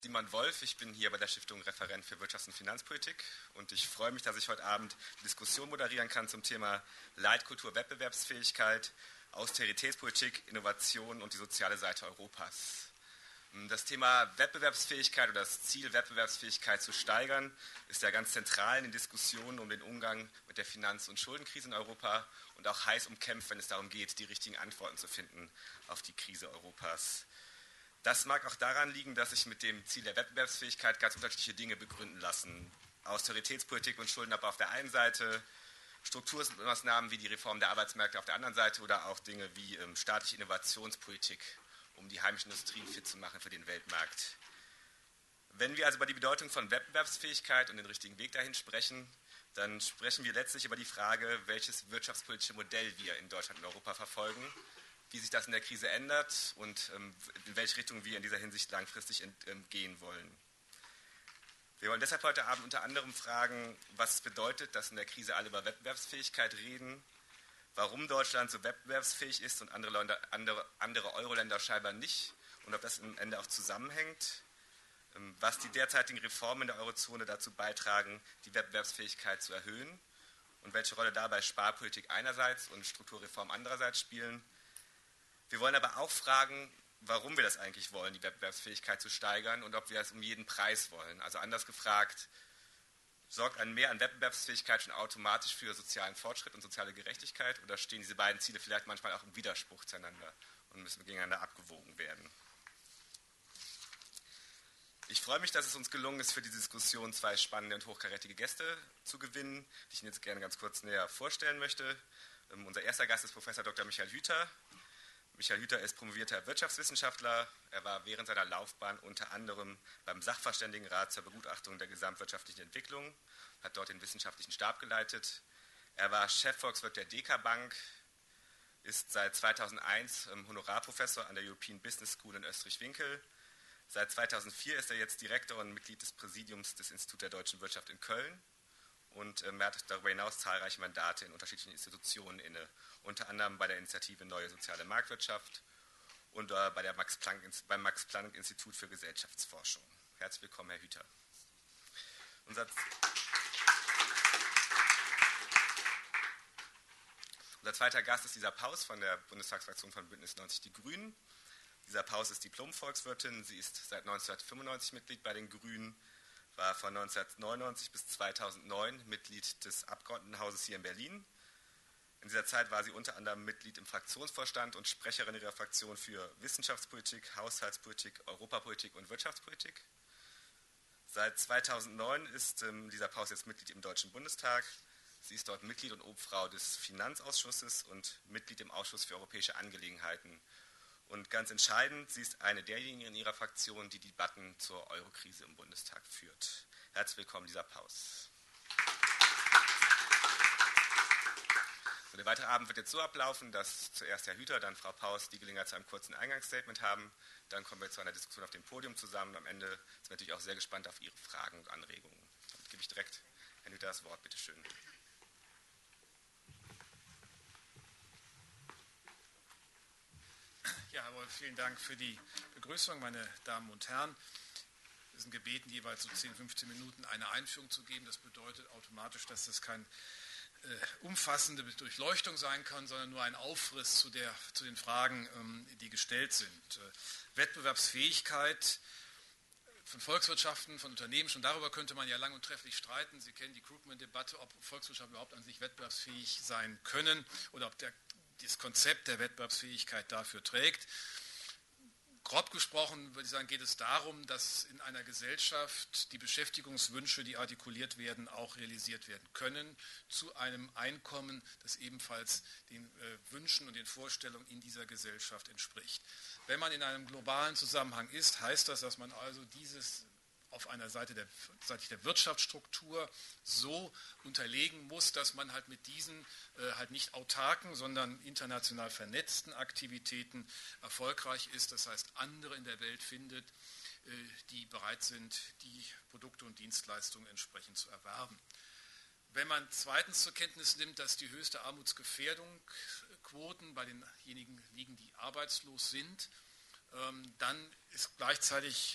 Simon Wolf, ich bin hier bei der Stiftung Referent für Wirtschafts- und Finanzpolitik und ich freue mich, dass ich heute Abend die Diskussion moderieren kann zum Thema Leitkultur, Wettbewerbsfähigkeit, Austeritätspolitik, Innovation und die soziale Seite Europas. Das Thema Wettbewerbsfähigkeit oder das Ziel, Wettbewerbsfähigkeit zu steigern, ist ja ganz zentral in den Diskussionen um den Umgang mit der Finanz- und Schuldenkrise in Europa und auch heiß umkämpft, wenn es darum geht, die richtigen Antworten zu finden auf die Krise Europas. Das mag auch daran liegen, dass sich mit dem Ziel der Wettbewerbsfähigkeit ganz unterschiedliche Dinge begründen lassen. Austeritätspolitik und Schuldenabbau auf der einen Seite, Strukturmaßnahmen wie die Reform der Arbeitsmärkte auf der anderen Seite oder auch Dinge wie staatliche Innovationspolitik, um die heimischen Industrien fit zu machen für den Weltmarkt. Wenn wir also über die Bedeutung von Wettbewerbsfähigkeit und den richtigen Weg dahin sprechen, dann sprechen wir letztlich über die Frage, welches wirtschaftspolitische Modell wir in Deutschland und Europa verfolgen, wie sich das in der Krise ändert und in welche Richtung wir in dieser Hinsicht langfristig gehen wollen. Wir wollen deshalb heute Abend unter anderem fragen, was es bedeutet, dass in der Krise alle über Wettbewerbsfähigkeit reden, warum Deutschland so wettbewerbsfähig ist und andere Euro-Länder scheinbar nicht und ob das am Ende auch zusammenhängt, was die derzeitigen Reformen in der Eurozone dazu beitragen, die Wettbewerbsfähigkeit zu erhöhen und welche Rolle dabei Sparpolitik einerseits und Strukturreform andererseits spielen. Wir wollen aber auch fragen, warum wir das eigentlich wollen, die Wettbewerbsfähigkeit zu steigern und ob wir es um jeden Preis wollen. Also anders gefragt, sorgt ein Mehr an Wettbewerbsfähigkeit schon automatisch für sozialen Fortschritt und soziale Gerechtigkeit oder stehen diese beiden Ziele vielleicht manchmal auch im Widerspruch zueinander und müssen gegeneinander abgewogen werden? Ich freue mich, dass es uns gelungen ist, für diese Diskussion zwei spannende und hochkarätige Gäste zu gewinnen, die ich Ihnen jetzt gerne ganz kurz näher vorstellen möchte. Unser erster Gast ist Professor Dr. Michael Hüter. Michael Hüter ist promovierter Wirtschaftswissenschaftler. Er war während seiner Laufbahn unter anderem beim Sachverständigenrat zur Begutachtung der gesamtwirtschaftlichen Entwicklung, hat dort den wissenschaftlichen Stab geleitet. Er war Chefvolkswirt der DK Bank, ist seit 2001 Honorarprofessor an der European Business School in Österreich-Winkel. Seit 2004 ist er jetzt Direktor und Mitglied des Präsidiums des Instituts der deutschen Wirtschaft in Köln. Und er hat darüber hinaus zahlreiche Mandate in unterschiedlichen Institutionen inne, unter anderem bei der Initiative Neue Soziale Marktwirtschaft und beim Max-Planck-Institut für Gesellschaftsforschung. Herzlich willkommen, Herr Hüter. Unser zweiter Gast ist Lisa Paus von der Bundestagsfraktion von Bündnis 90 Die Grünen. Lisa Paus ist Diplom-Volkswirtin, sie ist seit 1995 Mitglied bei den Grünen, war von 1999 bis 2009 Mitglied des Abgeordnetenhauses hier in Berlin. In dieser Zeit war sie unter anderem Mitglied im Fraktionsvorstand und Sprecherin ihrer Fraktion für Wissenschaftspolitik, Haushaltspolitik, Europapolitik und Wirtschaftspolitik. Seit 2009 ist Lisa Paus jetzt Mitglied im Deutschen Bundestag. Sie ist dort Mitglied und Obfrau des Finanzausschusses und Mitglied im Ausschuss für europäische Angelegenheiten. Und ganz entscheidend, sie ist eine derjenigen in ihrer Fraktion, die Debatten zur Eurokrise im Bundestag führt. Herzlich willkommen, Lisa Paus. So, der weitere Abend wird jetzt so ablaufen, dass zuerst Herr Hüter, dann Frau Paus die Gelegenheit zu einem kurzen Eingangsstatement haben. Dann kommen wir zu einer Diskussion auf dem Podium zusammen. Am Ende sind wir natürlich auch sehr gespannt auf Ihre Fragen und Anregungen. Damit gebe ich direkt Herrn Hüter das Wort. Bitte schön. Ja, Herr Wolf, vielen Dank für die Begrüßung, meine Damen und Herren. Wir sind gebeten, jeweils so 10, 15 Minuten eine Einführung zu geben. Das bedeutet automatisch, dass das keine umfassende Durchleuchtung sein kann, sondern nur ein Aufriss zu den Fragen, die gestellt sind. Wettbewerbsfähigkeit von Volkswirtschaften, von Unternehmen, schon darüber könnte man ja lang und trefflich streiten. Sie kennen die Krugman-Debatte, ob Volkswirtschaften überhaupt an sich wettbewerbsfähig sein können oder ob das Konzept der Wettbewerbsfähigkeit dafür trägt. Grob gesprochen, würde ich sagen, geht es darum, dass in einer Gesellschaft die Beschäftigungswünsche, die artikuliert werden, auch realisiert werden können, zu einem Einkommen, das ebenfalls den Wünschen und den Vorstellungen in dieser Gesellschaft entspricht. Wenn man in einem globalen Zusammenhang ist, heißt das, dass man also dieses auf einer Seite der Wirtschaftsstruktur so unterlegen muss, dass man halt mit diesen halt nicht autarken, sondern international vernetzten Aktivitäten erfolgreich ist. Das heißt, andere in der Welt findet, die bereit sind, die Produkte und Dienstleistungen entsprechend zu erwerben. Wenn man zweitens zur Kenntnis nimmt, dass die höchste Armutsgefährdungsquoten bei denjenigen liegen, die arbeitslos sind, dann ist gleichzeitig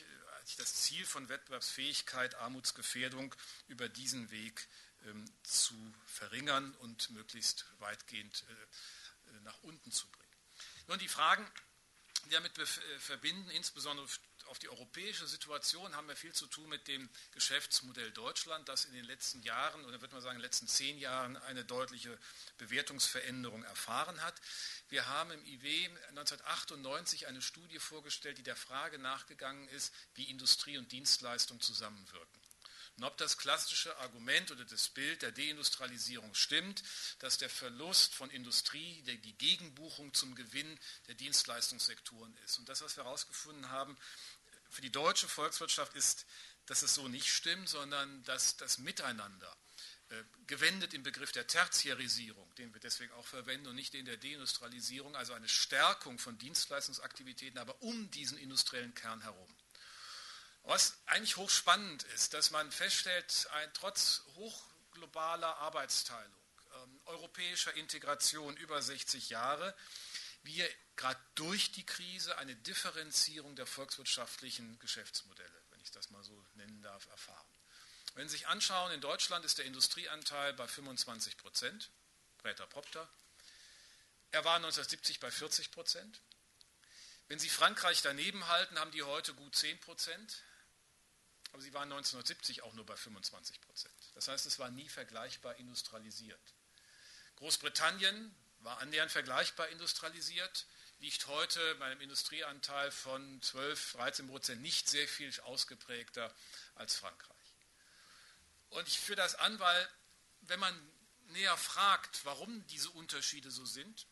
das Ziel von Wettbewerbsfähigkeit, Armutsgefährdung über diesen Weg zu verringern und möglichst weitgehend nach unten zu bringen. Nun, die Fragen, die damit verbinden, insbesondere auf die europäische Situation, haben wir viel zu tun mit dem Geschäftsmodell Deutschland, das in den letzten Jahren, oder würde man sagen in den letzten 10 Jahren, eine deutliche Bewertungsveränderung erfahren hat. Wir haben im IW 1998 eine Studie vorgestellt, die der Frage nachgegangen ist, wie Industrie und Dienstleistung zusammenwirken. Und ob das klassische Argument oder das Bild der Deindustrialisierung stimmt, dass der Verlust von Industrie die Gegenbuchung zum Gewinn der Dienstleistungssektoren ist. Und das, was wir herausgefunden haben für die deutsche Volkswirtschaft, ist, dass es so nicht stimmt, sondern dass das Miteinander, gewendet im Begriff der Tertiarisierung, den wir deswegen auch verwenden und nicht den der Deindustrialisierung, also eine Stärkung von Dienstleistungsaktivitäten, aber um diesen industriellen Kern herum. Was eigentlich hochspannend ist, dass man feststellt, trotz hochglobaler Arbeitsteilung, europäischer Integration über 60 Jahre, wir gerade durch die Krise eine Differenzierung der volkswirtschaftlichen Geschäftsmodelle, wenn ich das mal so nennen darf, erfahren. Wenn Sie sich anschauen, in Deutschland ist der Industrieanteil bei 25%, Praeter propter. Er war 1970 bei 40%. Wenn Sie Frankreich daneben halten, haben die heute gut 10%. Aber sie waren 1970 auch nur bei 25%. Das heißt, es war nie vergleichbar industrialisiert. Großbritannien war annähernd vergleichbar industrialisiert, liegt heute bei einem Industrieanteil von 12-13% nicht sehr viel ausgeprägter als Frankreich. Und ich führe das an, weil, wenn man näher fragt, warum diese Unterschiede so sind,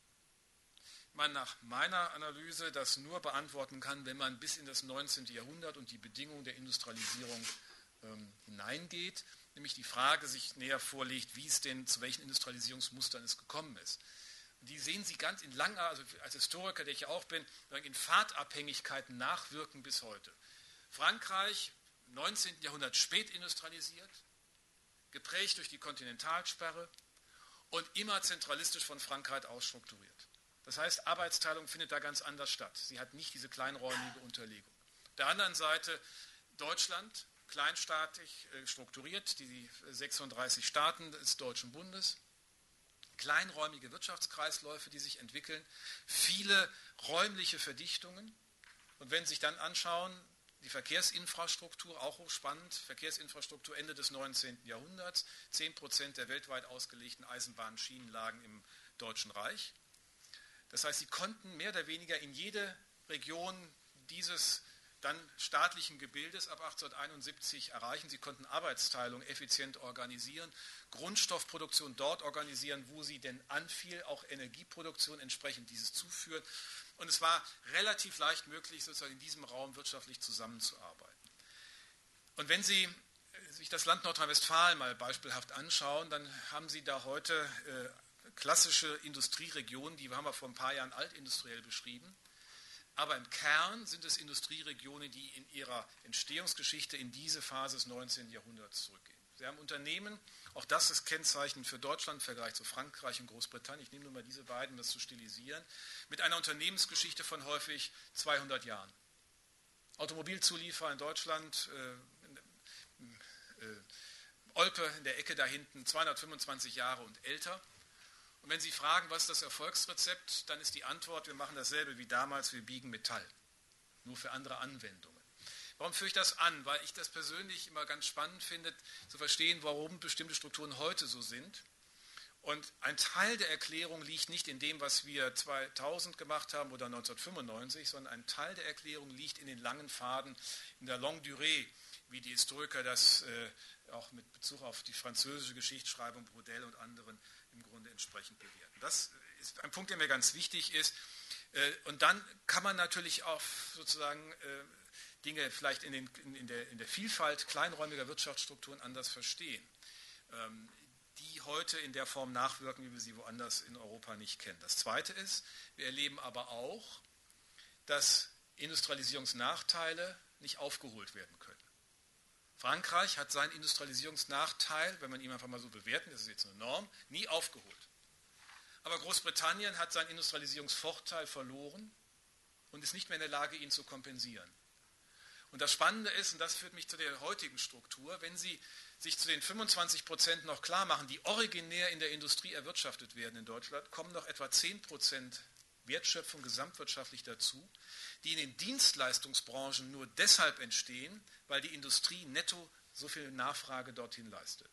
man nach meiner Analyse das nur beantworten kann, wenn man bis in das 19. Jahrhundert und die Bedingungen der Industrialisierung hineingeht, nämlich die Frage sich näher vorlegt, wie es denn, zu welchen Industrialisierungsmustern es gekommen ist. Und die sehen Sie ganz in langer, also als Historiker, der ich auch bin, in Pfadabhängigkeiten nachwirken bis heute. Frankreich, im 19. Jahrhundert spät industrialisiert, geprägt durch die Kontinentalsperre und immer zentralistisch von Frankreich aus strukturiert. Das heißt, Arbeitsteilung findet da ganz anders statt. Sie hat nicht diese kleinräumige Unterlegung. Auf der anderen Seite Deutschland, kleinstaatlich strukturiert, die 36 Staaten des Deutschen Bundes, kleinräumige Wirtschaftskreisläufe, die sich entwickeln, viele räumliche Verdichtungen. Und wenn Sie sich dann anschauen, die Verkehrsinfrastruktur, auch hochspannend, Verkehrsinfrastruktur Ende des 19. Jahrhunderts, 10% der weltweit ausgelegten Eisenbahnschienen lagen im Deutschen Reich. Das heißt, sie konnten mehr oder weniger in jede Region dieses dann staatlichen Gebildes ab 1871 erreichen. Sie konnten Arbeitsteilung effizient organisieren, Grundstoffproduktion dort organisieren, wo sie denn anfiel, auch Energieproduktion entsprechend dieses zuführen. Und es war relativ leicht möglich, sozusagen in diesem Raum wirtschaftlich zusammenzuarbeiten. Und wenn Sie sich das Land Nordrhein-Westfalen mal beispielhaft anschauen, dann haben Sie da heute klassische Industrieregionen, die haben wir vor ein paar Jahren altindustriell beschrieben. Aber im Kern sind es Industrieregionen, die in ihrer Entstehungsgeschichte in diese Phase des 19. Jahrhunderts zurückgehen. Sie haben Unternehmen, auch das ist Kennzeichen für Deutschland im Vergleich zu Frankreich und Großbritannien, ich nehme nur mal diese beiden, um das zu stilisieren, mit einer Unternehmensgeschichte von häufig 200 Jahren. Automobilzulieferer in Deutschland, Olpe in der Ecke da hinten, 225 Jahre und älter. Und wenn Sie fragen, was ist das Erfolgsrezept, dann ist die Antwort, wir machen dasselbe wie damals, wir biegen Metall, nur für andere Anwendungen. Warum führe ich das an? Weil ich das persönlich immer ganz spannend finde, zu verstehen, warum bestimmte Strukturen heute so sind. Und ein Teil der Erklärung liegt nicht in dem, was wir 2000 gemacht haben oder 1995, sondern ein Teil der Erklärung liegt in den langen Pfaden, in der Longue Durée, wie die Historiker das auch mit Bezug auf die französische Geschichtsschreibung, Brodel und anderen im Grunde entsprechend bewerten. Das ist ein Punkt, der mir ganz wichtig ist. Und dann kann man natürlich auch sozusagen Dinge vielleicht in der Vielfalt kleinräumiger Wirtschaftsstrukturen anders verstehen, die heute in der Form nachwirken, wie wir sie woanders in Europa nicht kennen. Das Zweite ist, wir erleben aber auch, dass Industrialisierungsnachteile nicht aufgeholt werden können. Frankreich hat seinen Industrialisierungsnachteil, wenn man ihn einfach mal so bewerten, das ist jetzt eine Norm, nie aufgeholt. Aber Großbritannien hat seinen Industrialisierungsvorteil verloren und ist nicht mehr in der Lage, ihn zu kompensieren. Und das Spannende ist, und das führt mich zu der heutigen Struktur, wenn Sie sich zu den 25% noch klar machen, die originär in der Industrie erwirtschaftet werden in Deutschland, kommen noch etwa 10% Wertschöpfung gesamtwirtschaftlich dazu, die in den Dienstleistungsbranchen nur deshalb entstehen, weil die Industrie netto so viel Nachfrage dorthin leistet.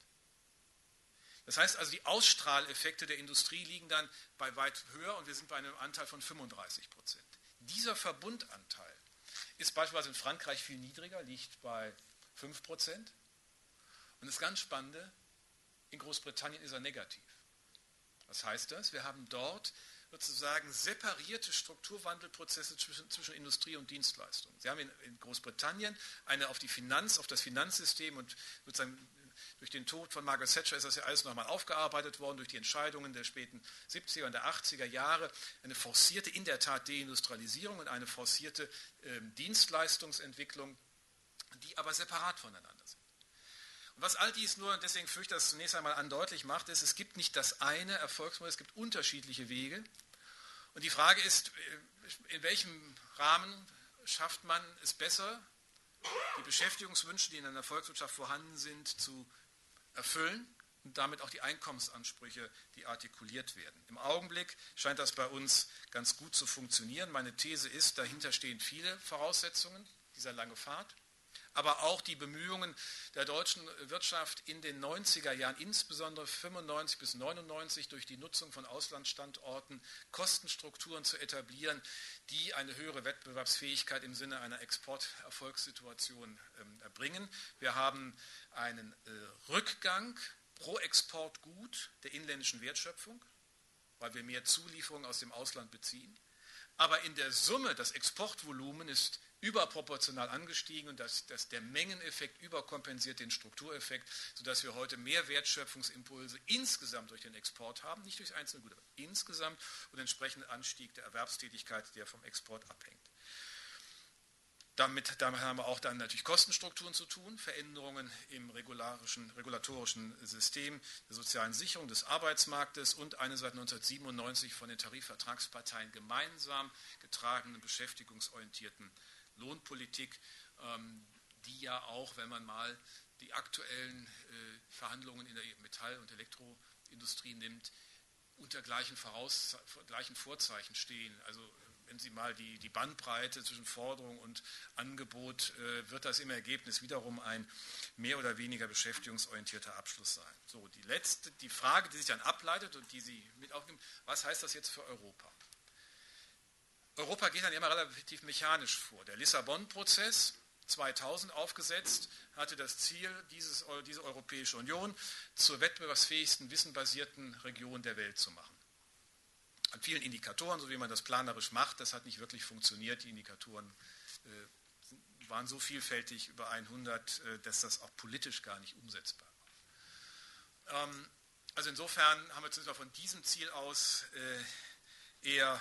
Das heißt also, die Ausstrahleffekte der Industrie liegen dann bei weit höher und wir sind bei einem Anteil von 35%. Dieser Verbundanteil ist beispielsweise in Frankreich viel niedriger, liegt bei 5%. Und das ganz Spannende, in Großbritannien ist er negativ. Was heißt das? Wir haben dort sozusagen separierte Strukturwandelprozesse zwischen Industrie und Dienstleistung. Sie haben in Großbritannien eine auf das Finanzsystem und sozusagen durch den Tod von Margaret Thatcher ist das ja alles nochmal aufgearbeitet worden, durch die Entscheidungen der späten 70er und der 80er Jahre, eine forcierte, in der Tat Deindustrialisierung und eine forcierte Dienstleistungsentwicklung, die aber separat voneinander sind. Und was all dies nur, und deswegen fürchte ich das zunächst einmal an, deutlich macht, ist, es gibt nicht das eine Erfolgsmodell, es gibt unterschiedliche Wege. Und die Frage ist, in welchem Rahmen schafft man es besser, die Beschäftigungswünsche, die in einer Volkswirtschaft vorhanden sind, zu erfüllen und damit auch die Einkommensansprüche, die artikuliert werden. Im Augenblick scheint das bei uns ganz gut zu funktionieren. Meine These ist, dahinter stehen viele Voraussetzungen, dieser lange Pfad, aber auch die Bemühungen der deutschen Wirtschaft in den 90er Jahren, insbesondere 95 bis 99, durch die Nutzung von Auslandsstandorten Kostenstrukturen zu etablieren, die eine höhere Wettbewerbsfähigkeit im Sinne einer Exporterfolgssituation erbringen. Wir haben einen Rückgang pro Exportgut der inländischen Wertschöpfung, weil wir mehr Zulieferungen aus dem Ausland beziehen. Aber in der Summe, das Exportvolumen ist überproportional angestiegen und der Mengeneffekt überkompensiert den Struktureffekt, sodass wir heute mehr Wertschöpfungsimpulse insgesamt durch den Export haben, nicht durch einzelne Güter, aber insgesamt und entsprechend Anstieg der Erwerbstätigkeit, der vom Export abhängt. Damit haben wir auch dann natürlich Kostenstrukturen zu tun, Veränderungen im regulatorischen System der sozialen Sicherung des Arbeitsmarktes und eine seit 1997 von den Tarifvertragsparteien gemeinsam getragenen beschäftigungsorientierten Lohnpolitik, die ja auch, wenn man mal die aktuellen Verhandlungen in der Metall- und Elektroindustrie nimmt, unter gleichen Vorzeichen stehen. Also wenn Sie mal die Bandbreite zwischen Forderung und Angebot, wird das im Ergebnis wiederum ein mehr oder weniger beschäftigungsorientierter Abschluss sein. So, die Frage, die sich dann ableitet und die Sie mit aufnehmen, was heißt das jetzt für Europa? Europa geht dann immer relativ mechanisch vor. Der Lissabon-Prozess, 2000 aufgesetzt, hatte das Ziel, diese Europäische Union zur wettbewerbsfähigsten, wissenbasierten Region der Welt zu machen. An vielen Indikatoren, so wie man das planerisch macht, das hat nicht wirklich funktioniert. Die Indikatoren waren so vielfältig, über 100, dass das auch politisch gar nicht umsetzbar war. Also insofern haben wir zumindest von diesem Ziel aus eher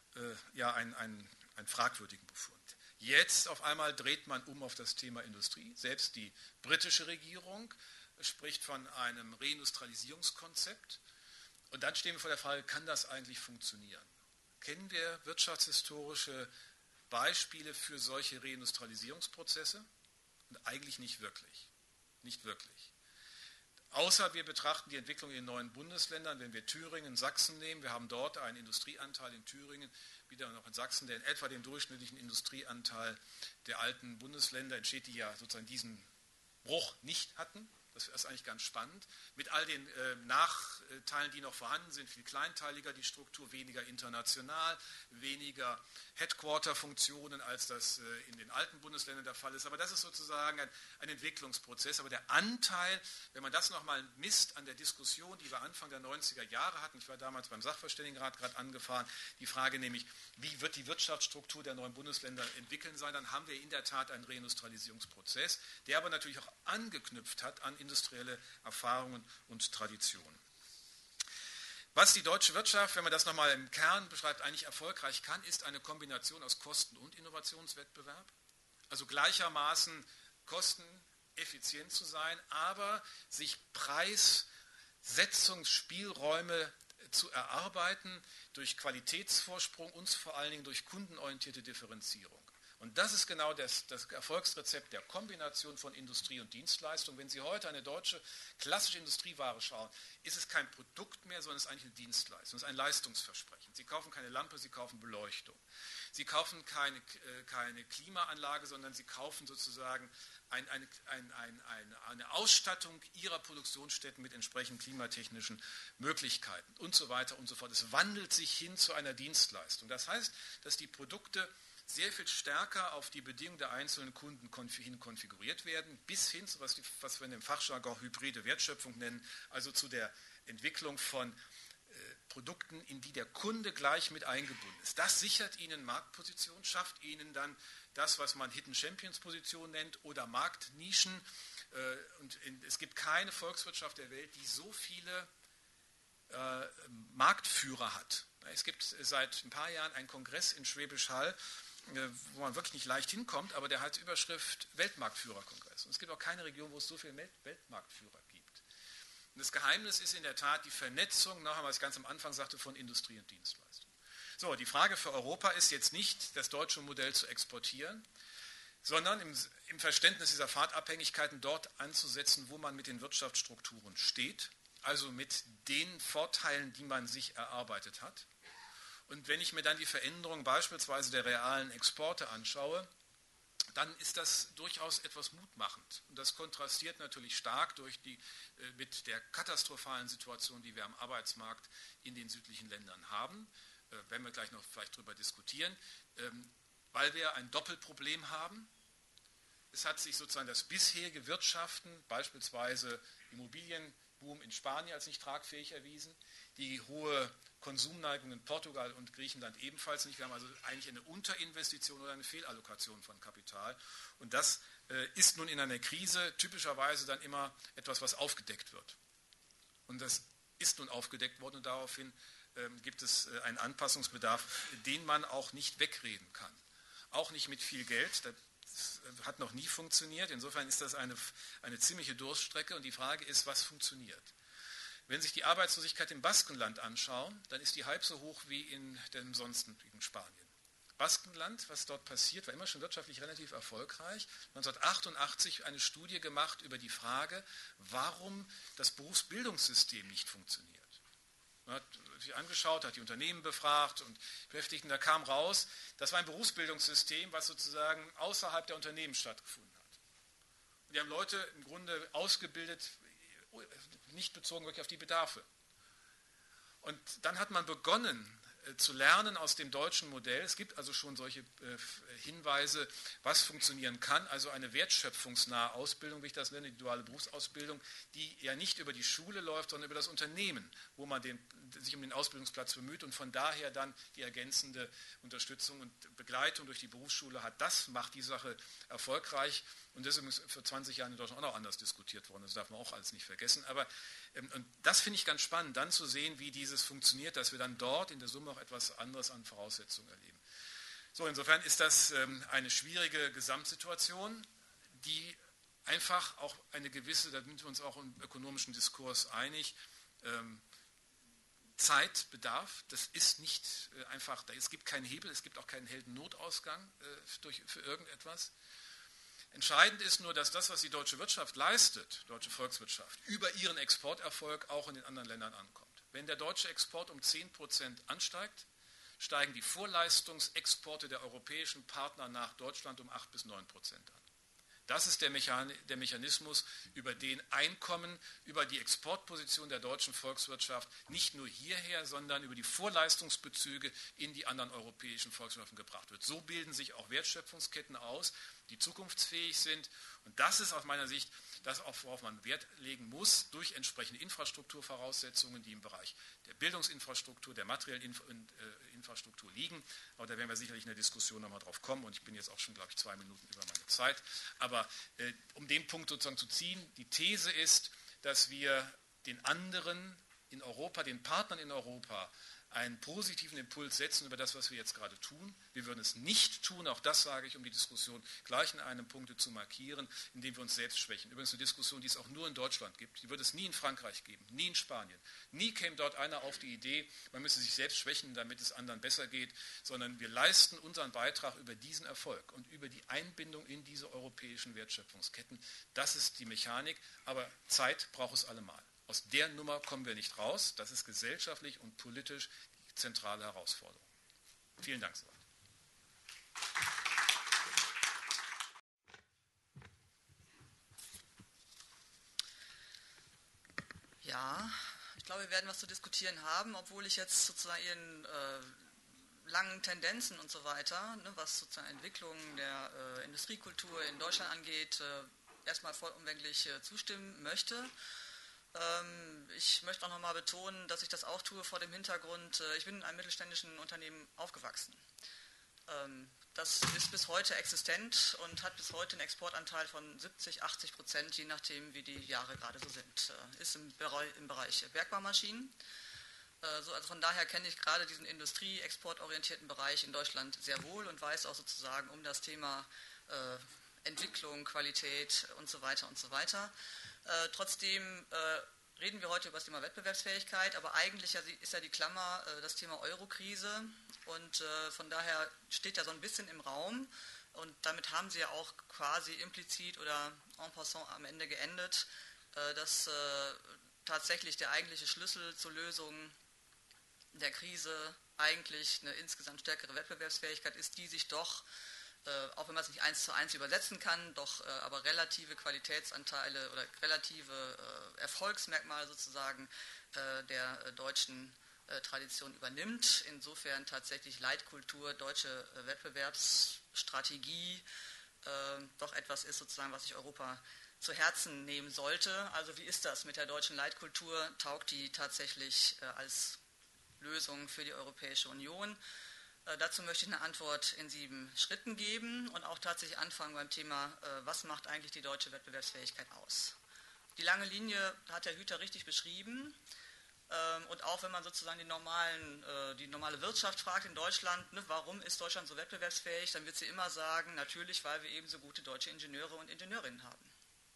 einen fragwürdigen Befund. Jetzt auf einmal dreht man um auf das Thema Industrie. Selbst die britische Regierung spricht von einem Reindustrialisierungskonzept. Und dann stehen wir vor der Frage, kann das eigentlich funktionieren? Kennen wir wirtschaftshistorische Beispiele für solche Reindustrialisierungsprozesse? Und eigentlich nicht wirklich. Nicht wirklich. Außer wir betrachten die Entwicklung in den neuen Bundesländern, wenn wir Thüringen, Sachsen nehmen, wir haben dort einen Industrieanteil in Thüringen, wieder noch in Sachsen, der in etwa den durchschnittlichen Industrieanteil der alten Bundesländer entsteht, die ja sozusagen diesen Bruch nicht hatten. Das ist eigentlich ganz spannend. Mit all den Nachteilen, die noch vorhanden sind, viel kleinteiliger die Struktur, weniger international, weniger Headquarter-Funktionen, als das in den alten Bundesländern der Fall ist. Aber das ist sozusagen ein Entwicklungsprozess. Aber der Anteil, wenn man das nochmal misst an der Diskussion, die wir Anfang der 90er Jahre hatten, ich war damals beim Sachverständigenrat gerade angefahren, die Frage nämlich, wie wird die Wirtschaftsstruktur der neuen Bundesländer entwickeln sein, dann haben wir in der Tat einen Reindustrialisierungsprozess, der aber natürlich auch angeknüpft hat an industrielle Erfahrungen und Traditionen. Was die deutsche Wirtschaft, wenn man das nochmal im Kern beschreibt, eigentlich erfolgreich kann, ist eine Kombination aus Kosten- und Innovationswettbewerb. Also gleichermaßen kosteneffizient zu sein, aber sich Preissetzungsspielräume zu erarbeiten durch Qualitätsvorsprung und vor allen Dingen durch kundenorientierte Differenzierung. Und das ist genau das Erfolgsrezept der Kombination von Industrie und Dienstleistung. Wenn Sie heute eine deutsche klassische Industrieware schauen, ist es kein Produkt mehr, sondern es ist eigentlich eine Dienstleistung, es ist ein Leistungsversprechen. Sie kaufen keine Lampe, Sie kaufen Beleuchtung. Sie kaufen keine Klimaanlage, sondern Sie kaufen sozusagen eine Ausstattung Ihrer Produktionsstätten mit entsprechenden klimatechnischen Möglichkeiten und so weiter und so fort. Es wandelt sich hin zu einer Dienstleistung. Das heißt, dass die Produkte sehr viel stärker auf die Bedingungen der einzelnen Kunden hin konfiguriert werden, bis hin zu was wir in dem Fachjargon hybride Wertschöpfung nennen, also zu der Entwicklung von Produkten, in die der Kunde gleich mit eingebunden ist. Das sichert Ihnen Marktposition, schafft Ihnen dann das, was man Hidden Champions Position nennt oder Marktnischen. Und es gibt keine Volkswirtschaft der Welt, die so viele Marktführer hat. Es gibt seit ein paar Jahren einen Kongress in Schwäbisch Hall, wo man wirklich nicht leicht hinkommt, aber der hat Überschrift Weltmarktführerkongress. Und es gibt auch keine Region, wo es so viele Weltmarktführer gibt. Und das Geheimnis ist in der Tat die Vernetzung, nachher, was ich ganz am Anfang sagte, von Industrie und Dienstleistung. So, die Frage für Europa ist jetzt nicht, das deutsche Modell zu exportieren, sondern im Verständnis dieser Fahrtabhängigkeiten dort anzusetzen, wo man mit den Wirtschaftsstrukturen steht, also mit den Vorteilen, die man sich erarbeitet hat. Und wenn ich mir dann die Veränderung beispielsweise der realen Exporte anschaue, dann ist das durchaus etwas mutmachend. Und das kontrastiert natürlich stark mit der katastrophalen Situation, die wir am Arbeitsmarkt in den südlichen Ländern haben. Werden wir gleich noch vielleicht darüber diskutieren, weil wir ein Doppelproblem haben. Es hat sich sozusagen das bisherige Wirtschaften, beispielsweise Immobilienboom in Spanien, als nicht tragfähig erwiesen, die hohe Konsumneigung in Portugal und Griechenland ebenfalls nicht. Wir haben also eigentlich eine Unterinvestition oder eine Fehlallokation von Kapital. Und das ist nun in einer Krise typischerweise dann immer etwas, was aufgedeckt wird. Und das ist nun aufgedeckt worden und daraufhin gibt es einen Anpassungsbedarf, den man auch nicht wegreden kann. Auch nicht mit viel Geld. Das hat noch nie funktioniert. Insofern ist das eine ziemliche Durststrecke. Und die Frage ist, was funktioniert? Wenn Sie sich die Arbeitslosigkeit im Baskenland anschauen, dann ist die halb so hoch wie in dem sonstigen Spanien. Baskenland, was dort passiert, war immer schon wirtschaftlich relativ erfolgreich. 1988 eine Studie gemacht über die Frage, warum das Berufsbildungssystem nicht funktioniert. Man hat sich angeschaut, hat die Unternehmen befragt und Beschäftigten, da kam raus, das war ein Berufsbildungssystem, was sozusagen außerhalb der Unternehmen stattgefunden hat. Und die haben Leute im Grunde ausgebildet, nicht bezogen wirklich auf die Bedarfe. Und dann hat man begonnen zu lernen aus dem deutschen Modell. Es gibt also schon solche Hinweise, was funktionieren kann. Also eine wertschöpfungsnahe Ausbildung, wie ich das nenne, die duale Berufsausbildung, die ja nicht über die Schule läuft, sondern über das Unternehmen, wo man sich um den Ausbildungsplatz bemüht und von daher dann die ergänzende Unterstützung und Begleitung durch die Berufsschule hat. Das macht die Sache erfolgreich. Und deswegen ist vor 20 Jahren in Deutschland auch noch anders diskutiert worden. Das darf man auch alles nicht vergessen. Aber und das finde ich ganz spannend, dann zu sehen, wie dieses funktioniert, dass wir dann dort in der Summe auch etwas anderes an Voraussetzungen erleben. So, insofern ist das eine schwierige Gesamtsituation, die einfach auch eine gewisse, da sind wir uns auch im ökonomischen Diskurs einig, Zeit bedarf. Das ist nicht einfach, es gibt keinen Hebel, es gibt auch keinen Heldennotausgang für irgendetwas. Entscheidend ist nur, dass das, was die deutsche Wirtschaft leistet, deutsche Volkswirtschaft, über ihren Exporterfolg auch in den anderen Ländern ankommt. Wenn der deutsche Export um 10% ansteigt, steigen die Vorleistungsexporte der europäischen Partner nach Deutschland um 8 bis 9% an. Das ist der Mechanismus, über den Einkommen, über die Exportposition der deutschen Volkswirtschaft nicht nur hierher, sondern über die Vorleistungsbezüge in die anderen europäischen Volkswirtschaften gebracht wird. So bilden sich auch Wertschöpfungsketten aus, die zukunftsfähig sind. Und das ist aus meiner Sicht das, worauf man Wert legen muss, durch entsprechende Infrastrukturvoraussetzungen, die im Bereich der Bildungsinfrastruktur, der materiellen Infrastruktur liegen. Aber da werden wir sicherlich in der Diskussion nochmal drauf kommen. Und ich bin jetzt auch schon, glaube ich, 2 Minuten über meine Zeit. Aber um den Punkt sozusagen zu ziehen, die These ist, dass wir den anderen in Europa, den Partnern in Europa, einen positiven Impuls setzen über das, was wir jetzt gerade tun. Wir würden es nicht tun, auch das sage ich, um die Diskussion gleich in einem Punkt zu markieren, indem wir uns selbst schwächen. Übrigens eine Diskussion, die es auch nur in Deutschland gibt. Die würde es nie in Frankreich geben, nie in Spanien. Nie käme dort einer auf die Idee, man müsse sich selbst schwächen, damit es anderen besser geht, sondern wir leisten unseren Beitrag über diesen Erfolg und über die Einbindung in diese europäischen Wertschöpfungsketten. Das ist die Mechanik, aber Zeit braucht es allemal. Aus der Nummer kommen wir nicht raus. Das ist gesellschaftlich und politisch die zentrale Herausforderung. Vielen Dank soweit. Ja, ich glaube, wir werden was zu diskutieren haben, obwohl ich jetzt sozusagen Ihren langen Tendenzen und so weiter, ne, was sozusagen Entwicklung der Industriekultur in Deutschland angeht, erstmal vollumfänglich zustimmen möchte. Ich möchte auch nochmal betonen, dass ich das auch tue vor dem Hintergrund, ich bin in einem mittelständischen Unternehmen aufgewachsen. Das ist bis heute existent und hat bis heute einen Exportanteil von 70–80%, je nachdem, wie die Jahre gerade so sind. Ist im Bereich Bergbaumaschinen. Also von daher kenne ich gerade diesen industrie-exportorientierten Bereich in Deutschland sehr wohl und weiß auch sozusagen um das Thema Entwicklung, Qualität und so weiter und so weiter. Trotzdem reden wir heute über das Thema Wettbewerbsfähigkeit, aber eigentlich ist ja die Klammer das Thema Eurokrise und von daher steht ja so ein bisschen im Raum und damit haben Sie ja auch quasi implizit oder en passant am Ende geendet, dass tatsächlich der eigentliche Schlüssel zur Lösung der Krise eigentlich eine insgesamt stärkere Wettbewerbsfähigkeit ist, die sich doch auch wenn man es nicht 1:1 übersetzen kann, doch aber relative Qualitätsanteile oder relative Erfolgsmerkmale sozusagen der deutschen Tradition übernimmt. Insofern tatsächlich Leitkultur, deutsche Wettbewerbsstrategie doch etwas ist sozusagen, was sich Europa zu Herzen nehmen sollte. Also wie ist das mit der deutschen Leitkultur? Taugt die tatsächlich als Lösung für die Europäische Union? Dazu möchte ich eine Antwort in 7 Schritten geben und auch tatsächlich anfangen beim Thema, was macht eigentlich die deutsche Wettbewerbsfähigkeit aus? Die lange Linie hat Herr Hüter richtig beschrieben und auch wenn man sozusagen die normale Wirtschaft fragt in Deutschland, ne, warum ist Deutschland so wettbewerbsfähig, dann wird sie immer sagen, natürlich, weil wir eben so gute deutsche Ingenieure und Ingenieurinnen haben.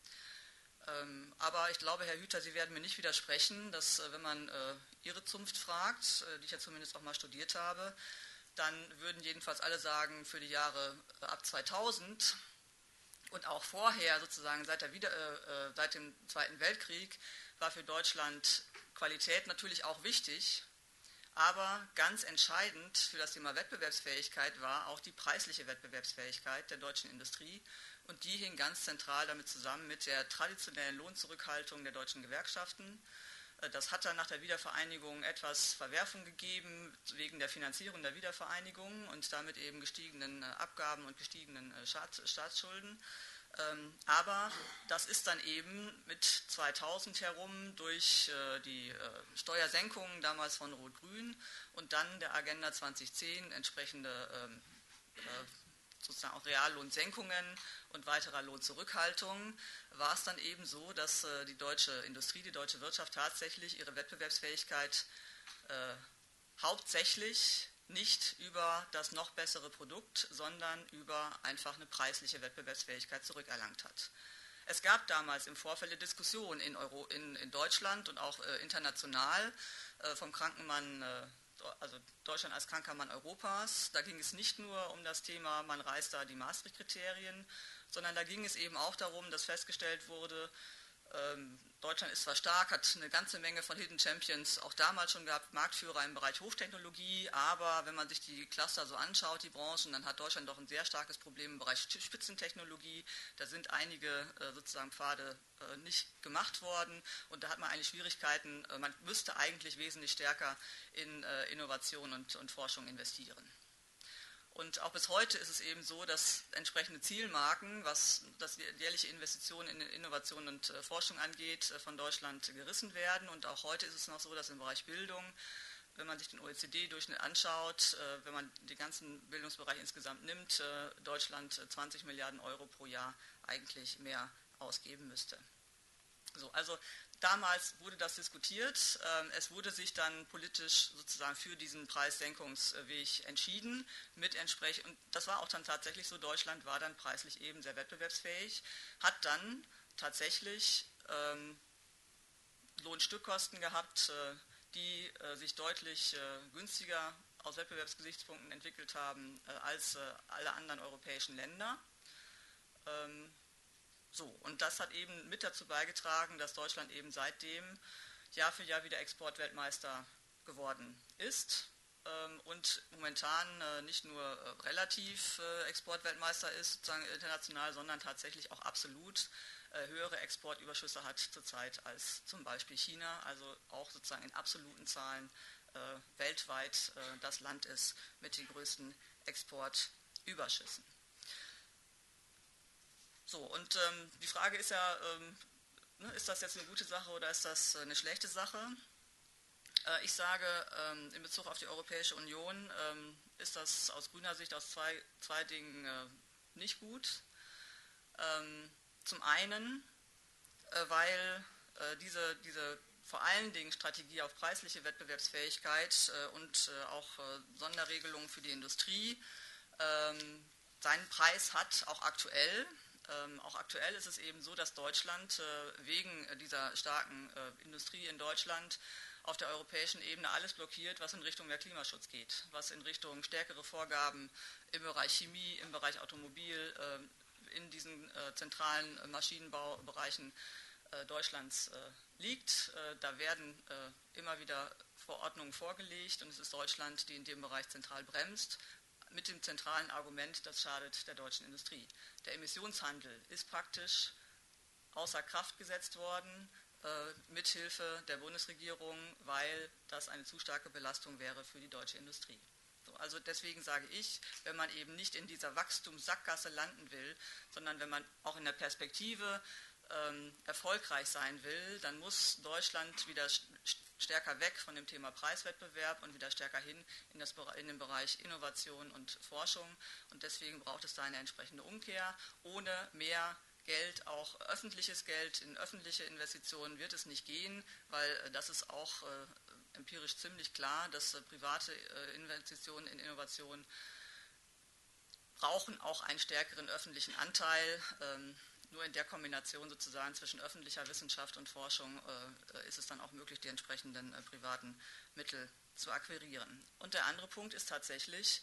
Aber ich glaube, Herr Hüter, Sie werden mir nicht widersprechen, dass wenn man Ihre Zunft fragt, die ich ja zumindest auch mal studiert habe, dann würden jedenfalls alle sagen, für die Jahre ab 2000 und auch vorher sozusagen seit dem Zweiten Weltkrieg war für Deutschland Qualität natürlich auch wichtig, aber ganz entscheidend für das Thema Wettbewerbsfähigkeit war auch die preisliche Wettbewerbsfähigkeit der deutschen Industrie und die hing ganz zentral damit zusammen mit der traditionellen Lohnzurückhaltung der deutschen Gewerkschaften. Das hat dann nach der Wiedervereinigung etwas Verwerfung gegeben wegen der Finanzierung der Wiedervereinigung und damit eben gestiegenen Abgaben und gestiegenen Staatsschulden. Aber das ist dann eben mit 2000 herum durch die Steuersenkungen damals von Rot-Grün und dann der Agenda 2010 entsprechende sozusagen auch Reallohnsenkungen und weiterer Lohnzurückhaltung, war es dann eben so, dass die deutsche Industrie, die deutsche Wirtschaft tatsächlich ihre Wettbewerbsfähigkeit hauptsächlich nicht über das noch bessere Produkt, sondern über einfach eine preisliche Wettbewerbsfähigkeit zurückerlangt hat. Es gab damals im Vorfeld eine Diskussion in Deutschland und auch international vom Krankenmann, also Deutschland als kranker Mann Europas. Da ging es nicht nur um das Thema, man reißt da die Maastricht-Kriterien, sondern da ging es eben auch darum, dass festgestellt wurde, Deutschland ist zwar stark, hat eine ganze Menge von Hidden Champions auch damals schon gehabt, Marktführer im Bereich Hochtechnologie, aber wenn man sich die Cluster so anschaut, die Branchen, dann hat Deutschland doch ein sehr starkes Problem im Bereich Spitzentechnologie. Da sind einige sozusagen Pfade nicht gemacht worden und da hat man eigentlich Schwierigkeiten. Man müsste eigentlich wesentlich stärker in Innovation und Forschung investieren. Und auch bis heute ist es eben so, dass entsprechende Zielmarken, was das jährliche Investitionen in Innovation und Forschung angeht, von Deutschland gerissen werden. Und auch heute ist es noch so, dass im Bereich Bildung, wenn man sich den OECD-Durchschnitt anschaut, wenn man den ganzen Bildungsbereich insgesamt nimmt, Deutschland 20 Milliarden Euro pro Jahr eigentlich mehr ausgeben müsste. So, also damals wurde das diskutiert, es wurde sich dann politisch sozusagen für diesen Preissenkungsweg entschieden, und das war auch dann tatsächlich so, Deutschland war dann preislich eben sehr wettbewerbsfähig, hat dann tatsächlich Lohnstückkosten gehabt, die sich deutlich günstiger aus Wettbewerbsgesichtspunkten entwickelt haben als alle anderen europäischen Länder. So, und das hat eben mit dazu beigetragen, dass Deutschland eben seitdem Jahr für Jahr wieder Exportweltmeister geworden ist und momentan nicht nur relativ Exportweltmeister ist, sozusagen international, sondern tatsächlich auch absolut höhere Exportüberschüsse hat zurzeit als zum Beispiel China, also auch sozusagen in absoluten Zahlen weltweit das Land ist mit den größten Exportüberschüssen. So, und die Frage ist ja, ist das jetzt eine gute Sache oder ist das eine schlechte Sache? Ich sage, in Bezug auf die Europäische Union ist das aus grüner Sicht aus zwei Dingen nicht gut. Zum einen, weil diese vor allen Dingen Strategie auf preisliche Wettbewerbsfähigkeit und auch Sonderregelungen für die Industrie seinen Preis hat, auch aktuell. Auch aktuell ist es eben so, dass Deutschland wegen dieser starken Industrie in Deutschland auf der europäischen Ebene alles blockiert, was in Richtung mehr Klimaschutz geht, was in Richtung stärkere Vorgaben im Bereich Chemie, im Bereich Automobil, in diesen zentralen Maschinenbaubereichen Deutschlands liegt. Da werden immer wieder Verordnungen vorgelegt und es ist Deutschland, die in dem Bereich zentral bremst, mit dem zentralen Argument, das schadet der deutschen Industrie. Der Emissionshandel ist praktisch außer Kraft gesetzt worden, mithilfe der Bundesregierung, weil das eine zu starke Belastung wäre für die deutsche Industrie. So, also deswegen sage ich, wenn man eben nicht in dieser Wachstumssackgasse landen will, sondern wenn man auch in der Perspektive erfolgreich sein will, dann muss Deutschland wieder stärker weg von dem Thema Preiswettbewerb und wieder stärker hin in den Bereich Innovation und Forschung. Und deswegen braucht es da eine entsprechende Umkehr. Ohne mehr Geld, auch öffentliches Geld in öffentliche Investitionen wird es nicht gehen, weil das ist auch empirisch ziemlich klar, dass private Investitionen in Innovation brauchen auch einen stärkeren öffentlichen Anteil. Nur in der Kombination sozusagen zwischen öffentlicher Wissenschaft und Forschung ist es dann auch möglich, die entsprechenden privaten Mittel zu akquirieren. Und der andere Punkt ist tatsächlich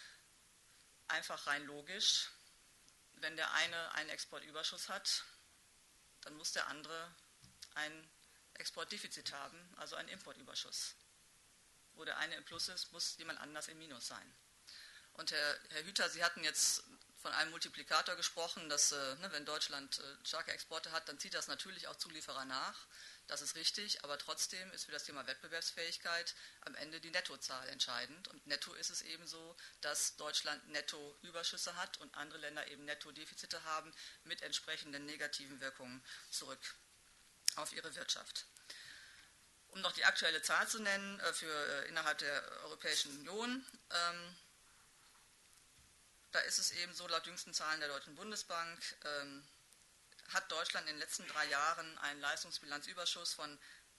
einfach rein logisch, wenn der eine einen Exportüberschuss hat, dann muss der andere ein Exportdefizit haben, also einen Importüberschuss. Wo der eine im Plus ist, muss jemand anders im Minus sein. Und Herr Hüter, Sie hatten jetzt von einem Multiplikator gesprochen, dass wenn Deutschland starke Exporte hat, dann zieht das natürlich auch Zulieferer nach. Das ist richtig, aber trotzdem ist für das Thema Wettbewerbsfähigkeit am Ende die Nettozahl entscheidend. Und netto ist es eben so, dass Deutschland Nettoüberschüsse hat und andere Länder eben Nettodefizite haben mit entsprechenden negativen Wirkungen zurück auf ihre Wirtschaft. Um noch die aktuelle Zahl zu nennen für innerhalb der Europäischen Union, da ist es eben so, laut jüngsten Zahlen der Deutschen Bundesbank hat Deutschland in den letzten 3 Jahren einen Leistungsbilanzüberschuss von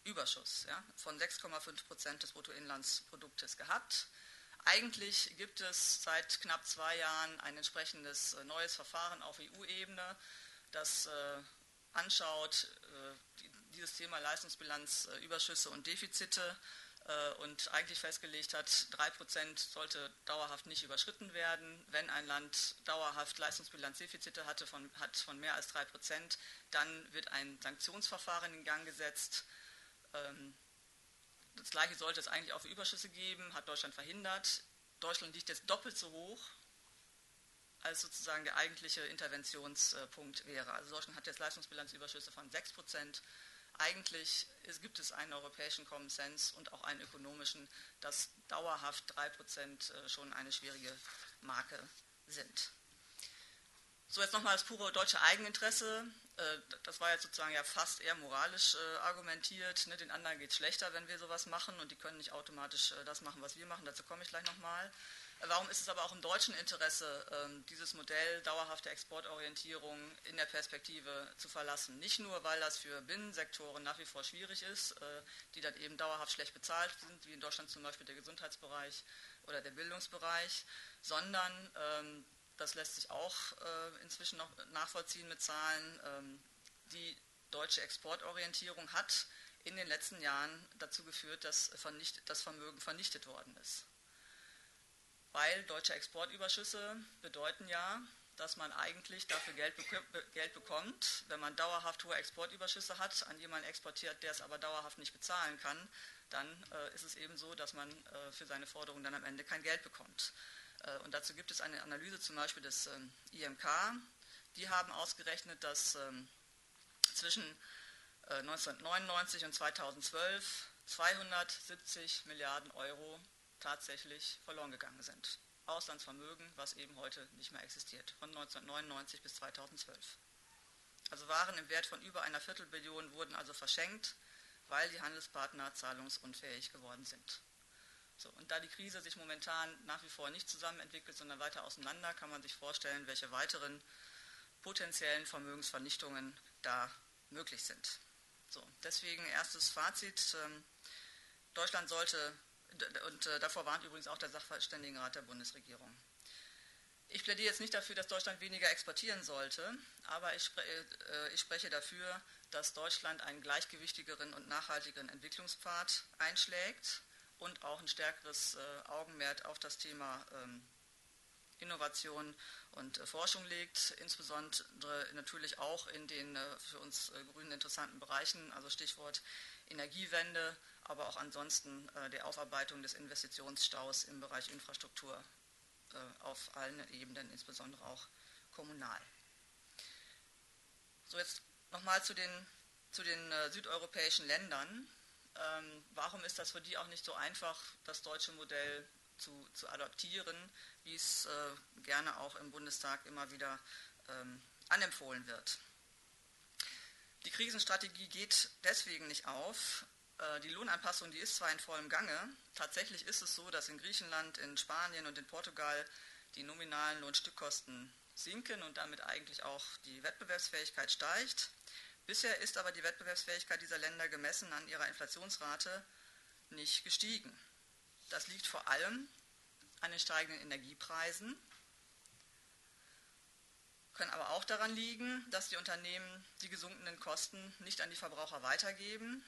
6,5% des Bruttoinlandsproduktes gehabt. Eigentlich gibt es seit knapp 2 Jahren ein entsprechendes neues Verfahren auf EU-Ebene, das anschaut dieses Thema Leistungsbilanzüberschüsse und Defizite und eigentlich festgelegt hat, 3% sollte dauerhaft nicht überschritten werden. Wenn ein Land dauerhaft Leistungsbilanzdefizite hat von mehr als 3%, dann wird ein Sanktionsverfahren in Gang gesetzt. Das Gleiche sollte es eigentlich auch für Überschüsse geben, hat Deutschland verhindert. Deutschland liegt jetzt doppelt so hoch, als sozusagen der eigentliche Interventionspunkt wäre. Also Deutschland hat jetzt Leistungsbilanzüberschüsse von 6%. Eigentlich gibt es einen europäischen Common Sense und auch einen ökonomischen, dass dauerhaft 3% schon eine schwierige Marke sind. So, jetzt nochmal das pure deutsche Eigeninteresse. Das war jetzt sozusagen ja fast eher moralisch argumentiert. Den anderen geht es schlechter, wenn wir sowas machen und die können nicht automatisch das machen, was wir machen. Dazu komme ich gleich nochmal. Warum ist es aber auch im deutschen Interesse, dieses Modell dauerhafte Exportorientierung in der Perspektive zu verlassen? Nicht nur, weil das für Binnensektoren nach wie vor schwierig ist, die dann eben dauerhaft schlecht bezahlt sind, wie in Deutschland zum Beispiel der Gesundheitsbereich oder der Bildungsbereich, sondern, das lässt sich auch inzwischen noch nachvollziehen mit Zahlen, die deutsche Exportorientierung hat in den letzten Jahren dazu geführt, dass das Vermögen vernichtet worden ist. Weil deutsche Exportüberschüsse bedeuten ja, dass man eigentlich dafür Geld bekommt. Wenn man dauerhaft hohe Exportüberschüsse hat, an jemanden exportiert, der es aber dauerhaft nicht bezahlen kann, dann ist es eben so, dass man für seine Forderungen dann am Ende kein Geld bekommt. Und dazu gibt es eine Analyse zum Beispiel des IMK. Die haben ausgerechnet, dass zwischen 1999 und 2012 270 Milliarden Euro tatsächlich verloren gegangen sind. Auslandsvermögen, was eben heute nicht mehr existiert, von 1999 bis 2012. Also Waren im Wert von über einer Viertelbillion wurden also verschenkt, weil die Handelspartner zahlungsunfähig geworden sind. So, und da die Krise sich momentan nach wie vor nicht zusammen entwickelt, sondern weiter auseinander, kann man sich vorstellen, welche weiteren potenziellen Vermögensvernichtungen da möglich sind. So, deswegen erstes Fazit, Deutschland sollte, und davor warnt übrigens auch der Sachverständigenrat der Bundesregierung. Ich plädiere jetzt nicht dafür, dass Deutschland weniger exportieren sollte, aber ich spreche dafür, dass Deutschland einen gleichgewichtigeren und nachhaltigeren Entwicklungspfad einschlägt und auch ein stärkeres Augenmerk auf das Thema Innovation und Forschung legt, insbesondere natürlich auch in den für uns Grünen interessanten Bereichen, also Stichwort Energiewende, aber auch ansonsten der Aufarbeitung des Investitionsstaus im Bereich Infrastruktur auf allen Ebenen, insbesondere auch kommunal. So, jetzt nochmal zu den südeuropäischen Ländern. Warum ist das für die auch nicht so einfach, das deutsche Modell zu adaptieren, wie es gerne auch im Bundestag immer wieder anempfohlen wird? Die Krisenstrategie geht deswegen nicht auf. Die Lohnanpassung, die ist zwar in vollem Gange, tatsächlich ist es so, dass in Griechenland, in Spanien und in Portugal die nominalen Lohnstückkosten sinken und damit eigentlich auch die Wettbewerbsfähigkeit steigt. Bisher ist aber die Wettbewerbsfähigkeit dieser Länder gemessen an ihrer Inflationsrate nicht gestiegen. Das liegt vor allem an den steigenden Energiepreisen, können aber auch daran liegen, dass die Unternehmen die gesunkenen Kosten nicht an die Verbraucher weitergeben.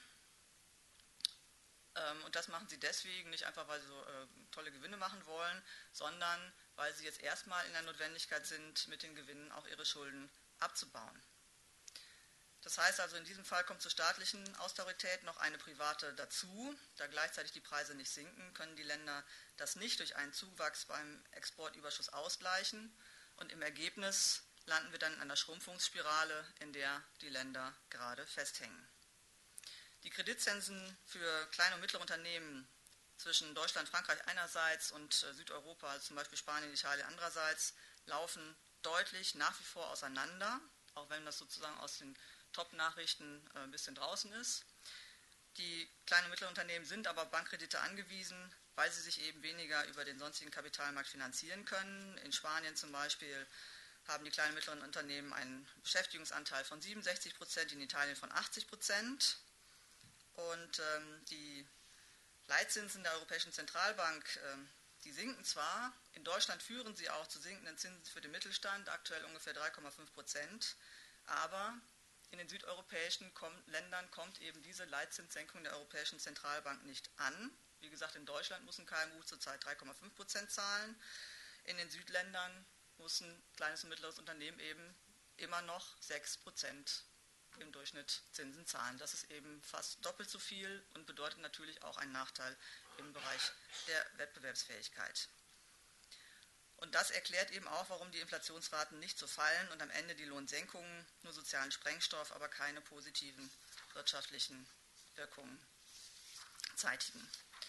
Und das machen sie deswegen nicht einfach, weil sie so tolle Gewinne machen wollen, sondern weil sie jetzt erstmal in der Notwendigkeit sind, mit den Gewinnen auch ihre Schulden abzubauen. Das heißt also, in diesem Fall kommt zur staatlichen Austerität noch eine private dazu. Da gleichzeitig die Preise nicht sinken, können die Länder das nicht durch einen Zuwachs beim Exportüberschuss ausgleichen. Und im Ergebnis landen wir dann in einer Schrumpfungsspirale, in der die Länder gerade festhängen. Die Kreditzinsen für kleine und mittlere Unternehmen zwischen Deutschland, Frankreich einerseits und Südeuropa, also zum Beispiel Spanien, Italien andererseits, laufen deutlich nach wie vor auseinander, auch wenn das sozusagen aus den Top-Nachrichten ein bisschen draußen ist. Die kleinen und mittleren Unternehmen sind aber auf Bankkredite angewiesen, weil sie sich eben weniger über den sonstigen Kapitalmarkt finanzieren können. In Spanien zum Beispiel haben die kleinen und mittleren Unternehmen einen Beschäftigungsanteil von 67%, in Italien von 80%. Und die Leitzinsen der Europäischen Zentralbank, die sinken zwar, in Deutschland führen sie auch zu sinkenden Zinsen für den Mittelstand, aktuell ungefähr 3,5%, aber in den südeuropäischen Ländern kommt eben diese Leitzinssenkung der Europäischen Zentralbank nicht an. Wie gesagt, in Deutschland muss ein KMU zurzeit 3,5% zahlen, in den Südländern muss ein kleines und mittleres Unternehmen eben immer noch 6% im Durchschnitt Zinsen zahlen. Das ist eben fast doppelt so viel und bedeutet natürlich auch einen Nachteil im Bereich der Wettbewerbsfähigkeit. Und das erklärt eben auch, warum die Inflationsraten nicht so fallen und am Ende die Lohnsenkungen nur sozialen Sprengstoff, aber keine positiven wirtschaftlichen Wirkungen zeitigen.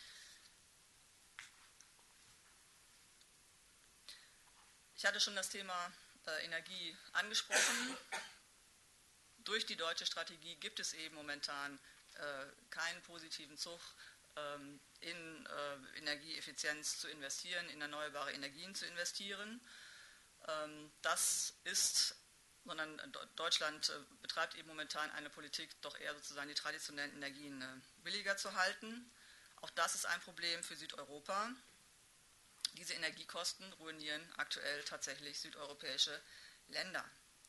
Ich hatte schon das Thema Energie angesprochen. Durch die deutsche Strategie gibt es eben momentan keinen positiven Zug in Energieeffizienz zu investieren, in erneuerbare Energien zu investieren. Sondern Deutschland betreibt eben momentan eine Politik, doch eher sozusagen die traditionellen Energien billiger zu halten. Auch das ist ein Problem für Südeuropa. Diese Energiekosten ruinieren aktuell tatsächlich südeuropäische Länder.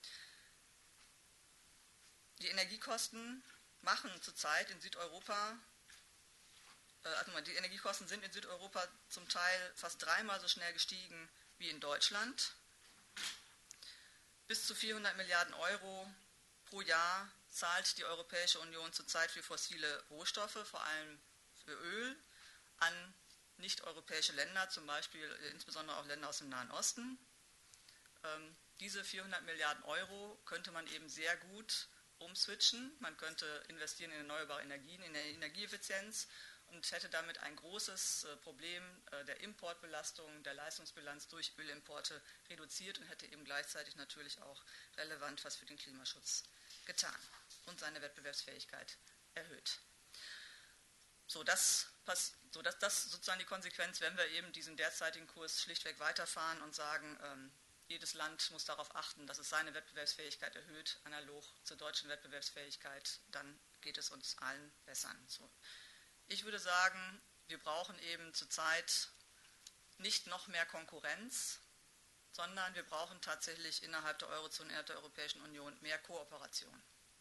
Die Energiekosten machen zurzeit in Südeuropa, die Energiekosten sind in Südeuropa zum Teil fast 3-mal so schnell gestiegen wie in Deutschland. Bis zu 400 Milliarden Euro pro Jahr zahlt die Europäische Union zurzeit für fossile Rohstoffe, vor allem für Öl, an nicht-europäische Länder, zum Beispiel insbesondere auch Länder aus dem Nahen Osten. Diese 400 Milliarden Euro könnte man eben sehr gut umswitchen. Man könnte investieren in erneuerbare Energien, in der Energieeffizienz und hätte damit ein großes Problem der Importbelastung, der Leistungsbilanz durch Ölimporte reduziert und hätte eben gleichzeitig natürlich auch relevant was für den Klimaschutz getan und seine Wettbewerbsfähigkeit erhöht. Das ist sozusagen die Konsequenz, wenn wir eben diesen derzeitigen Kurs schlichtweg weiterfahren und sagen, jedes Land muss darauf achten, dass es seine Wettbewerbsfähigkeit erhöht, analog zur deutschen Wettbewerbsfähigkeit, dann geht es uns allen besser. Ich würde sagen, wir brauchen eben zurzeit nicht noch mehr Konkurrenz, sondern wir brauchen tatsächlich innerhalb der Eurozone, innerhalb der Europäischen Union mehr Kooperation.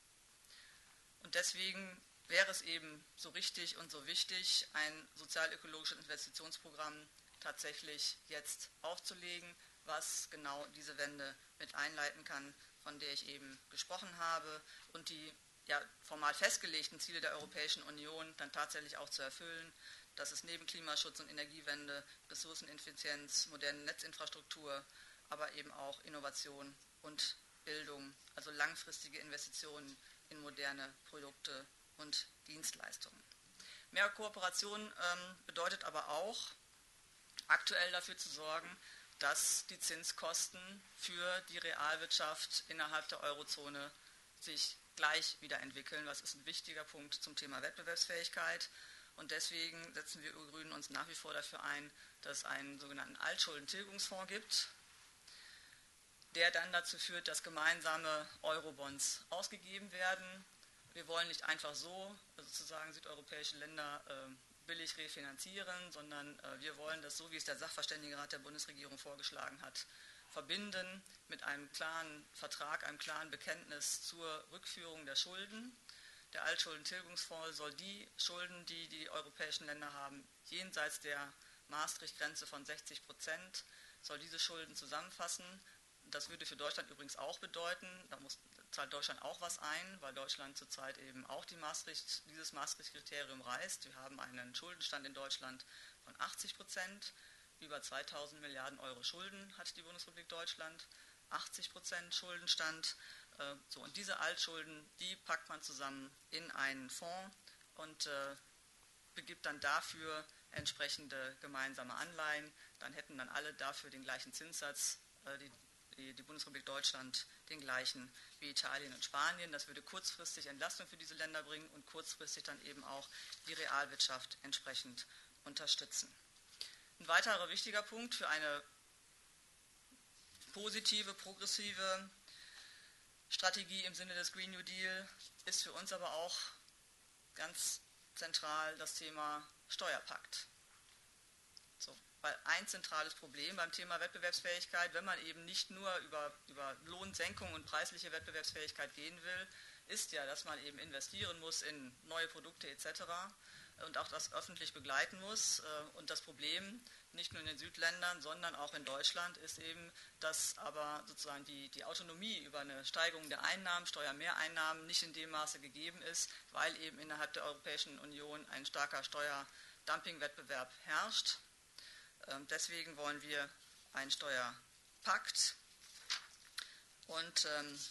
Und deswegen wäre es eben so richtig und so wichtig, ein sozial-ökologisches Investitionsprogramm tatsächlich jetzt aufzulegen, was genau diese Wende mit einleiten kann, von der ich eben gesprochen habe und die formal festgelegten Ziele der Europäischen Union dann tatsächlich auch zu erfüllen, dass es neben Klimaschutz und Energiewende, Ressourceneffizienz, moderne Netzinfrastruktur, aber eben auch Innovation und Bildung, also langfristige Investitionen in moderne Produkte und Dienstleistungen. Mehr Kooperation bedeutet aber auch, aktuell dafür zu sorgen, dass die Zinskosten für die Realwirtschaft innerhalb der Eurozone sich gleich wiederentwickeln. Das ist ein wichtiger Punkt zum Thema Wettbewerbsfähigkeit. Und deswegen setzen wir Grünen uns nach wie vor dafür ein, dass es einen sogenannten Altschuldentilgungsfonds gibt, der dann dazu führt, dass gemeinsame Eurobonds ausgegeben werden. Wir wollen nicht einfach so sozusagen südeuropäische Länder billig refinanzieren, sondern wir wollen das, so wie es der Sachverständigenrat der Bundesregierung vorgeschlagen hat, verbinden mit einem klaren Vertrag, einem klaren Bekenntnis zur Rückführung der Schulden. Der Altschuldentilgungsfonds soll die Schulden, die die europäischen Länder haben, jenseits der Maastricht-Grenze von 60%, soll diese Schulden zusammenfassen. Das würde für Deutschland übrigens auch bedeuten, zahlt Deutschland auch was ein, weil Deutschland zurzeit eben auch dieses Maastricht-Kriterium reißt. Wir haben einen Schuldenstand in Deutschland von 80%. Über 2000 Milliarden Euro Schulden hat die Bundesrepublik Deutschland, 80% Schuldenstand. Und diese Altschulden, die packt man zusammen in einen Fonds und begibt dann dafür entsprechende gemeinsame Anleihen. Dann hätten dann alle dafür den gleichen Zinssatz, die Bundesrepublik Deutschland den gleichen wie Italien und Spanien. Das würde kurzfristig Entlastung für diese Länder bringen und kurzfristig dann eben auch die Realwirtschaft entsprechend unterstützen. Ein weiterer wichtiger Punkt für eine positive, progressive Strategie im Sinne des Green New Deal ist für uns aber auch ganz zentral das Thema Steuerpakt. Weil ein zentrales Problem beim Thema Wettbewerbsfähigkeit, wenn man eben nicht nur über Lohnsenkung und preisliche Wettbewerbsfähigkeit gehen will, ist ja, dass man eben investieren muss in neue Produkte etc. und auch das öffentlich begleiten muss. Und das Problem, nicht nur in den Südländern, sondern auch in Deutschland, ist eben, dass aber sozusagen die Autonomie über eine Steigerung der Einnahmen, Steuermehreinnahmen nicht in dem Maße gegeben ist, weil eben innerhalb der Europäischen Union ein starker Steuerdumpingwettbewerb herrscht. Deswegen wollen wir einen Steuerpakt und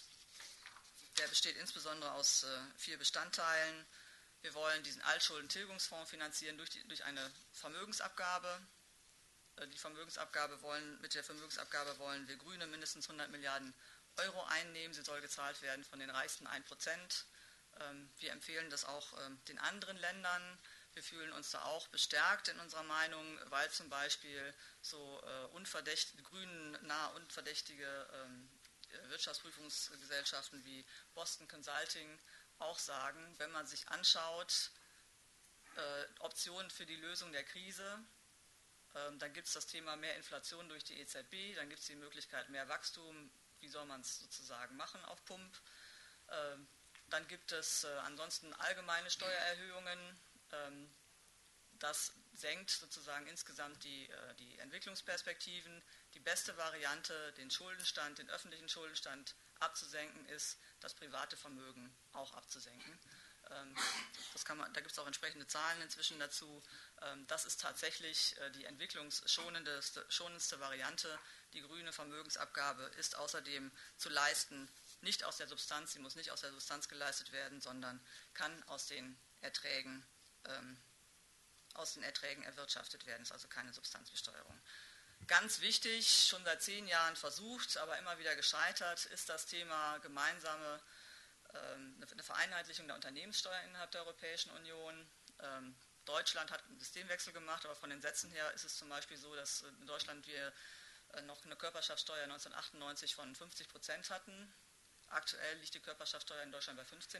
der besteht insbesondere aus 4 Bestandteilen. Wir wollen diesen Altschuldentilgungsfonds finanzieren durch eine Vermögensabgabe. Mit der Vermögensabgabe wollen wir Grüne mindestens 100 Milliarden Euro einnehmen. Sie soll gezahlt werden von den reichsten 1%. Wir empfehlen das auch den anderen Ländern. Wir fühlen uns da auch bestärkt in unserer Meinung, weil zum Beispiel so grünen-nah unverdächtige Wirtschaftsprüfungsgesellschaften wie Boston Consulting auch sagen, wenn man sich anschaut, Optionen für die Lösung der Krise, dann gibt es das Thema mehr Inflation durch die EZB, dann gibt es die Möglichkeit mehr Wachstum, wie soll man es sozusagen machen auf Pump. Dann gibt es ansonsten allgemeine Steuererhöhungen, das senkt sozusagen insgesamt die Entwicklungsperspektiven. Die beste Variante, den Schuldenstand, den öffentlichen Schuldenstand abzusenken, ist, das private Vermögen auch abzusenken. Da gibt es auch entsprechende Zahlen inzwischen dazu. Das ist tatsächlich die entwicklungsschonendste Variante. Die grüne Vermögensabgabe ist außerdem zu leisten, nicht aus der Substanz, sie muss nicht aus der Substanz geleistet werden, sondern kann aus den Erträgen erwirtschaftet werden. Ist also keine Substanzbesteuerung. Ganz wichtig, schon seit 10 Jahren versucht, aber immer wieder gescheitert, ist das Thema eine Vereinheitlichung der Unternehmenssteuer innerhalb der Europäischen Union. Deutschland hat einen Systemwechsel gemacht, aber von den Sätzen her ist es zum Beispiel so, dass in Deutschland wir noch eine Körperschaftssteuer 1998 von 50% hatten. Aktuell liegt die Körperschaftssteuer in Deutschland bei 15%.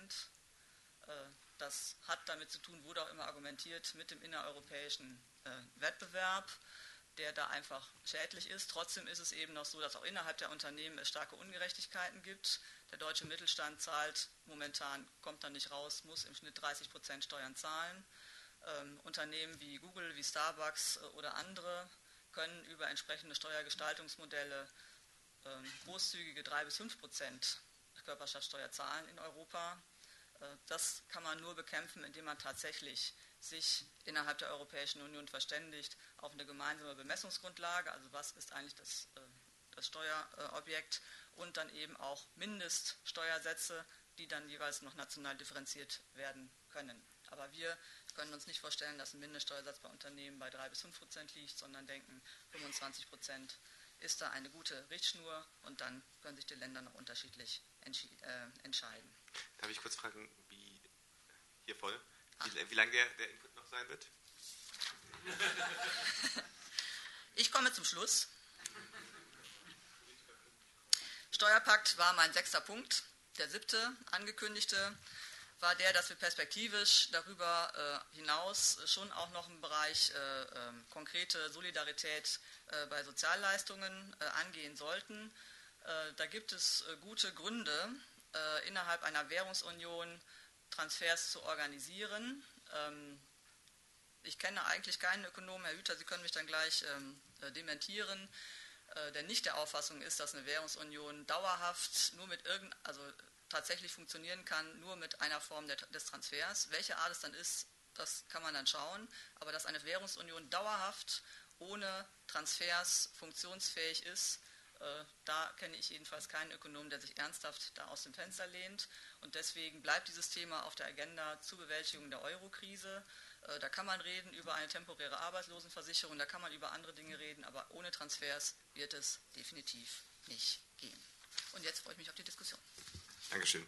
Das hat damit zu tun, wurde auch immer argumentiert, mit dem innereuropäischen Wettbewerb, der da einfach schädlich ist. Trotzdem ist es eben noch so, dass auch innerhalb der Unternehmen es starke Ungerechtigkeiten gibt. Der deutsche Mittelstand zahlt momentan, kommt dann nicht raus, muss im Schnitt 30% Steuern zahlen. Unternehmen wie Google, wie Starbucks oder andere können über entsprechende Steuergestaltungsmodelle großzügige 3-5% Körperschaftssteuer zahlen in Europa. Das kann man nur bekämpfen, indem man tatsächlich sich innerhalb der Europäischen Union verständigt auf eine gemeinsame Bemessungsgrundlage, also was ist eigentlich das Steuerobjekt, und dann eben auch Mindeststeuersätze, die dann jeweils noch national differenziert werden können. Aber wir können uns nicht vorstellen, dass ein Mindeststeuersatz bei Unternehmen bei 3-5% liegt, sondern denken, 25% ist da eine gute Richtschnur und dann können sich die Länder noch unterschiedlich entscheiden. Darf ich kurz fragen, wie lange der Input noch sein wird? Ich komme zum Schluss. Steuerpakt war mein 6. Punkt. Der 7. angekündigte war der, dass wir perspektivisch darüber hinaus schon auch noch im Bereich konkrete Solidarität bei Sozialleistungen angehen sollten. Da gibt es gute Gründe, innerhalb einer Währungsunion Transfers zu organisieren. Ich kenne eigentlich keinen Ökonomen, Herr Hüter, Sie können mich dann gleich dementieren, der nicht der Auffassung ist, dass eine Währungsunion dauerhaft tatsächlich funktionieren kann, nur mit einer Form des Transfers. Welche Art es dann ist, das kann man dann schauen. Aber dass eine Währungsunion dauerhaft ohne Transfers funktionsfähig ist, da kenne ich jedenfalls keinen Ökonomen, der sich ernsthaft da aus dem Fenster lehnt. Und deswegen bleibt dieses Thema auf der Agenda zur Bewältigung der Euro-Krise. Da kann man reden über eine temporäre Arbeitslosenversicherung, da kann man über andere Dinge reden, aber ohne Transfers wird es definitiv nicht gehen. Und jetzt freue ich mich auf die Diskussion. Dankeschön.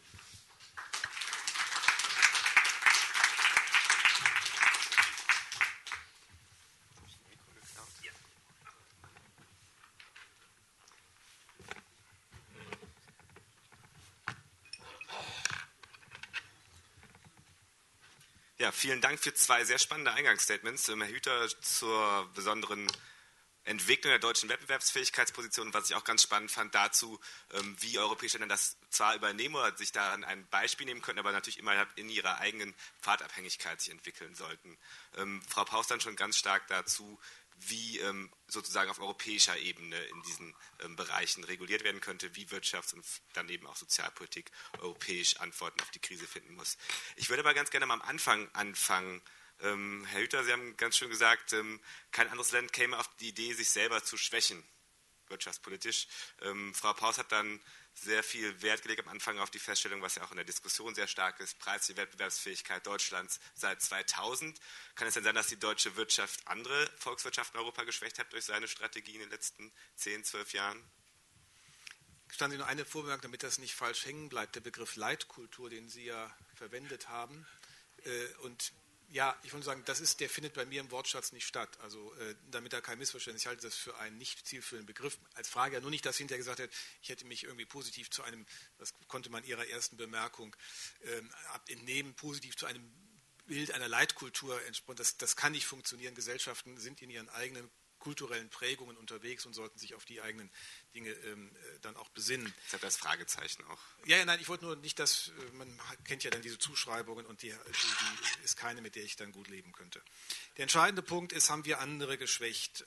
Ja, vielen Dank für 2 sehr spannende Eingangsstatements. Herr Hüter zur besonderen Entwicklung der deutschen Wettbewerbsfähigkeitsposition, was ich auch ganz spannend fand, dazu, wie europäische Länder das zwar übernehmen oder sich daran ein Beispiel nehmen können, aber natürlich immer in ihrer eigenen Pfadabhängigkeit sich entwickeln sollten. Frau Paus dann schon ganz stark dazu, wie sozusagen auf europäischer Ebene in diesen Bereichen reguliert werden könnte, wie Wirtschafts- und dann eben auch Sozialpolitik europäisch Antworten auf die Krise finden muss. Ich würde aber ganz gerne mal am Anfang anfangen. Herr Hüter, Sie haben ganz schön gesagt, kein anderes Land käme auf die Idee, sich selber zu schwächen, wirtschaftspolitisch. Frau Paus hat dann sehr viel Wert gelegt am Anfang auf die Feststellung, was ja auch in der Diskussion sehr stark ist, preisliche Wettbewerbsfähigkeit Deutschlands seit 2000. Kann es denn sein, dass die deutsche Wirtschaft andere Volkswirtschaften in Europa geschwächt hat durch seine Strategie in den letzten 10, 12 Jahren? Gestatten Sie nur eine Vorbemerkung, damit das nicht falsch hängen bleibt. Der Begriff Leitkultur, den Sie ja verwendet haben, und Ja, ich wollte sagen, der findet bei mir im Wortschatz nicht statt. Also damit da kein Missverständnis, ich halte das für einen nicht zielführenden Begriff. Als Frage ja nur nicht, dass hinterher gesagt hat, ich hätte mich irgendwie positiv zu einem, das konnte man Ihrer ersten Bemerkung entnehmen, positiv zu einem Bild einer Leitkultur entsprochen. Das kann nicht funktionieren. Gesellschaften sind in ihren eigenen kulturellen Prägungen unterwegs und sollten sich auf die eigenen Dinge dann auch besinnen. Das hat das Fragezeichen auch. Ja, nein, ich wollte nur nicht, dass man kennt ja dann diese Zuschreibungen und die ist keine, mit der ich dann gut leben könnte. Der entscheidende Punkt ist, haben wir andere geschwächt?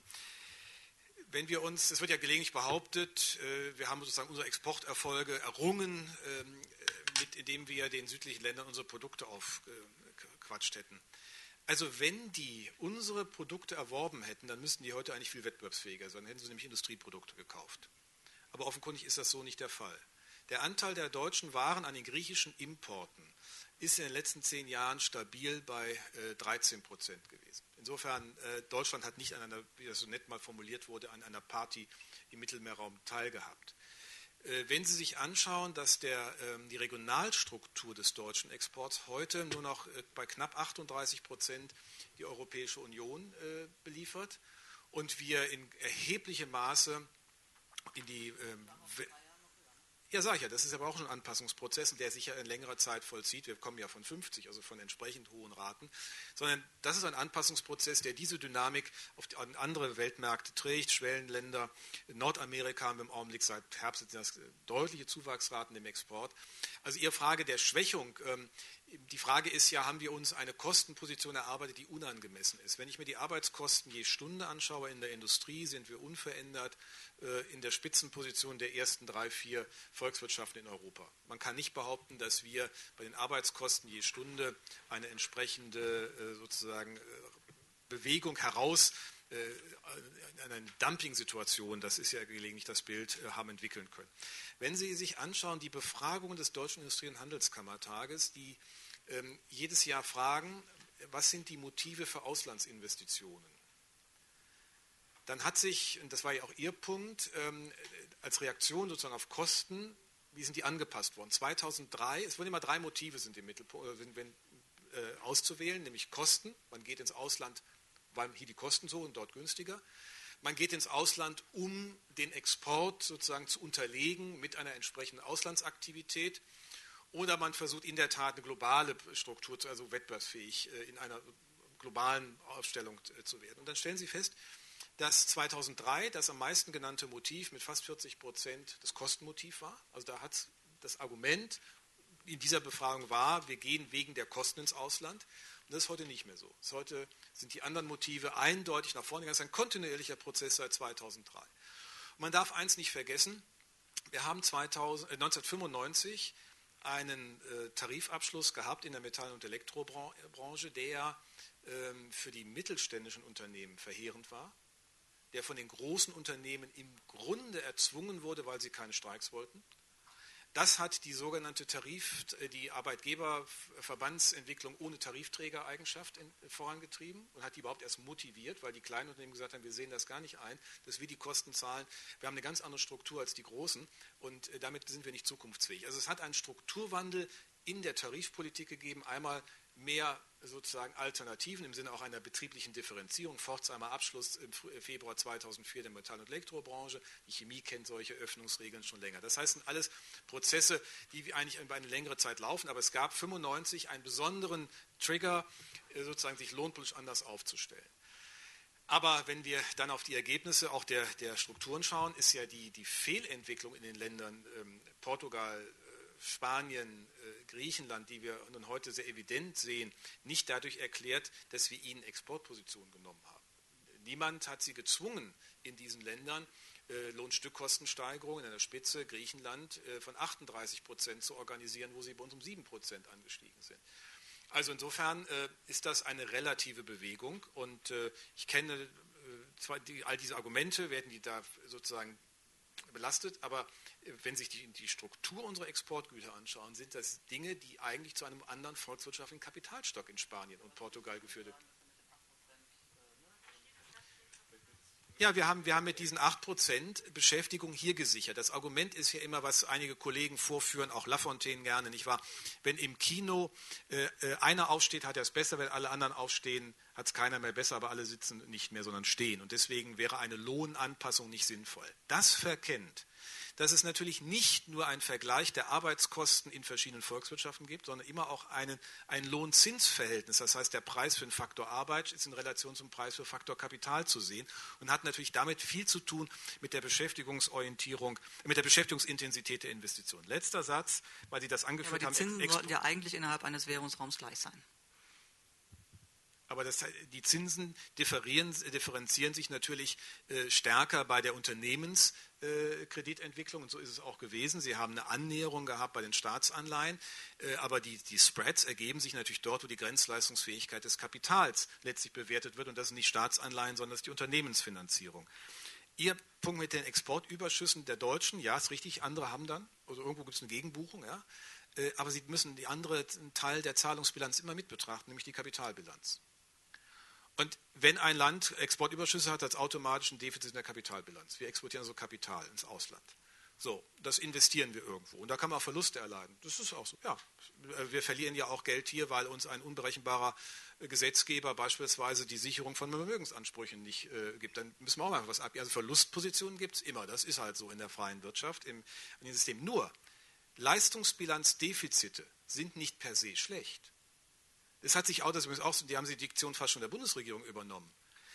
Wenn wir uns, es wird ja gelegentlich behauptet, wir haben sozusagen unsere Exporterfolge errungen, indem wir den südlichen Ländern unsere Produkte aufgequatscht hätten. Also wenn die unsere Produkte erworben hätten, dann müssten die heute eigentlich viel wettbewerbsfähiger sein. Dann hätten sie nämlich Industrieprodukte gekauft. Aber offenkundig ist das so nicht der Fall. Der Anteil der deutschen Waren an den griechischen Importen ist in den letzten 10 Jahren stabil bei 13% gewesen. Insofern, Deutschland hat nicht an einer, wie das so nett mal formuliert wurde, an einer Party im Mittelmeerraum teilgehabt. Wenn Sie sich anschauen, dass die Regionalstruktur des deutschen Exports heute nur noch bei knapp 38% die Europäische Union beliefert und wir in erheblichem Maße in die... Ja, sage ich ja, das ist aber auch schon ein Anpassungsprozess, der sich ja in längerer Zeit vollzieht. Wir kommen ja von 50, also von entsprechend hohen Raten. Sondern das ist ein Anpassungsprozess, der diese Dynamik auf andere Weltmärkte trägt. Schwellenländer, Nordamerika haben im Augenblick seit Herbst das deutliche Zuwachsraten im Export. Also Ihre Frage der Schwächung, die Frage ist ja, haben wir uns eine Kostenposition erarbeitet, die unangemessen ist? Wenn ich mir die Arbeitskosten je Stunde anschaue in der Industrie, sind wir unverändert in der Spitzenposition der ersten 3, 4 Volkswirtschaften in Europa. Man kann nicht behaupten, dass wir bei den Arbeitskosten je Stunde eine entsprechende sozusagen Bewegung heraus in einer Dumping-Situation, das ist ja gelegentlich das Bild, haben entwickeln können. Wenn Sie sich anschauen, die Befragungen des Deutschen Industrie- und Handelskammertages, die jedes Jahr fragen, was sind die Motive für Auslandsinvestitionen? Dann hat sich, und das war ja auch Ihr Punkt, als Reaktion sozusagen auf Kosten, wie sind die angepasst worden? 2003, es wurden immer 3 Motive sind im Mittelpunkt, auszuwählen, nämlich Kosten, man geht ins Ausland, weil hier die Kosten so und dort günstiger. Man geht ins Ausland, um den Export sozusagen zu unterlegen mit einer entsprechenden Auslandsaktivität. Oder man versucht in der Tat eine globale Struktur, also wettbewerbsfähig in einer globalen Aufstellung zu werden. Und dann stellen Sie fest, dass 2003 das am meisten genannte Motiv mit fast 40% das Kostenmotiv war. Also da hat das Argument in dieser Befragung war, wir gehen wegen der Kosten ins Ausland. Und das ist heute nicht mehr so. Heute sind die anderen Motive eindeutig nach vorne gegangen. Das ist ein kontinuierlicher Prozess seit 2003. Und man darf eins nicht vergessen, wir haben 1995 einen Tarifabschluss gehabt in der Metall- und Elektrobranche, der für die mittelständischen Unternehmen verheerend war, der von den großen Unternehmen im Grunde erzwungen wurde, weil sie keine Streiks wollten. Das hat die sogenannte die Arbeitgeberverbandsentwicklung ohne Tarifträgereigenschaft vorangetrieben und hat die überhaupt erst motiviert, weil die kleinen Unternehmen gesagt haben, wir sehen das gar nicht ein, dass wir die Kosten zahlen. Wir haben eine ganz andere Struktur als die großen und damit sind wir nicht zukunftsfähig. Also es hat einen Strukturwandel in der Tarifpolitik gegeben, einmal mehr sozusagen Alternativen im Sinne auch einer betrieblichen Differenzierung. Pforzheimer Abschluss im Februar 2004 der Metall- und Elektrobranche. Die Chemie kennt solche Öffnungsregeln schon länger. Das heißt, sind alles Prozesse, die eigentlich über eine längere Zeit laufen. Aber es gab 1995 einen besonderen Trigger, sozusagen sich lohnpolitisch anders aufzustellen. Aber wenn wir dann auf die Ergebnisse auch der Strukturen schauen, ist ja die Fehlentwicklung in den Ländern Portugal, Spanien, Griechenland, die wir nun heute sehr evident sehen, nicht dadurch erklärt, dass wir ihnen Exportpositionen genommen haben. Niemand hat sie gezwungen, in diesen Ländern Lohnstückkostensteigerungen in der Spitze Griechenland von 38% zu organisieren, wo sie bei uns um 7% angestiegen sind. Also insofern ist das eine relative Bewegung und ich kenne all diese Argumente, werden die da sozusagen belastet, aber wenn sich die Struktur unserer Exportgüter anschauen, sind das Dinge, die eigentlich zu einem anderen volkswirtschaftlichen Kapitalstock in Spanien und Portugal geführt haben. Ja, wir haben mit diesen 8% Beschäftigung hier gesichert. Das Argument ist ja immer, was einige Kollegen vorführen, auch Lafontaine gerne, nicht wahr? Wenn im Kino einer aufsteht, hat er es besser, wenn alle anderen aufstehen, hat es keiner mehr besser, aber alle sitzen nicht mehr, sondern stehen. Und deswegen wäre eine Lohnanpassung nicht sinnvoll. Das verkennt, dass es natürlich nicht nur einen Vergleich der Arbeitskosten in verschiedenen Volkswirtschaften gibt, sondern immer auch ein Lohn-Zins-Verhältnis. Das heißt, der Preis für den Faktor Arbeit ist in Relation zum Preis für Faktor Kapital zu sehen und hat natürlich damit viel zu tun mit der Beschäftigungsorientierung, mit der Beschäftigungsintensität der Investitionen. Letzter Satz, weil Sie das angeführt haben. Aber die Zinsen sollten ja eigentlich innerhalb eines Währungsraums gleich sein. Aber die Zinsen differenzieren sich natürlich stärker bei der Unternehmenskreditentwicklung und so ist es auch gewesen. Sie haben eine Annäherung gehabt bei den Staatsanleihen, aber die Spreads ergeben sich natürlich dort, wo die Grenzleistungsfähigkeit des Kapitals letztlich bewertet wird und das sind nicht Staatsanleihen, sondern das ist die Unternehmensfinanzierung. Ihr Punkt mit den Exportüberschüssen der Deutschen, ja, ist richtig, andere haben dann, also irgendwo gibt es eine Gegenbuchung, ja, aber sie müssen die andere Teil der Zahlungsbilanz immer mit betrachten, nämlich die Kapitalbilanz. Und wenn ein Land Exportüberschüsse hat, hat es automatisch ein Defizit in der Kapitalbilanz. Wir exportieren also Kapital ins Ausland. So, das investieren wir irgendwo. Und da kann man auch Verluste erleiden. Das ist auch so. Ja, wir verlieren ja auch Geld hier, weil uns ein unberechenbarer Gesetzgeber beispielsweise die Sicherung von Vermögensansprüchen nicht gibt. Dann müssen wir auch mal was ab. Also Verlustpositionen gibt es immer. Das ist halt so in der freien Wirtschaft, im System. Nur, Leistungsbilanzdefizite sind nicht per se schlecht. Es hat sich auch, das ist auch, die haben die Diktion fast schon der Bundesregierung übernommen.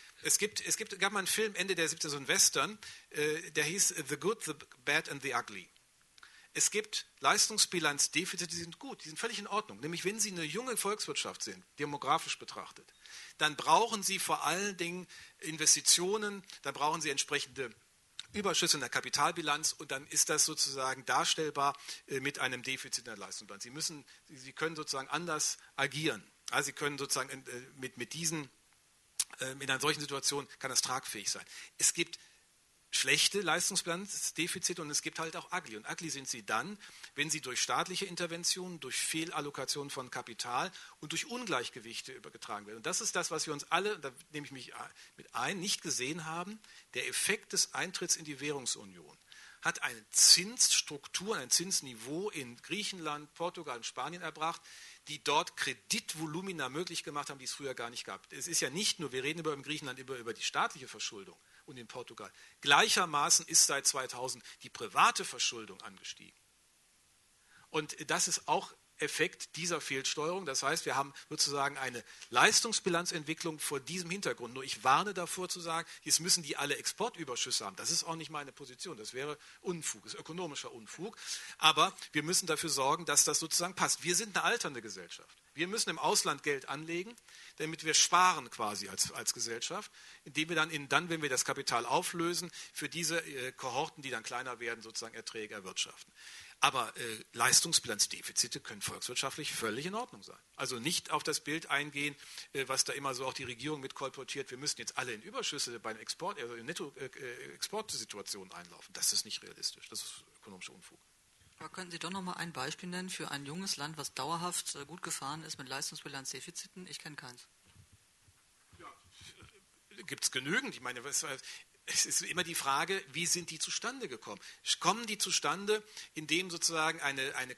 Gab mal einen Film Ende der 70er, so ein Western, der hieß The Good, the Bad and the Ugly. Es gibt Leistungsbilanzdefizite, die sind gut, die sind völlig in Ordnung. Nämlich wenn Sie eine junge Volkswirtschaft sind, demografisch betrachtet, dann brauchen Sie vor allen Dingen Investitionen, dann brauchen Sie entsprechende Überschüsse in der Kapitalbilanz und dann ist das sozusagen darstellbar mit einem Defizit in der Leistungsbilanz. Sie können sozusagen anders agieren. Also Sie können sozusagen in einer solchen Situation kann das tragfähig sein. Es gibt schlechte Leistungsbilanzdefizite und es gibt halt auch ugly. Und ugly sind sie dann, wenn sie durch staatliche Interventionen, durch Fehlallokation von Kapital und durch Ungleichgewichte übergetragen werden. Und das ist das, was wir uns alle, da nehme ich mich mit ein, nicht gesehen haben. Der Effekt des Eintritts in die Währungsunion hat eine Zinsstruktur, ein Zinsniveau in Griechenland, Portugal und Spanien erbracht, die dort Kreditvolumina möglich gemacht haben, die es früher gar nicht gab. Es ist ja nicht nur, wir reden in Griechenland über die staatliche Verschuldung und in Portugal. Gleichermaßen ist seit 2000 die private Verschuldung angestiegen. Und das ist auch Effekt dieser Fehlsteuerung. Das heißt, wir haben sozusagen eine Leistungsbilanzentwicklung vor diesem Hintergrund. Nur ich warne davor zu sagen, jetzt müssen die alle Exportüberschüsse haben. Das ist auch nicht meine Position. Das wäre Unfug, das ist ökonomischer Unfug. Aber wir müssen dafür sorgen, dass das sozusagen passt. Wir sind eine alternde Gesellschaft. Wir müssen im Ausland Geld anlegen, damit wir sparen quasi als Gesellschaft, indem wir dann, wenn wir das Kapital auflösen, für diese Kohorten, die dann kleiner werden, sozusagen Erträge erwirtschaften. Aber Leistungsbilanzdefizite können volkswirtschaftlich völlig in Ordnung sein. Also nicht auf das Bild eingehen, was da immer so auch die Regierung mit kolportiert, wir müssen jetzt alle in Überschüsse beim Export, also in Netto-Exportsituationen einlaufen. Das ist nicht realistisch, das ist ökonomischer Unfug. Aber könnten Sie doch noch mal ein Beispiel nennen für ein junges Land, was dauerhaft gut gefahren ist mit Leistungsbilanzdefiziten? Ich kenne keins. Ja, gibt es genügend. Ich meine, es ist immer die Frage, wie sind die zustande gekommen? Kommen die zustande, indem sozusagen eine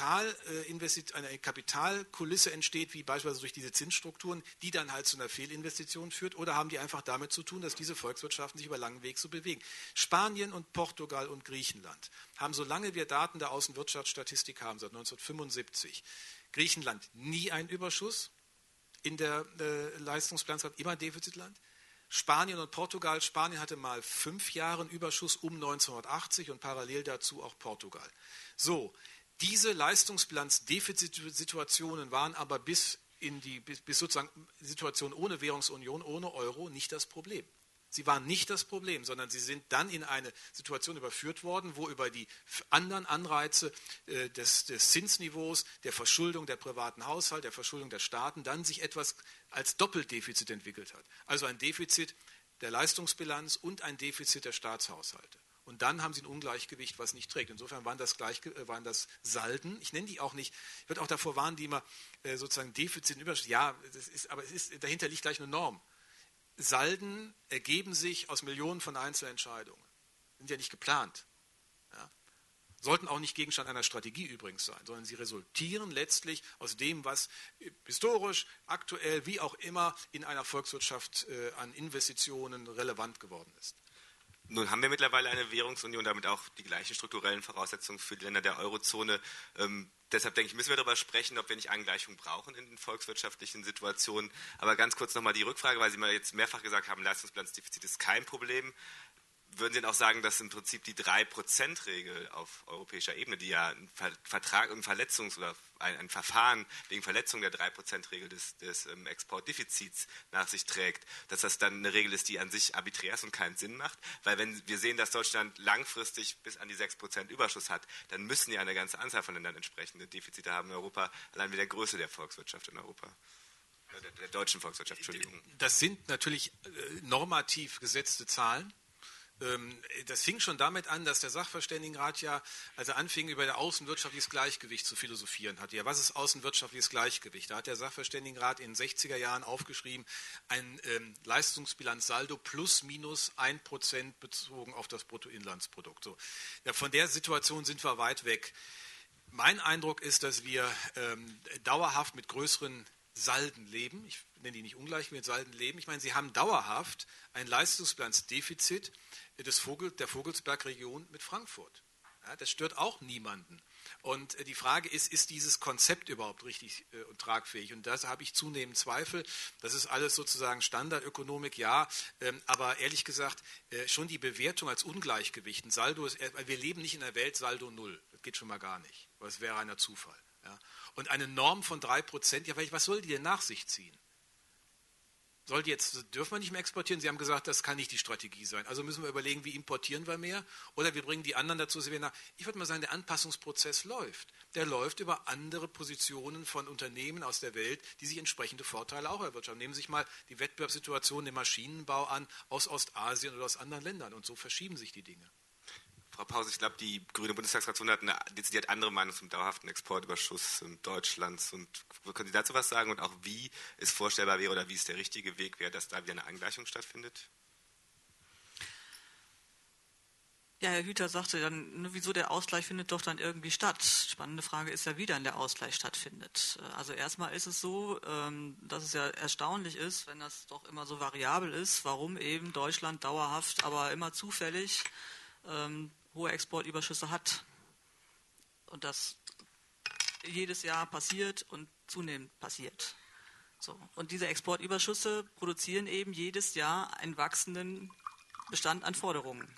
Kapitalkulisse entsteht, wie beispielsweise durch diese Zinsstrukturen, die dann halt zu einer Fehlinvestition führt, oder haben die einfach damit zu tun, dass diese Volkswirtschaften sich über langen Weg so bewegen? Spanien und Portugal und Griechenland haben, solange wir Daten der Außenwirtschaftsstatistik haben, seit 1975, Griechenland nie einen Überschuss in der Leistungsbilanz gehabt, immer Defizitland. Spanien und Portugal. Spanien hatte mal 5 Jahre einen Überschuss um 1980 und parallel dazu auch Portugal. So, diese Leistungsbilanzdefizitsituationen waren aber bis sozusagen Situation ohne Währungsunion, ohne Euro nicht das Problem. Sie waren nicht das Problem, sondern sie sind dann in eine Situation überführt worden, wo über die anderen Anreize des Zinsniveaus, der Verschuldung der privaten Haushalte, der Verschuldung der Staaten, dann sich etwas als Doppeldefizit entwickelt hat. Also ein Defizit der Leistungsbilanz und ein Defizit der Staatshaushalte. Und dann haben sie ein Ungleichgewicht, was nicht trägt. Insofern waren das Salden. Ich nenne die auch nicht, ich würde auch davor warnen, die immer sozusagen Defizit, Überschuss. Ja, aber dahinter liegt gleich eine Norm. Salden ergeben sich aus Millionen von Einzelentscheidungen. Sind ja nicht geplant. Ja. Sollten auch nicht Gegenstand einer Strategie übrigens sein, sondern sie resultieren letztlich aus dem, was historisch, aktuell, wie auch immer in einer Volkswirtschaft an Investitionen relevant geworden ist. Nun haben wir mittlerweile eine Währungsunion, damit auch die gleichen strukturellen Voraussetzungen für die Länder der Eurozone. Deshalb denke ich, müssen wir darüber sprechen, ob wir nicht Angleichung brauchen in den volkswirtschaftlichen Situationen. Aber ganz kurz nochmal die Rückfrage, weil Sie mal jetzt mehrfach gesagt haben, Leistungsbilanzdefizit ist kein Problem. Würden Sie denn auch sagen, dass im Prinzip die 3%-Regel auf europäischer Ebene, die ja ein Vertrag und ein Verfahren wegen Verletzung der 3%-Regel des Exportdefizits nach sich trägt, dass das dann eine Regel ist, die an sich arbiträr ist und keinen Sinn macht? Weil wenn wir sehen, dass Deutschland langfristig bis an die 6% Überschuss hat, dann müssen ja eine ganze Anzahl von Ländern entsprechende Defizite haben in Europa, allein mit der Größe der Volkswirtschaft in Europa. Der deutschen Volkswirtschaft, Entschuldigung. Das sind natürlich normativ gesetzte Zahlen. Das fing schon damit an, dass der Sachverständigenrat ja, als er anfing, über das außenwirtschaftliches Gleichgewicht zu philosophieren hatte. Ja, was ist außenwirtschaftliches Gleichgewicht? Da hat der Sachverständigenrat in den 60er Jahren aufgeschrieben, ein Leistungsbilanzsaldo plus minus 1% bezogen auf das Bruttoinlandsprodukt. So. Ja, von der Situation sind wir weit weg. Mein Eindruck ist, dass wir dauerhaft mit größeren Salden leben. Ich nenne die nicht ungleich mit Salden leben. Ich meine, sie haben dauerhaft ein Leistungsbilanzdefizit der Vogelsbergregion mit Frankfurt. Ja, das stört auch niemanden. Und die Frage ist dieses Konzept überhaupt richtig und tragfähig? Und da habe ich zunehmend Zweifel. Das ist alles sozusagen Standardökonomik, ja. Aber ehrlich gesagt, schon die Bewertung als Ungleichgewicht. Ein Saldo ist, wir leben nicht in der Welt Saldo 0. Das geht schon mal gar nicht. Das wäre einer Zufall. Ja. Und eine Norm von 3%, ja, was soll die denn nach sich ziehen? Dürfen wir nicht mehr exportieren? Sie haben gesagt, das kann nicht die Strategie sein. Also müssen wir überlegen, wie importieren wir mehr? Oder wir bringen die anderen dazu. Ich würde mal sagen, der Anpassungsprozess läuft. Der läuft über andere Positionen von Unternehmen aus der Welt, die sich entsprechende Vorteile auch erwirtschaften. Nehmen Sie sich mal die Wettbewerbssituation im Maschinenbau an aus Ostasien oder aus anderen Ländern. Und so verschieben sich die Dinge. Frau Pause, ich glaube, die grüne Bundestagsfraktion hat eine dezidiert andere Meinung zum dauerhaften Exportüberschuss Deutschlands. Und können Sie dazu was sagen? Und auch wie es vorstellbar wäre oder wie es der richtige Weg wäre, dass da wieder eine Angleichung stattfindet? Ja, Herr Hüter sagte dann, wieso der Ausgleich findet doch dann irgendwie statt. Spannende Frage ist ja, wie dann der Ausgleich stattfindet. Also erstmal ist es so, dass es ja erstaunlich ist, wenn das doch immer so variabel ist, warum eben Deutschland dauerhaft, aber immer zufällig hohe Exportüberschüsse hat. Und das jedes Jahr passiert und zunehmend passiert. So. Und diese Exportüberschüsse produzieren eben jedes Jahr einen wachsenden Bestand an Forderungen.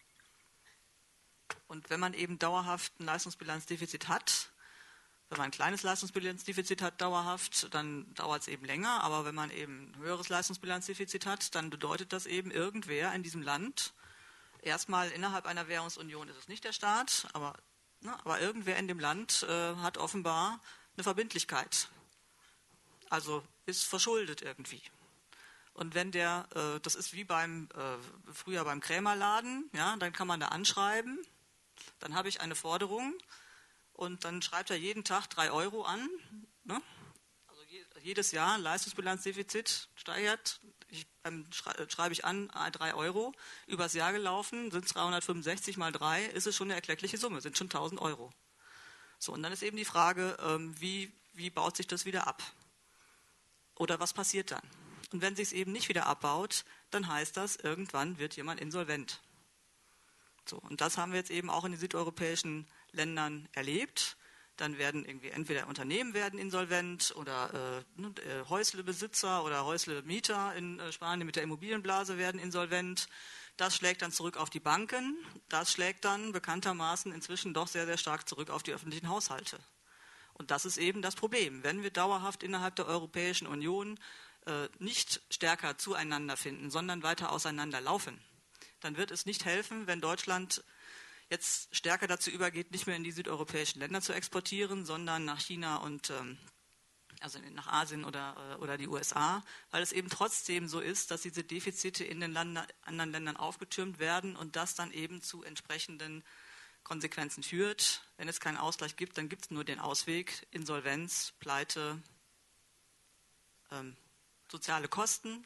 Und wenn man eben dauerhaft ein Leistungsbilanzdefizit hat, wenn man ein kleines Leistungsbilanzdefizit hat dauerhaft, dann dauert es eben länger. Aber wenn man eben ein höheres Leistungsbilanzdefizit hat, dann bedeutet das eben, irgendwer in diesem Land, erstmal innerhalb einer Währungsunion ist es nicht der Staat, aber irgendwer in dem Land hat offenbar eine Verbindlichkeit. Also ist verschuldet irgendwie. Und wenn das ist wie früher beim Krämerladen, ja, dann kann man da anschreiben, dann habe ich eine Forderung und dann schreibt er jeden Tag 3 Euro an. Ne? Also jedes Jahr Leistungsbilanzdefizit steigert. Schreibe ich an, 3 Euro, übers Jahr gelaufen, sind es 365 mal 3, ist es schon eine erkleckliche Summe, sind schon 1000 Euro. So, und dann ist eben die Frage, wie baut sich das wieder ab? Oder was passiert dann? Und wenn sich es eben nicht wieder abbaut, dann heißt das, irgendwann wird jemand insolvent. So, und das haben wir jetzt eben auch in den südeuropäischen Ländern erlebt. Dann werden irgendwie entweder Unternehmen werden insolvent oder Häuslebesitzer oder Häuslemieter in Spanien mit der Immobilienblase werden insolvent. Das schlägt dann zurück auf die Banken. Das schlägt dann bekanntermaßen inzwischen doch sehr, sehr stark zurück auf die öffentlichen Haushalte. Und das ist eben das Problem. Wenn wir dauerhaft innerhalb der Europäischen Union nicht stärker zueinander finden, sondern weiter auseinanderlaufen, dann wird es nicht helfen, wenn Deutschland jetzt stärker dazu übergeht, nicht mehr in die südeuropäischen Länder zu exportieren, sondern nach China und also nach Asien oder die USA, weil es eben trotzdem so ist, dass diese Defizite in den anderen Ländern aufgetürmt werden und das dann eben zu entsprechenden Konsequenzen führt. Wenn es keinen Ausgleich gibt, dann gibt es nur den Ausweg, Insolvenz, Pleite, soziale Kosten.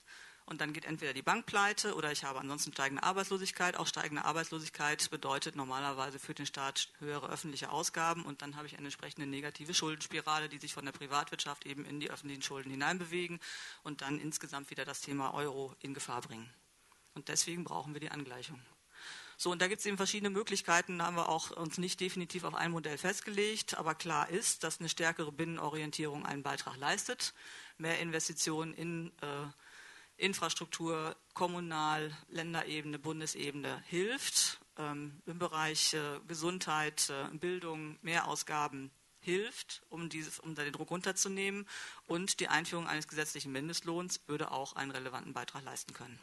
und dann geht entweder die Bank pleite oder ich habe ansonsten steigende Arbeitslosigkeit. Auch steigende Arbeitslosigkeit bedeutet normalerweise für den Staat höhere öffentliche Ausgaben und dann habe ich eine entsprechende negative Schuldenspirale, die sich von der Privatwirtschaft eben in die öffentlichen Schulden hineinbewegen und dann insgesamt wieder das Thema Euro in Gefahr bringen. Und deswegen brauchen wir die Angleichung. So, und da gibt es eben verschiedene Möglichkeiten, da haben wir auch uns nicht definitiv auf ein Modell festgelegt, aber klar ist, dass eine stärkere Binnenorientierung einen Beitrag leistet, mehr Investitionen in Infrastruktur, Kommunal-, Länderebene, Bundesebene hilft, im Bereich Gesundheit, Bildung, Mehrausgaben hilft, um den Druck runterzunehmen und die Einführung eines gesetzlichen Mindestlohns würde auch einen relevanten Beitrag leisten können.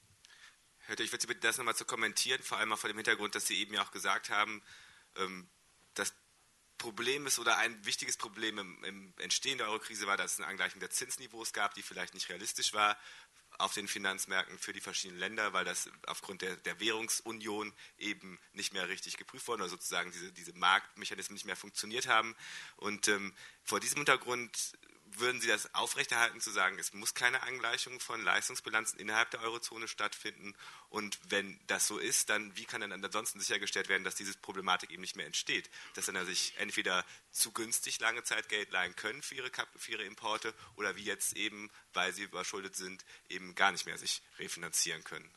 Herr Hütter, ich würde Sie bitten, das nochmal zu kommentieren, vor allem auch vor dem Hintergrund, dass Sie eben ja auch gesagt haben, das Problem ist oder ein wichtiges Problem im Entstehen der Eurokrise war, dass es eine Angleichung der Zinsniveaus gab, die vielleicht nicht realistisch war auf den Finanzmärkten für die verschiedenen Länder, weil das aufgrund der Währungsunion eben nicht mehr richtig geprüft wurde oder sozusagen diese Marktmechanismen nicht mehr funktioniert haben. Und vor diesem Hintergrund würden Sie das aufrechterhalten, zu sagen, es muss keine Angleichung von Leistungsbilanzen innerhalb der Eurozone stattfinden? Und wenn das so ist, dann wie kann dann ansonsten sichergestellt werden, dass diese Problematik eben nicht mehr entsteht? Dass dann sich entweder zu günstig lange Zeit Geld leihen können für ihre Importe oder wie jetzt eben, weil sie überschuldet sind, eben gar nicht mehr sich refinanzieren können?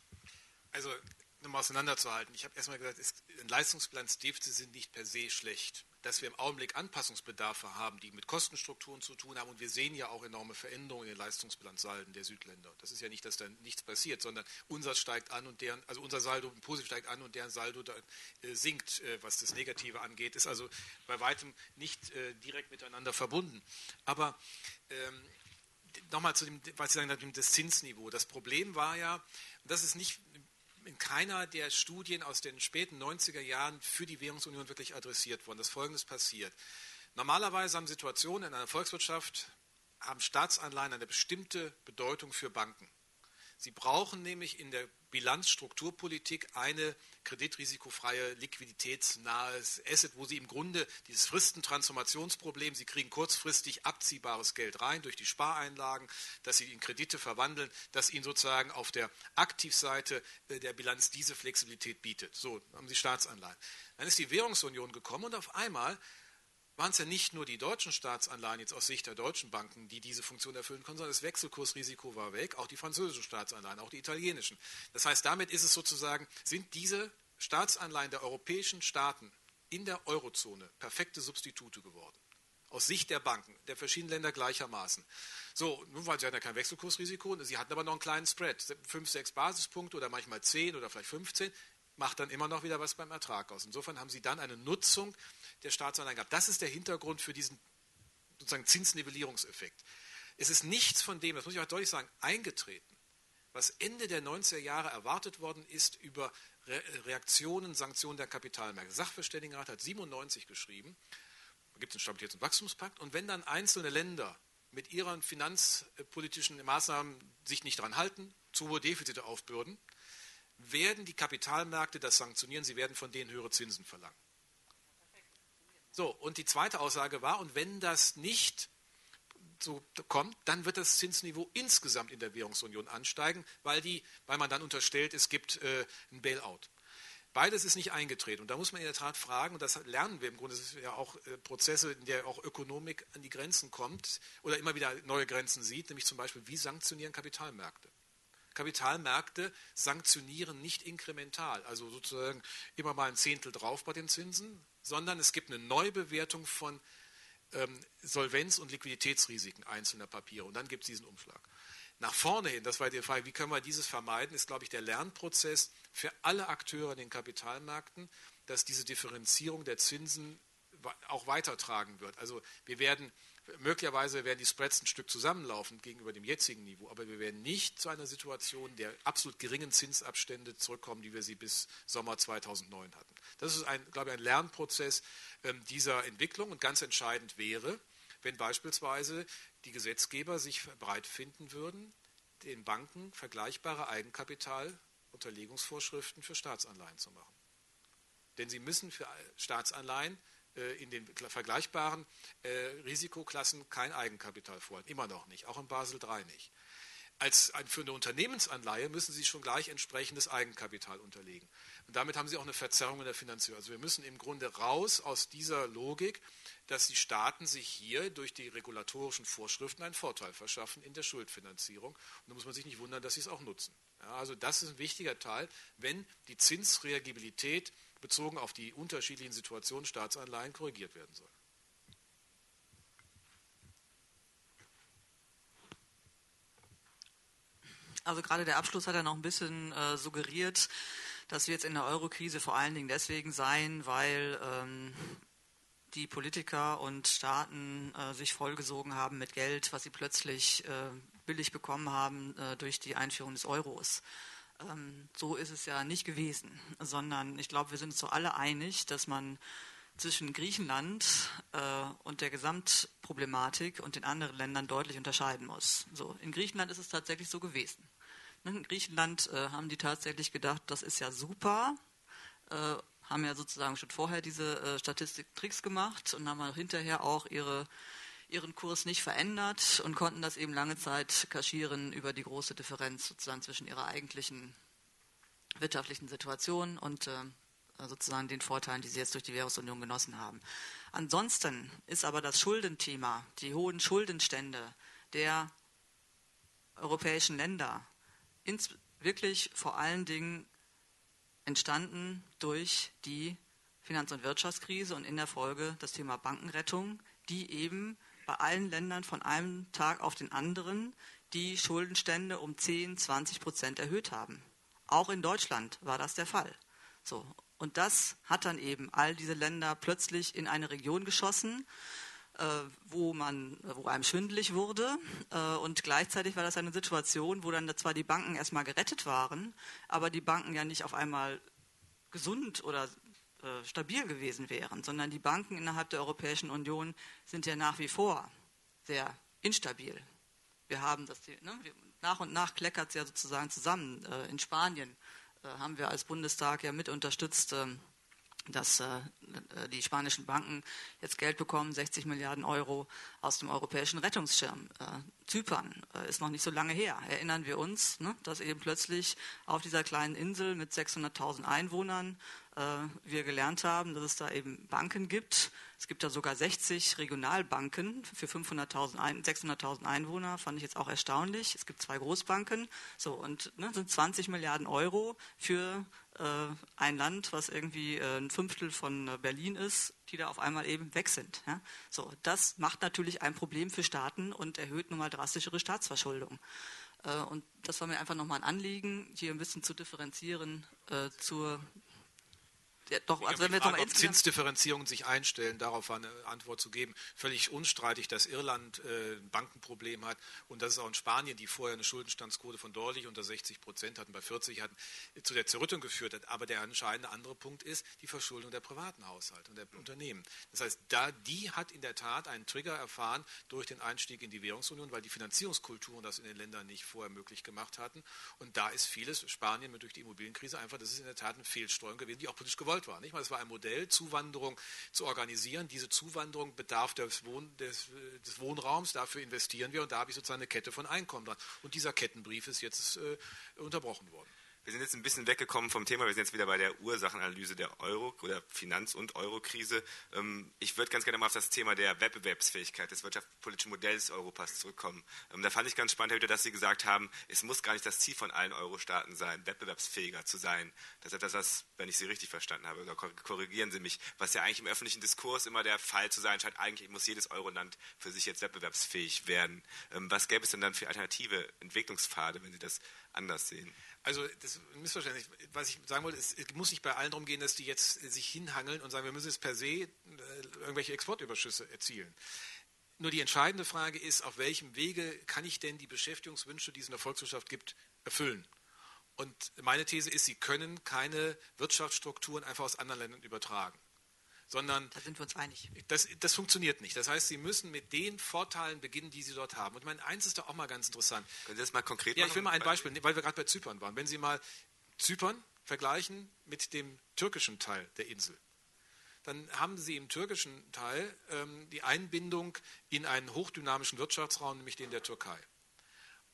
Also, nochmal auseinanderzuhalten. Ich habe erstmal gesagt, Leistungsbilanzdefizite sind nicht per se schlecht. Dass wir im Augenblick Anpassungsbedarfe haben, die mit Kostenstrukturen zu tun haben und wir sehen ja auch enorme Veränderungen in den Leistungsbilanzsalden der Südländer. Das ist ja nicht, dass da nichts passiert, sondern unser steigt an und unser Saldo positiv steigt an und deren Saldo sinkt, was das Negative angeht, ist also bei weitem nicht direkt miteinander verbunden. Aber nochmal zu dem, was Sie sagen, das Zinsniveau. Das Problem war ja, und das ist nicht in keiner der Studien aus den späten 90er Jahren für die Währungsunion wirklich adressiert worden, dass Folgendes passiert. Normalerweise haben Situationen in einer Volkswirtschaft, haben Staatsanleihen eine bestimmte Bedeutung für Banken. Sie brauchen nämlich in der Bilanzstrukturpolitik eine kreditrisikofreie, liquiditätsnahe Asset, wo Sie im Grunde dieses Fristentransformationsproblem, Sie kriegen kurzfristig abziehbares Geld rein durch die Spareinlagen, dass Sie in Kredite verwandeln, dass Ihnen sozusagen auf der Aktivseite der Bilanz diese Flexibilität bietet. So haben Sie Staatsanleihen. Dann ist die Währungsunion gekommen und auf einmal waren es ja nicht nur die deutschen Staatsanleihen jetzt aus Sicht der deutschen Banken, die diese Funktion erfüllen konnten, sondern das Wechselkursrisiko war weg, auch die französischen Staatsanleihen, auch die italienischen. Das heißt, damit ist es sozusagen, sind diese Staatsanleihen der europäischen Staaten in der Eurozone perfekte Substitute geworden. Aus Sicht der Banken, der verschiedenen Länder gleichermaßen. So, nun, weil sie hatten ja kein Wechselkursrisiko, sie hatten aber noch einen kleinen Spread, 5, 6 Basispunkte oder manchmal 10 oder vielleicht 15, macht dann immer noch wieder was beim Ertrag aus. Insofern haben sie dann eine Nutzung der Staatsanleihen gehabt. Das ist der Hintergrund für diesen sozusagen Zinsnivellierungseffekt. Es ist nichts von dem, das muss ich auch deutlich sagen, eingetreten, was Ende der 90er Jahre erwartet worden ist über Reaktionen, Sanktionen der Kapitalmärkte. Der Sachverständigenrat hat 97 geschrieben, da gibt es einen Stabilitäts- und Wachstumspakt, und wenn dann einzelne Länder mit ihren finanzpolitischen Maßnahmen sich nicht daran halten, zu hohe Defizite aufbürden, werden die Kapitalmärkte das sanktionieren, sie werden von denen höhere Zinsen verlangen. So, und die zweite Aussage war, und wenn das nicht so kommt, dann wird das Zinsniveau insgesamt in der Währungsunion ansteigen, weil man dann unterstellt, es gibt ein Bailout. Beides ist nicht eingetreten. Und da muss man in der Tat fragen, und das lernen wir im Grunde, das ist ja auch Prozesse, in der auch Ökonomik an die Grenzen kommt oder immer wieder neue Grenzen sieht, nämlich zum Beispiel, wie sanktionieren Kapitalmärkte? Kapitalmärkte sanktionieren nicht inkremental, also sozusagen immer mal ein Zehntel drauf bei den Zinsen, sondern es gibt eine Neubewertung von Solvenz- und Liquiditätsrisiken einzelner Papiere und dann gibt es diesen Umschlag. Nach vorne hin, das war die Frage, wie können wir dieses vermeiden, ist, glaube ich, der Lernprozess für alle Akteure in den Kapitalmärkten, dass diese Differenzierung der Zinsen auch weitertragen wird. Also möglicherweise werden die Spreads ein Stück zusammenlaufen gegenüber dem jetzigen Niveau, aber wir werden nicht zu einer Situation der absolut geringen Zinsabstände zurückkommen, die wir sie bis Sommer 2009 hatten. Das ist, glaube ich, ein Lernprozess dieser Entwicklung und ganz entscheidend wäre, wenn beispielsweise die Gesetzgeber sich bereit finden würden, den Banken vergleichbare Eigenkapitalunterlegungsvorschriften für Staatsanleihen zu machen. Denn sie müssen für Staatsanleihen in den vergleichbaren Risikoklassen kein Eigenkapital vorhalten. Immer noch nicht, auch in Basel III nicht. Für eine Unternehmensanleihe müssen Sie schon gleich entsprechendes Eigenkapital unterlegen. Und damit haben Sie auch eine Verzerrung in der Finanzierung. Also wir müssen im Grunde raus aus dieser Logik, dass die Staaten sich hier durch die regulatorischen Vorschriften einen Vorteil verschaffen in der Schuldfinanzierung. Und da muss man sich nicht wundern, dass sie es auch nutzen. Ja, also das ist ein wichtiger Teil, wenn die Zinsreagibilität bezogen auf die unterschiedlichen Situationen Staatsanleihen korrigiert werden soll. Also gerade der Abschluss hat ja noch ein bisschen suggeriert, dass wir jetzt in der Eurokrise vor allen Dingen deswegen seien, weil die Politiker und Staaten sich vollgesogen haben mit Geld, was sie plötzlich billig bekommen haben durch die Einführung des Euros. So ist es ja nicht gewesen, sondern ich glaube, wir sind uns so alle einig, dass man zwischen Griechenland und der Gesamtproblematik und den anderen Ländern deutlich unterscheiden muss. So, in Griechenland ist es tatsächlich so gewesen. In Griechenland haben die tatsächlich gedacht, das ist ja super, haben ja sozusagen schon vorher diese Statistiktricks gemacht und haben hinterher auch ihren Kurs nicht verändert und konnten das eben lange Zeit kaschieren über die große Differenz sozusagen zwischen ihrer eigentlichen wirtschaftlichen Situation und sozusagen den Vorteilen, die sie jetzt durch die Währungsunion genossen haben. Ansonsten ist aber das Schuldenthema, die hohen Schuldenstände der europäischen Länder wirklich vor allen Dingen entstanden durch die Finanz- und Wirtschaftskrise und in der Folge das Thema Bankenrettung, die eben bei allen Ländern von einem Tag auf den anderen die Schuldenstände um 10-20% erhöht haben. Auch in Deutschland war das der Fall. So. Und das hat dann eben all diese Länder plötzlich in eine Region geschossen, wo einem schwindelig wurde. Und gleichzeitig war das eine Situation, wo dann zwar die Banken erstmal gerettet waren, aber die Banken ja nicht auf einmal gesund oder stabil gewesen wären, sondern die Banken innerhalb der Europäischen Union sind ja nach wie vor sehr instabil. Wir haben das, nach und nach kleckert es ja sozusagen zusammen. In Spanien haben wir als Bundestag ja mit unterstützt, dass die spanischen Banken jetzt Geld bekommen, 60 Milliarden Euro aus dem europäischen Rettungsschirm. Zypern ist noch nicht so lange her. Erinnern wir uns, dass eben plötzlich auf dieser kleinen Insel mit 600.000 Einwohnern wir gelernt haben, dass es da eben Banken gibt. Es gibt da sogar 60 Regionalbanken für 600.000 Einwohner, fand ich jetzt auch erstaunlich. Es gibt 2 Großbanken, so und sind 20 Milliarden Euro für ein Land, was irgendwie ein Fünftel von Berlin ist, die da auf einmal eben weg sind. Ja? So, das macht natürlich ein Problem für Staaten und erhöht nun mal drastischere Staatsverschuldung. Und das war mir einfach nochmal ein Anliegen, hier ein bisschen zu differenzieren zur... Ja, doch, also wenn wir Frage, ob Zinsdifferenzierungen sich einstellen, darauf eine Antwort zu geben. Völlig unstreitig, dass Irland ein Bankenproblem hat und dass es auch in Spanien, die vorher eine Schuldenstandsquote von deutlich unter 60% hatten, bei 40 hatten, zu der Zerrüttung geführt hat. Aber der entscheidende andere Punkt ist die Verschuldung der privaten Haushalte und der Unternehmen. Das heißt, die hat in der Tat einen Trigger erfahren durch den Einstieg in die Währungsunion, weil die Finanzierungskulturen das in den Ländern nicht vorher möglich gemacht hatten. Und da ist vieles, Spanien durch die Immobilienkrise einfach, das ist in der Tat eine Fehlsteuerung gewesen, die auch politisch gewollt war. Nicht? Es war ein Modell, Zuwanderung zu organisieren. Diese Zuwanderung bedarf des Wohnraums, dafür investieren wir und da habe ich sozusagen eine Kette von Einkommen dran. Und dieser Kettenbrief ist jetzt unterbrochen worden. Wir sind jetzt ein bisschen weggekommen vom Thema, wir sind jetzt wieder bei der Ursachenanalyse der Euro- oder Finanz- und Eurokrise. Ich würde ganz gerne mal auf das Thema der Wettbewerbsfähigkeit des wirtschaftspolitischen Modells Europas zurückkommen. Da fand ich ganz spannend, Herr Hütter, dass Sie gesagt haben, es muss gar nicht das Ziel von allen Euro-Staaten sein, wettbewerbsfähiger zu sein. Das ist etwas, was, wenn ich Sie richtig verstanden habe, oder korrigieren Sie mich, was ja eigentlich im öffentlichen Diskurs immer der Fall zu sein scheint, eigentlich muss jedes Euro-Land für sich jetzt wettbewerbsfähig werden. Was gäbe es denn dann für alternative Entwicklungspfade, wenn Sie das anders sehen? Also das ist ein Missverständnis. Was ich sagen wollte, es muss nicht bei allen darum gehen, dass die jetzt sich hinhangeln und sagen, wir müssen jetzt per se irgendwelche Exportüberschüsse erzielen. Nur die entscheidende Frage ist, auf welchem Wege kann ich denn die Beschäftigungswünsche, die es in der Volkswirtschaft gibt, erfüllen? Und meine These ist, Sie können keine Wirtschaftsstrukturen einfach aus anderen Ländern übertragen. Sondern da sind wir uns einig. Das funktioniert nicht. Das heißt, Sie müssen mit den Vorteilen beginnen, die Sie dort haben. Und eins ist doch auch mal ganz interessant. Können Sie das mal konkret machen? Ja, ich will mal ein Beispiel, weil wir gerade bei Zypern waren. Wenn Sie mal Zypern vergleichen mit dem türkischen Teil der Insel, dann haben Sie im türkischen Teil die Einbindung in einen hochdynamischen Wirtschaftsraum, nämlich den der Türkei.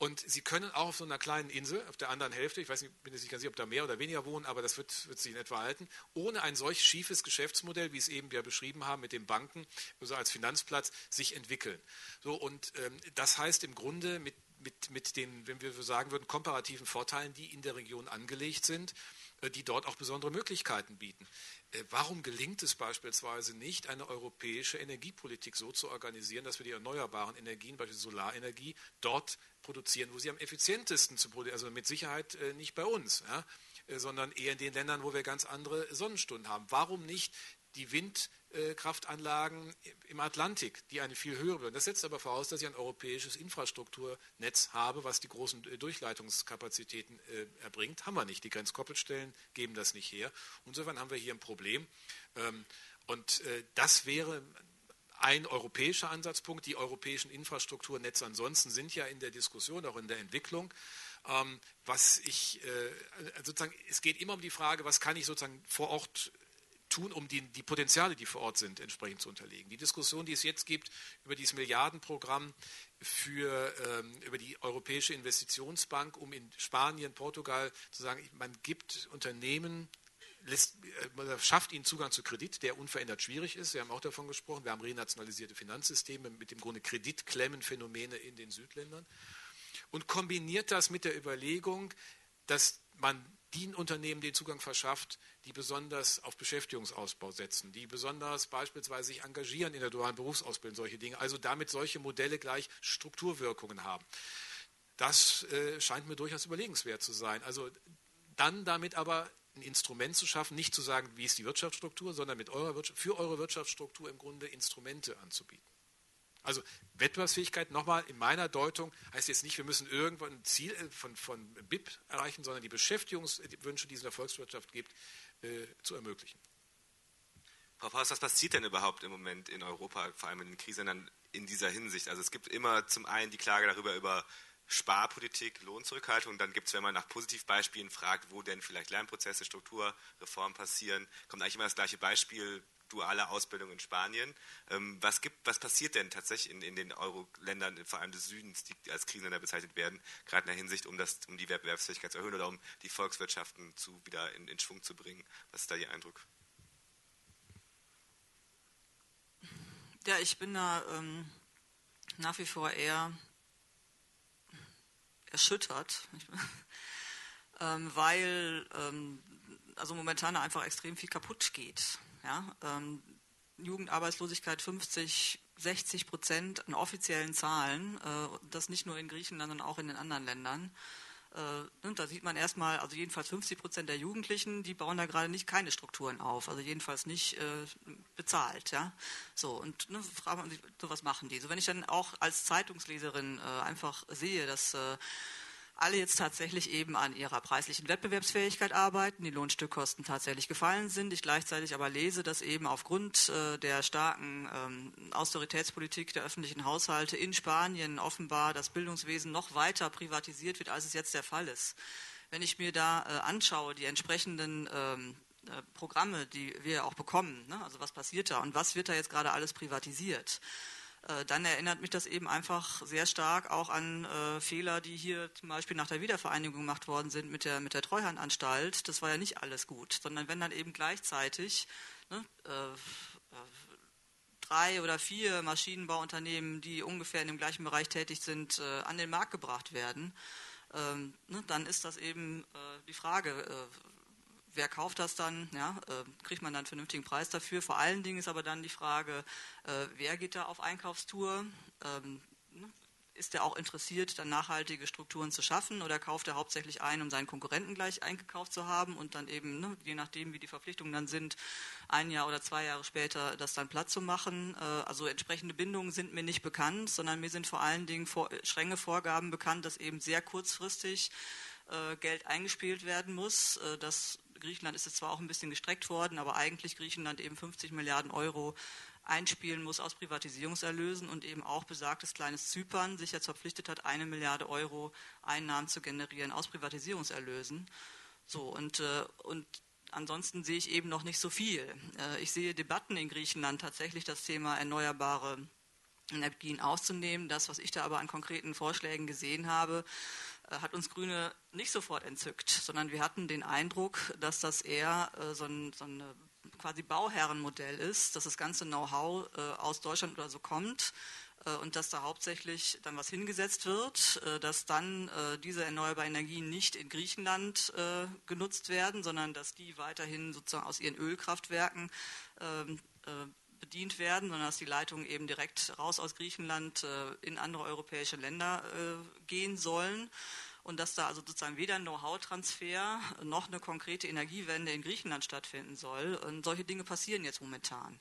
Und sie können auch auf so einer kleinen Insel, auf der anderen Hälfte, ich weiß nicht, bin jetzt nicht ganz sicher, ob da mehr oder weniger wohnen, aber das wird sich in etwa halten, ohne ein solch schiefes Geschäftsmodell, wie es eben wir beschrieben haben, mit den Banken, also als Finanzplatz, sich entwickeln. So, und das heißt im Grunde mit den, wenn wir so sagen würden, komparativen Vorteilen, die in der Region angelegt sind, die dort auch besondere Möglichkeiten bieten. Warum gelingt es beispielsweise nicht, eine europäische Energiepolitik so zu organisieren, dass wir die erneuerbaren Energien, beispielsweise Solarenergie, dort produzieren, wo sie am effizientesten zu produzieren, also mit Sicherheit nicht bei uns, ja, sondern eher in den Ländern, wo wir ganz andere Sonnenstunden haben. Warum nicht die Windkraftanlagen im Atlantik, die eine viel höhere werden? Das setzt aber voraus, dass ich ein europäisches Infrastrukturnetz habe, was die großen Durchleitungskapazitäten erbringt. Haben wir nicht. Die Grenzkoppelstellen geben das nicht her. Insofern haben wir hier ein Problem. Und das wäre ein europäischer Ansatzpunkt. Die europäischen Infrastrukturnetze ansonsten sind ja in der Diskussion, auch in der Entwicklung. Sozusagen, es geht immer um die Frage, was kann ich sozusagen vor Ort tun, um die Potenziale, die vor Ort sind, entsprechend zu unterlegen. Die Diskussion, die es jetzt gibt über dieses Milliardenprogramm über die Europäische Investitionsbank, um in Spanien, Portugal zu sagen, man gibt Unternehmen, man schafft ihnen Zugang zu Kredit, der unverändert schwierig ist. Wir haben auch davon gesprochen, wir haben renationalisierte Finanzsysteme mit dem Grunde Kreditklemmenphänomene in den Südländern und kombiniert das mit der Überlegung, dass man den Unternehmen den Zugang verschafft, die besonders auf Beschäftigungsausbau setzen, die besonders beispielsweise sich engagieren in der dualen Berufsausbildung, solche Dinge, also damit solche Modelle gleich Strukturwirkungen haben. Das scheint mir durchaus überlegenswert zu sein. Also dann damit aber ein Instrument zu schaffen, nicht zu sagen, wie ist die Wirtschaftsstruktur, sondern für eure Wirtschaftsstruktur im Grunde Instrumente anzubieten. Also Wettbewerbsfähigkeit, nochmal in meiner Deutung, heißt jetzt nicht, wir müssen irgendwann ein Ziel von BIP erreichen, sondern die Beschäftigungswünsche, die es in der Volkswirtschaft gibt, zu ermöglichen. Frau Faust, was passiert denn überhaupt im Moment in Europa, vor allem in den Krisenländern, in dieser Hinsicht? Also es gibt immer zum einen die Klage darüber über Sparpolitik, Lohnzurückhaltung, dann gibt es, wenn man nach Positivbeispielen fragt, wo denn vielleicht Lernprozesse, Strukturreformen passieren, kommt eigentlich immer das gleiche Beispiel, duale Ausbildung in Spanien. Was passiert denn tatsächlich in den Euro-Ländern, vor allem des Südens, die als Krisenländer bezeichnet werden, gerade in der Hinsicht, um die Wettbewerbsfähigkeit zu erhöhen oder um die Volkswirtschaften wieder in Schwung zu bringen? Was ist da Ihr Eindruck? Ja, ich bin da nach wie vor eher erschüttert, weil also momentan einfach extrem viel kaputt geht. Ja? Jugendarbeitslosigkeit 50-60% an offiziellen Zahlen, das nicht nur in Griechenland, sondern auch in den anderen Ländern. Da sieht man erstmal, also jedenfalls 50% der Jugendlichen, die bauen da gerade keine Strukturen auf, also jedenfalls nicht bezahlt. Ja? So, und fragt man sich, so was machen die? So, wenn ich dann auch als Zeitungsleserin einfach sehe, dass alle jetzt tatsächlich eben an ihrer preislichen Wettbewerbsfähigkeit arbeiten, die Lohnstückkosten tatsächlich gefallen sind, ich gleichzeitig aber lese, dass eben aufgrund der starken Austeritätspolitik der öffentlichen Haushalte in Spanien offenbar das Bildungswesen noch weiter privatisiert wird, als es jetzt der Fall ist. Wenn ich mir da anschaue, die entsprechenden Programme, die wir auch bekommen, ne? Also was passiert da und was wird da jetzt gerade alles privatisiert? Dann erinnert mich das eben einfach sehr stark auch an Fehler, die hier zum Beispiel nach der Wiedervereinigung gemacht worden sind mit der Treuhandanstalt. Das war ja nicht alles gut, sondern wenn dann eben gleichzeitig 3 oder 4 Maschinenbauunternehmen, die ungefähr in dem gleichen Bereich tätig sind, an den Markt gebracht werden, dann ist das eben die Frage, wer kauft das dann? Ja, kriegt man dann einen vernünftigen Preis dafür? Vor allen Dingen ist aber dann die Frage, wer geht da auf Einkaufstour? Ist er auch interessiert, dann nachhaltige Strukturen zu schaffen oder kauft er hauptsächlich ein, um seinen Konkurrenten gleich eingekauft zu haben und dann eben, je nachdem wie die Verpflichtungen dann sind, 1 Jahr oder 2 Jahre später das dann platt zu machen? Also entsprechende Bindungen sind mir nicht bekannt, sondern mir sind vor allen Dingen strenge Vorgaben bekannt, dass eben sehr kurzfristig Geld eingespielt werden muss. Griechenland ist jetzt zwar auch ein bisschen gestreckt worden, aber eigentlich Griechenland eben 50 Milliarden Euro einspielen muss aus Privatisierungserlösen und eben auch besagtes kleines Zypern sich jetzt verpflichtet hat, 1 Milliarde Euro Einnahmen zu generieren aus Privatisierungserlösen. So, und ansonsten sehe ich eben noch nicht so viel. Ich sehe Debatten in Griechenland tatsächlich das Thema erneuerbare Energien auszunehmen. Das, was ich da aber an konkreten Vorschlägen gesehen habe, hat uns Grüne nicht sofort entzückt, sondern wir hatten den Eindruck, dass das eher so ein quasi Bauherrenmodell ist, dass das ganze Know-how aus Deutschland oder so kommt und dass da hauptsächlich dann was hingesetzt wird, dass dann diese erneuerbaren Energien nicht in Griechenland genutzt werden, sondern dass die weiterhin sozusagen aus ihren Ölkraftwerken bedient werden, sondern dass die Leitungen eben direkt raus aus Griechenland in andere europäische Länder gehen sollen und dass da also sozusagen weder ein Know-how-Transfer noch eine konkrete Energiewende in Griechenland stattfinden soll. Und solche Dinge passieren jetzt momentan.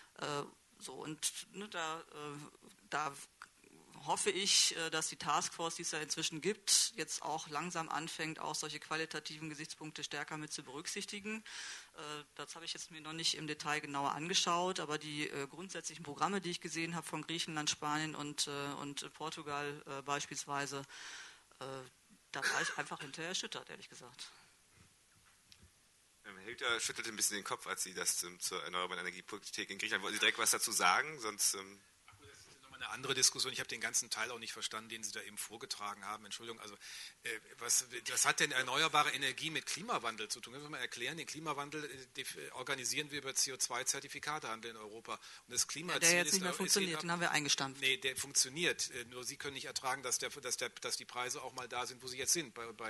Da hoffe ich, dass die Taskforce, die es ja inzwischen gibt, jetzt auch langsam anfängt, auch solche qualitativen Gesichtspunkte stärker mit zu berücksichtigen. Das habe ich jetzt mir noch nicht im Detail genauer angeschaut, aber die grundsätzlichen Programme, die ich gesehen habe von Griechenland, Spanien und Portugal beispielsweise, da war ich einfach hinterher erschüttert, ehrlich gesagt. Herr Hilter schüttelte ein bisschen den Kopf, als Sie das zur erneuerbaren Energiepolitik in Griechenland, wollten Sie direkt was dazu sagen? Sonst eine andere Diskussion. Ich habe den ganzen Teil auch nicht verstanden, den Sie da eben vorgetragen haben. Entschuldigung, also was hat denn erneuerbare Energie mit Klimawandel zu tun? Können wir mal erklären, den Klimawandel organisieren wir über CO2-Zertifikatehandel in Europa. Und das Klimaziel der jetzt nicht mehr funktioniert, den haben wir eingestampft. Nee, der funktioniert. Nur Sie können nicht ertragen, dass die Preise auch mal da sind, wo sie jetzt sind. Und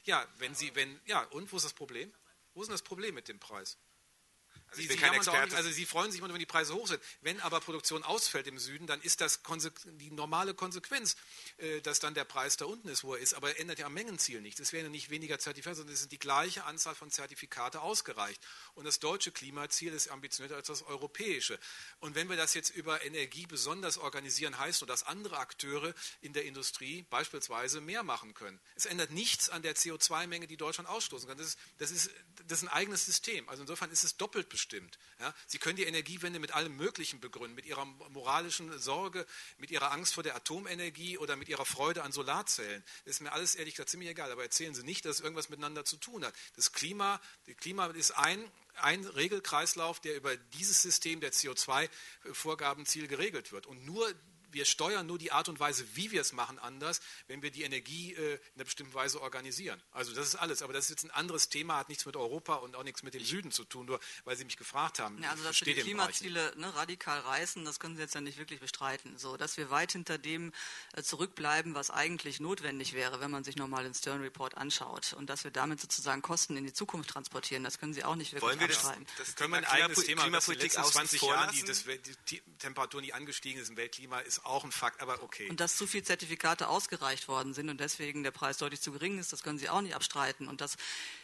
wo ist das Problem? Wo ist denn das Problem mit dem Preis? Also ich bin kein Experte. Sie freuen sich immer, wenn die Preise hoch sind. Wenn aber Produktion ausfällt im Süden, dann ist das die normale Konsequenz, dass dann der Preis da unten ist, wo er ist. Aber er ändert ja am Mengenziel nichts. Es werden ja nicht weniger Zertifikate, sondern es sind die gleiche Anzahl von Zertifikate ausgereicht. Und das deutsche Klimaziel ist ambitionierter als das europäische. Und wenn wir das jetzt über Energie besonders organisieren, heißt nur, dass andere Akteure in der Industrie beispielsweise mehr machen können. Es ändert nichts an der CO2-Menge, die Deutschland ausstoßen kann. Das ist ein eigenes System. Also insofern ist es doppelt bestimmt. Ja, Sie können die Energiewende mit allem Möglichen begründen, mit Ihrer moralischen Sorge, mit Ihrer Angst vor der Atomenergie oder mit Ihrer Freude an Solarzellen. Das ist mir alles ehrlich gesagt ziemlich egal, aber erzählen Sie nicht, dass es irgendwas miteinander zu tun hat. Das Klima ist ein Regelkreislauf, der über dieses System der CO2-Vorgabenziele geregelt wird. Und wir steuern nur die Art und Weise, wie wir es machen, anders, wenn wir die Energie in einer bestimmten Weise organisieren. Also das ist alles. Aber das ist jetzt ein anderes Thema, hat nichts mit Europa und auch nichts mit dem Süden zu tun, nur weil Sie mich gefragt haben. Ja, also dass wir die Klimaziele radikal reißen, das können Sie jetzt ja nicht wirklich bestreiten. So, dass wir weit hinter dem zurückbleiben, was eigentlich notwendig wäre, wenn man sich nochmal den Stern Report anschaut. Und dass wir damit sozusagen Kosten in die Zukunft transportieren, das können Sie auch nicht wirklich bestreiten. Das können wir ein eigenes Thema, dass in den letzten 20 Jahren die Temperatur nicht angestiegen ist im Weltklima, ist auch ein Fakt, aber okay. Und dass zu viele Zertifikate ausgereicht worden sind und deswegen der Preis deutlich zu gering ist, das können Sie auch nicht abstreiten. Und dass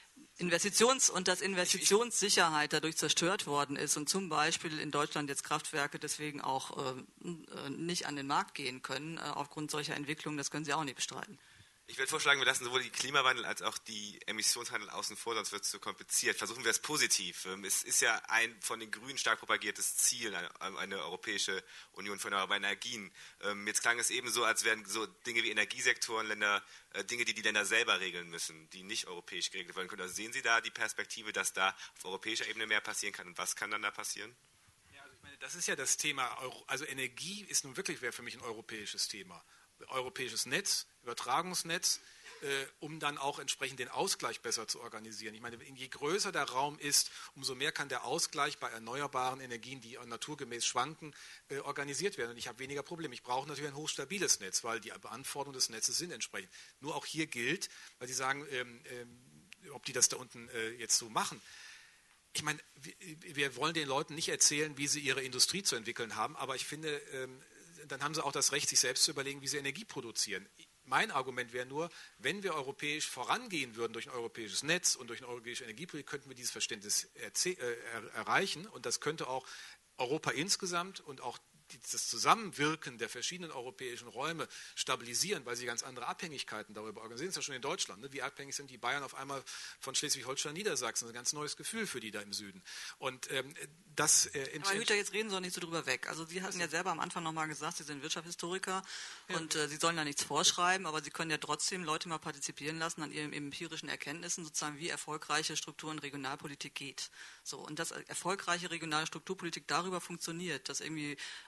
Investitionssicherheit dadurch zerstört worden ist und zum Beispiel in Deutschland jetzt Kraftwerke deswegen auch nicht an den Markt gehen können, aufgrund solcher Entwicklungen, das können Sie auch nicht bestreiten. Ich würde vorschlagen, wir lassen sowohl die Klimawandel als auch die Emissionshandel außen vor, sonst wird es zu kompliziert. Versuchen wir es positiv. Es ist ja ein von den Grünen stark propagiertes Ziel, eine Europäische Union für erneuerbare Energien. Jetzt klang es eben so, als wären so Dinge wie Energiesektoren, Dinge, die Länder selber regeln müssen, die nicht europäisch geregelt werden können. Also sehen Sie da die Perspektive, dass da auf europäischer Ebene mehr passieren kann? Und was kann dann da passieren? Ja, also ich meine, das ist ja das Thema. Also Energie ist nun wirklich für mich ein europäisches Thema. Europäisches Netz, Übertragungsnetz, um dann auch entsprechend den Ausgleich besser zu organisieren. Ich meine, je größer der Raum ist, umso mehr kann der Ausgleich bei erneuerbaren Energien, die naturgemäß schwanken, organisiert werden. Und ich habe weniger Probleme. Ich brauche natürlich ein hochstabiles Netz, weil die Anforderungen des Netzes sind entsprechend. Nur auch hier gilt, weil Sie sagen, ob die das da unten jetzt so machen. Ich meine, wir wollen den Leuten nicht erzählen, wie sie ihre Industrie zu entwickeln haben, aber ich finde, dann haben sie auch das Recht, sich selbst zu überlegen, wie sie Energie produzieren. Mein Argument wäre nur, wenn wir europäisch vorangehen würden durch ein europäisches Netz und durch eine europäische Energiepolitik, könnten wir dieses Verständnis erreichen. Und das könnte auch Europa insgesamt und auch das Zusammenwirken der verschiedenen europäischen Räume stabilisieren, weil sie ganz andere Abhängigkeiten darüber organisieren. Das ist ja schon in Deutschland. Ne? Wie abhängig sind die Bayern auf einmal von Schleswig-Holstein, Niedersachsen? Das ist ein ganz neues Gefühl für die da im Süden. Und das... Aber Hüter, jetzt reden Sie doch nicht so drüber weg. Also Sie hatten ja selber am Anfang nochmal gesagt, Sie sind Wirtschaftshistoriker und Sie sollen da nichts vorschreiben, aber Sie können ja trotzdem Leute mal partizipieren lassen an ihren empirischen Erkenntnissen, sozusagen wie erfolgreiche Struktur- und Regionalpolitik geht. So, und dass erfolgreiche regionale Strukturpolitik darüber funktioniert, dass irgendwie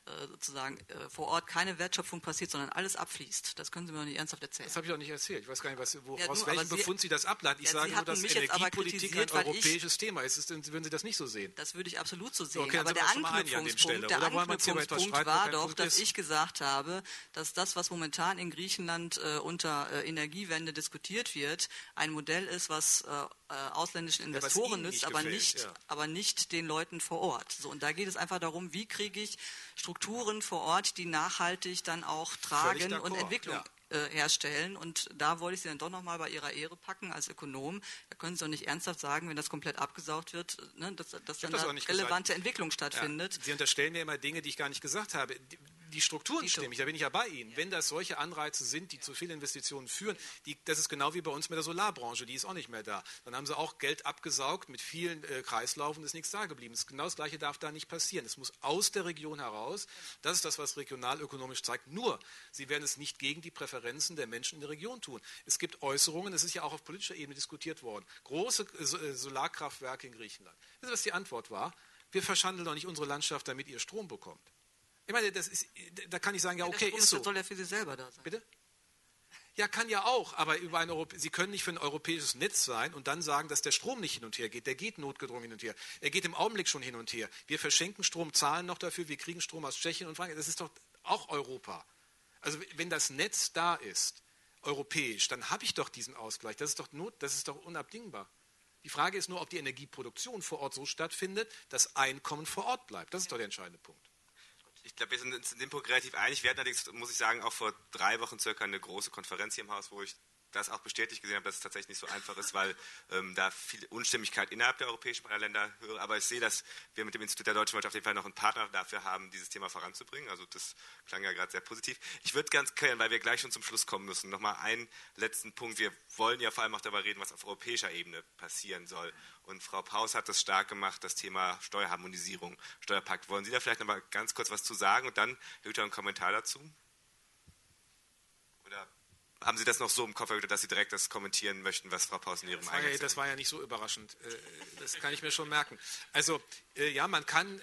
sozusagen vor Ort keine Wertschöpfung passiert, sondern alles abfließt. Das können Sie mir doch nicht ernsthaft erzählen. Das habe ich auch nicht erzählt. Ich weiß gar nicht, aus welchem Befund Sie das ableiten. Ich sage nur, dass Energiepolitik ein europäisches Thema ist. Würden Sie das nicht so sehen? Das würde ich absolut so sehen. Okay, aber der Anknüpfungspunkt war doch, dass ich gesagt habe, dass das, was momentan in Griechenland unter Energiewende diskutiert wird, ein Modell ist, was ausländischen Investoren nützt, aber nicht den Leuten vor Ort. So, und da geht es einfach darum, wie kriege ich Strukturen vor Ort, die nachhaltig dann auch tragen und Entwicklung herstellen. Und da wollte ich Sie dann doch nochmal bei Ihrer Ehre packen als Ökonom. Da können Sie doch nicht ernsthaft sagen, wenn das komplett abgesaugt wird, ne, dass dann da relevante Entwicklung stattfindet. Ja, Sie unterstellen mir immer Dinge, die ich gar nicht gesagt habe. Die Strukturen stimmen, da bin ich ja bei Ihnen. Wenn das solche Anreize sind, die zu vielen Investitionen führen, das ist genau wie bei uns mit der Solarbranche, die ist auch nicht mehr da. Dann haben sie auch Geld abgesaugt mit vielen Kreislaufen, ist nichts da geblieben. Genau das Gleiche darf da nicht passieren. Es muss aus der Region heraus, das ist das, was regionalökonomisch zeigt, nur sie werden es nicht gegen die Präferenzen der Menschen in der Region tun. Es gibt Äußerungen, es ist ja auch auf politischer Ebene diskutiert worden, große Solarkraftwerke in Griechenland. Wissen Sie, was die Antwort war? Wir verschandeln doch nicht unsere Landschaft, damit ihr Strom bekommt. Ich meine, da kann ich sagen, ja, okay, ist so. Das soll ja für Sie selber da sein. Bitte? Ja, kann ja auch, aber Sie können nicht für ein europäisches Netz sein und dann sagen, dass der Strom nicht hin und her geht. Der geht notgedrungen hin und her. Er geht im Augenblick schon hin und her. Wir verschenken Strom, zahlen noch dafür, wir kriegen Strom aus Tschechien und Frankreich. Das ist doch auch Europa. Also wenn das Netz da ist, europäisch, dann habe ich doch diesen Ausgleich. Das ist doch unabdingbar. Die Frage ist nur, ob die Energieproduktion vor Ort so stattfindet, dass Einkommen vor Ort bleibt. Das ist doch der entscheidende Punkt. Ich glaube, wir sind uns in dem Punkt relativ einig. Wir hatten allerdings, muss ich sagen, auch vor 3 Wochen circa eine große Konferenz hier im Haus, wo ich das auch bestätigt gesehen habe, dass es tatsächlich nicht so einfach ist, weil da viel Unstimmigkeit innerhalb der europäischen Länder höre. Aber ich sehe, dass wir mit dem Institut der Deutschen Wirtschaft auf jeden Fall noch einen Partner dafür haben, dieses Thema voranzubringen. Also das klang ja gerade sehr positiv. Ich würde ganz gerne, weil wir gleich schon zum Schluss kommen müssen, nochmal einen letzten Punkt. Wir wollen ja vor allem auch darüber reden, was auf europäischer Ebene passieren soll. Und Frau Paus hat das stark gemacht, das Thema Steuerharmonisierung, Steuerpakt. Wollen Sie da vielleicht nochmal ganz kurz was zu sagen und dann Jutta einen Kommentar dazu? Oder haben Sie das noch so im Kopf, dass Sie direkt das kommentieren möchten, was Frau Paus in Ihrem Eingang Das war ja nicht so überraschend. Das kann ich mir schon merken. Also ja, man kann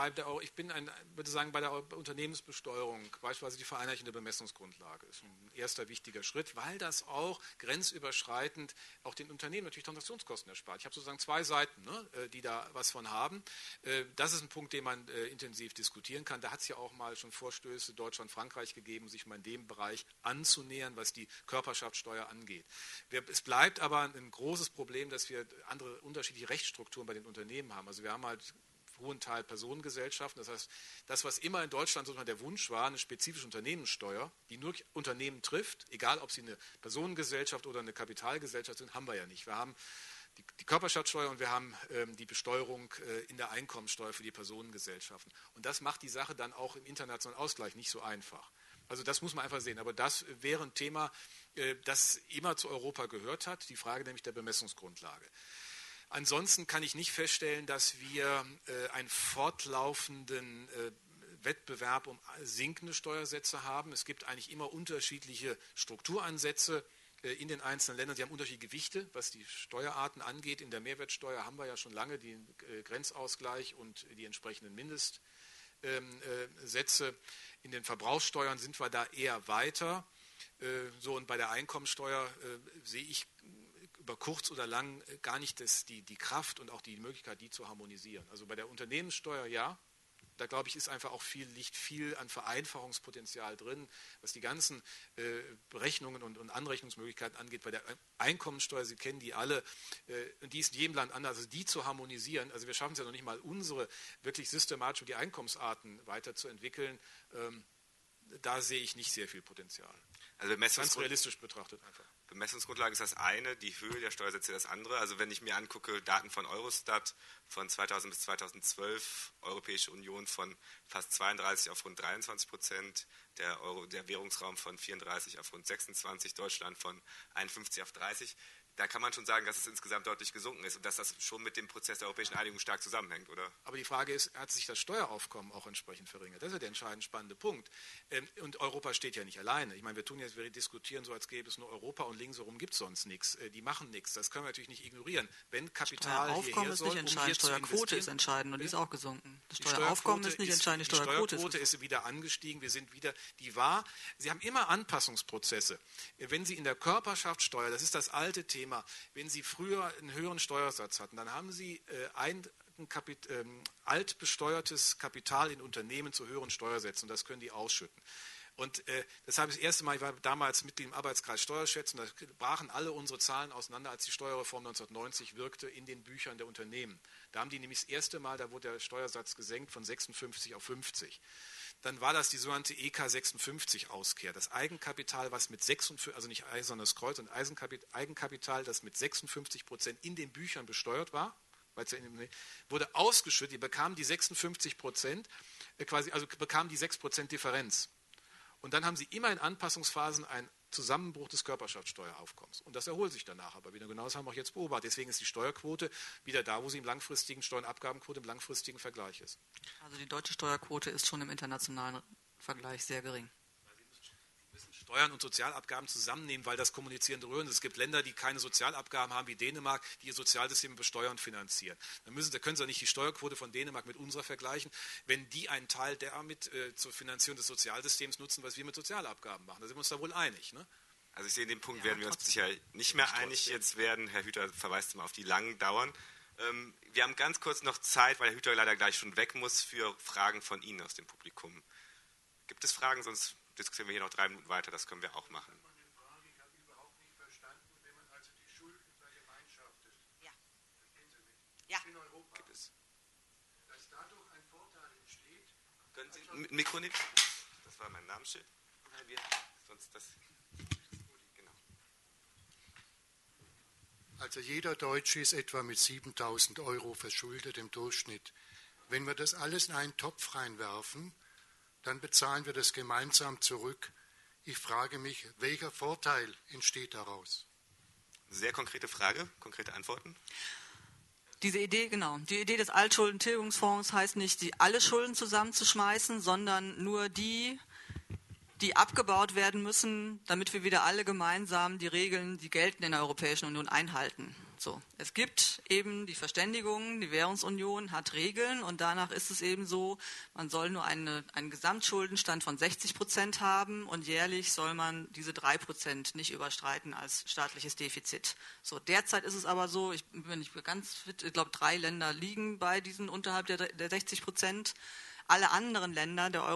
würde sagen, bei der Unternehmensbesteuerung beispielsweise die vereinheitlichende Bemessungsgrundlage ist ein erster wichtiger Schritt, weil das auch grenzüberschreitend auch den Unternehmen natürlich Transaktionskosten erspart. Ich habe sozusagen 2 Seiten, ne, die da was von haben. Das ist ein Punkt, den man intensiv diskutieren kann. Da hat es ja auch mal schon Vorstöße Deutschland, Frankreich gegeben, sich mal in dem Bereich anzunähern, was die Körperschaftssteuer angeht. Es bleibt aber ein großes Problem, dass wir unterschiedliche Rechtsstrukturen bei den Unternehmen haben. Also wir haben halt hohen Teil Personengesellschaften. Das heißt, das, was immer in Deutschland sozusagen der Wunsch war, eine spezifische Unternehmenssteuer, die nur Unternehmen trifft, egal ob sie eine Personengesellschaft oder eine Kapitalgesellschaft sind, haben wir ja nicht. Wir haben die Körperschaftssteuer und wir haben die Besteuerung in der Einkommensteuer für die Personengesellschaften. Und das macht die Sache dann auch im internationalen Ausgleich nicht so einfach. Also das muss man einfach sehen. Aber das wäre ein Thema, das immer zu Europa gehört hat, die Frage nämlich der Bemessungsgrundlage. Ansonsten kann ich nicht feststellen, dass wir einen fortlaufenden Wettbewerb um sinkende Steuersätze haben. Es gibt eigentlich immer unterschiedliche Strukturansätze in den einzelnen Ländern. Sie haben unterschiedliche Gewichte, was die Steuerarten angeht. In der Mehrwertsteuer haben wir ja schon lange den Grenzausgleich und die entsprechenden Mindestsätze. In den Verbrauchssteuern sind wir da eher weiter. Und bei der Einkommensteuer sehe ich über kurz oder lang gar nicht die Kraft und auch die Möglichkeit, die zu harmonisieren. Also bei der Unternehmenssteuer ja, da glaube ich, liegt viel an Vereinfachungspotenzial drin, was die ganzen Berechnungen und Anrechnungsmöglichkeiten angeht. Bei der Einkommensteuer, Sie kennen die alle, und die ist in jedem Land anders, also die zu harmonisieren, also wir schaffen es ja noch nicht mal, unsere wirklich systematisch die Einkommensarten weiterzuentwickeln, da sehe ich nicht sehr viel Potenzial. Also ganz realistisch betrachtet einfach. Bemessungsgrundlage ist das eine, die Höhe der Steuersätze das andere. Also wenn ich mir angucke, Daten von Eurostat von 2000 bis 2012, Europäische Union von fast 32 auf rund 23%, der Währungsraum von 34 auf rund 26, Deutschland von 51 auf 30. da kann man schon sagen, dass es insgesamt deutlich gesunken ist und dass das schon mit dem Prozess der europäischen Einigung stark zusammenhängt, oder? Aber die Frage ist, hat sich das Steueraufkommen auch entsprechend verringert? Das ist ja der entscheidend spannende Punkt. Und Europa steht ja nicht alleine. Ich meine, wir diskutieren so, als gäbe es nur Europa und linksherum gibt es sonst nichts. Die machen nichts. Das können wir natürlich nicht ignorieren. Wenn Kapital Steueraufkommen ist nicht entscheidend, Steuerquote ist entscheidend und die ist auch gesunken. Das Steueraufkommen ist nicht entscheidend, die Steuerquote ist wieder angestiegen. Sie haben immer Anpassungsprozesse. Wenn Sie in der Körperschaftssteuer, das ist das alte Thema, wenn Sie früher einen höheren Steuersatz hatten, dann haben Sie altbesteuertes Kapital in Unternehmen zu höheren Steuersätzen und das können die ausschütten. Und das habe ich das erste Mal, ich war damals Mitglied im Arbeitskreis Steuerschätzen, da brachen alle unsere Zahlen auseinander, als die Steuerreform 1990 wirkte in den Büchern der Unternehmen. Da haben die nämlich das erste Mal, da wurde der Steuersatz gesenkt von 56 auf 50. Dann war das die sogenannte EK 56 Auskehr. Das Eigenkapital, was mit 56, also nicht Eisernes Kreuz, sondern Eigenkapital, das mit 56% in den Büchern besteuert war, wurde ausgeschüttet, die bekamen die 56%, also bekamen die 6% Differenz. Und dann haben sie immer in Anpassungsphasen einen Zusammenbruch des Körperschaftssteueraufkommens. Und das erholt sich danach aber wieder. Genau das haben wir auch jetzt beobachtet. Deswegen ist die Steuerquote wieder da, wo sie im langfristigen Steuernabgabenquote im langfristigen Vergleich ist. Also die deutsche Steuerquote ist schon im internationalen Vergleich sehr gering. Sie müssen Steuern und Sozialabgaben zusammennehmen, weil das kommunizierende Röhren ist. Es gibt Länder, die keine Sozialabgaben haben, wie Dänemark, die ihr Sozialsystem besteuern und finanzieren. Da können Sie nicht die Steuerquote von Dänemark mit unserer vergleichen, wenn die einen Teil damit zur Finanzierung des Sozialsystems nutzen, was wir mit Sozialabgaben machen. Da sind wir uns da wohl einig, ne? Also ich sehe, in dem Punkt werden wir uns sicher nicht mehr einig jetzt werden. Herr Hüter verweist mal auf die langen Dauern. Wir haben ganz kurz noch Zeit, weil Herr Hüter leider gleich schon weg muss, für Fragen von Ihnen aus dem Publikum. Gibt es Fragen? Sonst diskutieren wir hier noch 3 Minuten weiter. Das können wir auch machen. Ich habe überhaupt nicht verstanden, wenn man also die Schulden vergemeinschaftet. Ja. Verstehen Sie mich? Ja. In Europa. Gibt es. Dass dadurch ein Vorteil entsteht. Können Sie ein Mikro nehmen? Das war mein Namensschild. Sonst das. Genau. Also jeder Deutsche ist etwa mit 7.000 € verschuldet im Durchschnitt. Wenn wir das alles in einen Topf reinwerfen, dann bezahlen wir das gemeinsam zurück. Ich frage mich, welcher Vorteil entsteht daraus? Sehr konkrete Frage, konkrete Antworten. Die Idee des Altschuldentilgungsfonds heißt nicht, alle Schulden zusammenzuschmeißen, sondern nur die abgebaut werden müssen, damit wir wieder alle gemeinsam die Regeln, die gelten in der Europäischen Union, einhalten. So, es gibt eben die Verständigung, die Währungsunion hat Regeln und danach ist es eben so, man soll nur einen Gesamtschuldenstand von 60% haben und jährlich soll man diese 3% nicht überschreiten als staatliches Defizit. So, derzeit ist es aber so, ich bin nicht ganz fit, ich glaube 3 Länder liegen bei diesen unterhalb der 60%. Alle anderen Länder der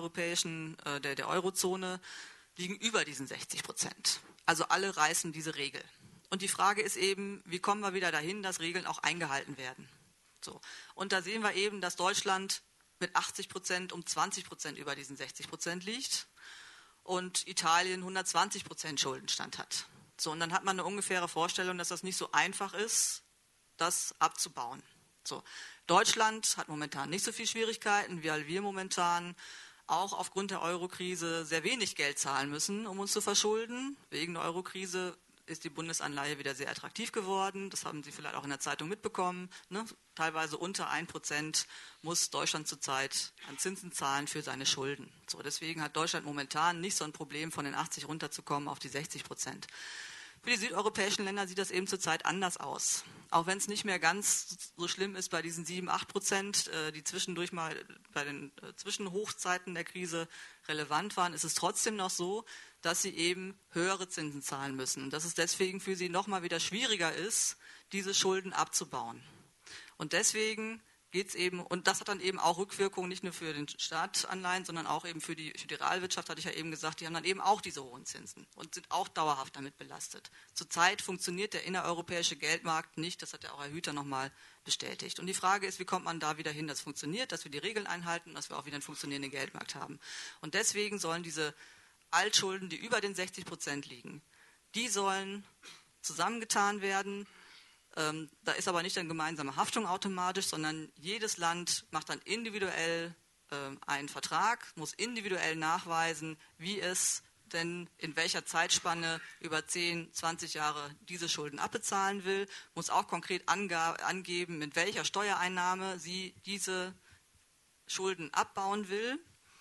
Eurozone liegen über diesen 60%. Also alle reißen diese Regel. Und die Frage ist eben, wie kommen wir wieder dahin, dass Regeln auch eingehalten werden? So. Und da sehen wir eben, dass Deutschland mit 80% um 20% über diesen 60% liegt und Italien 120% Schuldenstand hat. So, und dann hat man eine ungefähre Vorstellung, dass das nicht so einfach ist, das abzubauen. So. Deutschland hat momentan nicht so viele Schwierigkeiten, weil wir momentan auch aufgrund der Eurokrise sehr wenig Geld zahlen müssen, um uns zu verschulden. Wegen der Eurokrise ist die Bundesanleihe wieder sehr attraktiv geworden. Das haben Sie vielleicht auch in der Zeitung mitbekommen. Ne? Teilweise unter 1% muss Deutschland zurzeit an Zinsen zahlen für seine Schulden. So, deswegen hat Deutschland momentan nicht so ein Problem, von den 80 runterzukommen auf die 60%. Für die südeuropäischen Länder sieht das eben zurzeit anders aus. Auch wenn es nicht mehr ganz so schlimm ist bei diesen 7-8%, die zwischendurch mal bei den Zwischenhochzeiten der Krise relevant waren, ist es trotzdem noch so, dass sie eben höhere Zinsen zahlen müssen. Und dass es deswegen für sie nochmal wieder schwieriger ist, diese Schulden abzubauen. Und deswegen geht es eben, und das hat dann eben auch Rückwirkungen nicht nur für den Staatsanleihen, sondern auch eben für die Realwirtschaft, hatte ich ja eben gesagt, die haben dann eben auch diese hohen Zinsen und sind auch dauerhaft damit belastet. Zurzeit funktioniert der innereuropäische Geldmarkt nicht, das hat ja auch Herr Hüter nochmal bestätigt. Und die Frage ist, wie kommt man da wieder hin, dass es funktioniert, dass wir die Regeln einhalten und dass wir auch wieder einen funktionierenden Geldmarkt haben. Und deswegen sollen diese Altschulden, die über den 60% liegen, die sollen zusammengetan werden. Da ist aber nicht eine gemeinsame Haftung automatisch, sondern jedes Land macht dann individuell einen Vertrag, muss individuell nachweisen, wie es denn in welcher Zeitspanne über 10, 20 Jahre diese Schulden abbezahlen will, muss auch konkret angeben, mit welcher Steuereinnahme sie diese Schulden abbauen will.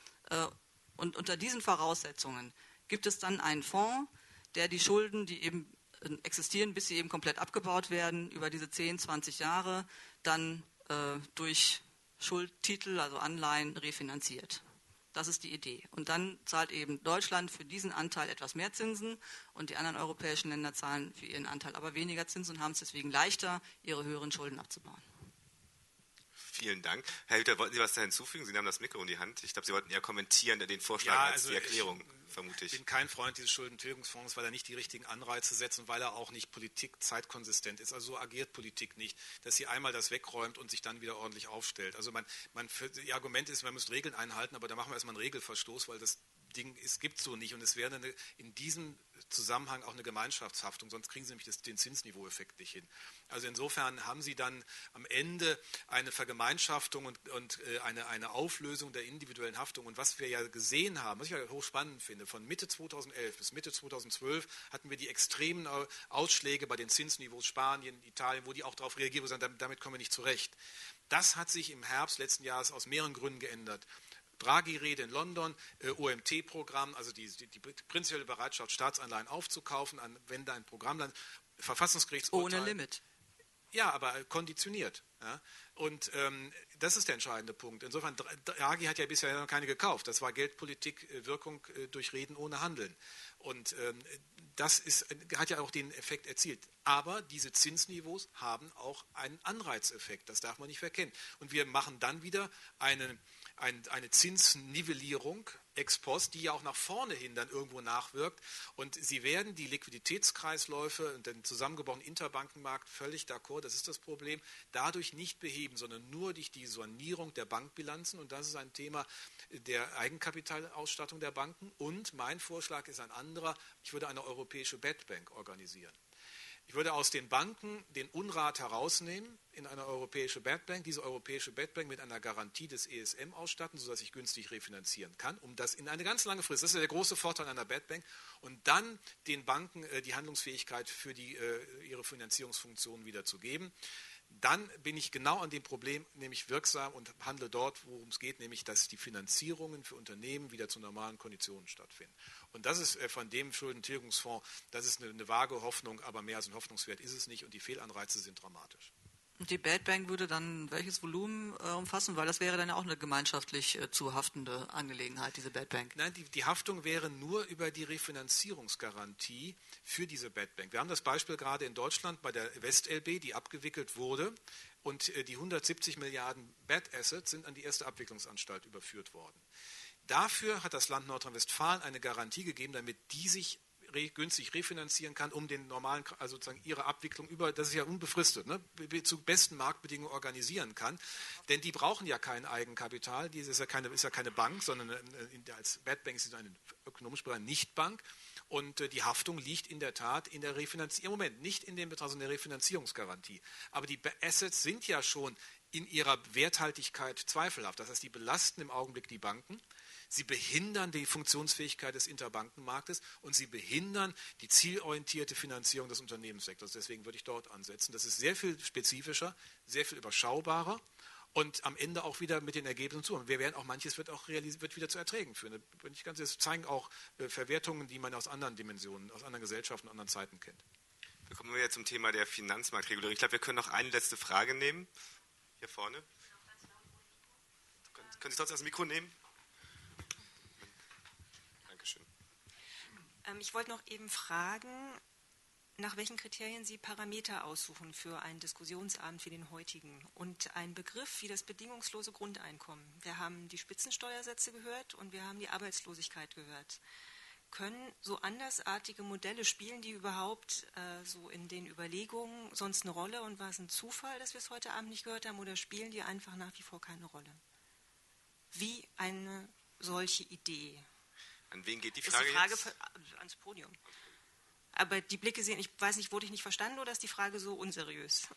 Und unter diesen Voraussetzungen gibt es dann einen Fonds, der die Schulden, die eben existieren, bis sie eben komplett abgebaut werden, über diese 10, 20 Jahre dann durch Schuldtitel, also Anleihen, refinanziert. Das ist die Idee. Und dann zahlt eben Deutschland für diesen Anteil etwas mehr Zinsen und die anderen europäischen Länder zahlen für ihren Anteil aber weniger Zinsen und haben es deswegen leichter, ihre höheren Schulden abzubauen. Vielen Dank. Herr Hüter, wollten Sie was da hinzufügen? Sie nahmen das Mikro in die Hand. Ich glaube, Sie wollten eher kommentieren, den Vorschlag als die Erklärung, vermute ich. Ich bin kein Freund dieses Schuldentilgungsfonds, weil er nicht die richtigen Anreize setzt und weil er auch nicht Politik zeitkonsistent ist. Also so agiert Politik nicht, dass sie einmal das wegräumt und sich dann wieder ordentlich aufstellt. Also ihr Argument ist, man müsste Regeln einhalten, aber da machen wir erstmal einen Regelverstoß, weil das Ding gibt so nicht und es wäre in diesem Zusammenhang auch eine Gemeinschaftshaftung, sonst kriegen Sie nämlich den Zinsniveaueffekt nicht hin. Also insofern haben Sie dann am Ende eine Vergemeinschaftung und eine Auflösung der individuellen Haftung. Und was wir ja gesehen haben, was ich ja hochspannend finde, von Mitte 2011 bis Mitte 2012 hatten wir die extremen Ausschläge bei den Zinsniveaus Spanien, Italien, wo die auch darauf reagieren und sagen, damit kommen wir nicht zurecht. Das hat sich im Herbst letzten Jahres aus mehreren Gründen geändert. Draghi-Rede in London, OMT-Programm, also die prinzipielle Bereitschaft, Staatsanleihen aufzukaufen, wenn da ein Programmland, Verfassungsgerichtsurteil. Ohne Limit. Ja, aber konditioniert. Ja? Und das ist der entscheidende Punkt. Insofern, Draghi hat ja bisher noch keine gekauft. Das war Geldpolitik, Wirkung durch Reden ohne Handeln. Und das hat ja auch den Effekt erzielt. Aber diese Zinsniveaus haben auch einen Anreizeffekt. Das darf man nicht verkennen. Und wir machen dann wieder eine Zinsnivellierung ex post, die ja auch nach vorne hin dann irgendwo nachwirkt. Und Sie werden die Liquiditätskreisläufe und den zusammengebauten Interbankenmarkt, völlig d'accord, das ist das Problem, dadurch nicht beheben, sondern nur durch die Sanierung der Bankbilanzen. Und das ist ein Thema der Eigenkapitalausstattung der Banken. Und mein Vorschlag ist ein anderer, ich würde eine europäische Bad Bank organisieren. Ich würde aus den Banken den Unrat herausnehmen in eine europäische Bad Bank, diese europäische Bad Bank mit einer Garantie des ESM ausstatten, sodass ich günstig refinanzieren kann, um das in eine ganz lange Frist, das ist ja der große Vorteil einer Bad Bank, und dann den Banken die Handlungsfähigkeit für ihre Finanzierungsfunktionen wieder zu geben. Dann bin ich genau an dem Problem, nämlich wirksam und handle dort, worum es geht, nämlich dass die Finanzierungen für Unternehmen wieder zu normalen Konditionen stattfinden. Und das ist von dem Schuldentilgungsfonds, das ist eine vage Hoffnung, aber mehr als ein Hoffnungswert ist es nicht und die Fehlanreize sind dramatisch. Und die Bad Bank würde dann welches Volumen umfassen? Weil das wäre dann ja auch eine gemeinschaftlich zu haftende Angelegenheit, diese Bad Bank. Nein, die Haftung wäre nur über die Refinanzierungsgarantie für diese Bad Bank. Wir haben das Beispiel gerade in Deutschland bei der WestLB, die abgewickelt wurde. Und die 170 Milliarden Bad Assets sind an die erste Abwicklungsanstalt überführt worden. Dafür hat das Land Nordrhein-Westfalen eine Garantie gegeben, damit die sich günstig refinanzieren kann, um den normalen, also sozusagen ihre Abwicklung das ist ja unbefristet, ne, zu besten Marktbedingungen organisieren kann. Denn die brauchen ja kein Eigenkapital, die ist ja keine Bank, sondern als Bad Bank ist sie eine ökonomisch bereits Nichtbank. Und die Haftung liegt in der Tat in der Refinanzierung, Moment, nicht in dem Betrag, sondern in der Refinanzierungsgarantie. Aber die Assets sind ja schon in ihrer Werthaltigkeit zweifelhaft. Das heißt, die belasten im Augenblick die Banken. Sie behindern die Funktionsfähigkeit des Interbankenmarktes und sie behindern die zielorientierte Finanzierung des Unternehmenssektors. Deswegen würde ich dort ansetzen. Das ist sehr viel spezifischer, sehr viel überschaubarer und am Ende auch wieder mit den Ergebnissen zu. Und wir werden auch manches wird wieder zu Erträgen führen. Das zeigen auch Verwertungen, die man aus anderen Dimensionen, aus anderen Gesellschaften, anderen Zeiten kennt. Wir kommen jetzt zum Thema der Finanzmarktregulierung. Ich glaube, wir können noch eine letzte Frage nehmen. Hier vorne. Können Sie trotzdem das Mikro nehmen? Ich wollte noch eben fragen, nach welchen Kriterien Sie Parameter aussuchen für einen Diskussionsabend wie den heutigen und einen Begriff wie das bedingungslose Grundeinkommen. Wir haben die Spitzensteuersätze gehört und wir haben die Arbeitslosigkeit gehört. Können so andersartige Modelle, spielen die überhaupt so in den Überlegungen sonst eine Rolle und war es ein Zufall, dass wir es heute Abend nicht gehört haben oder spielen die einfach nach wie vor keine Rolle? Wie eine solche Idee? An wen geht die Frage, ist die Frage jetzt? Ans Podium. Aber die Blicke sehen, ich weiß nicht, wurde ich nicht verstanden oder ist die Frage so unseriös?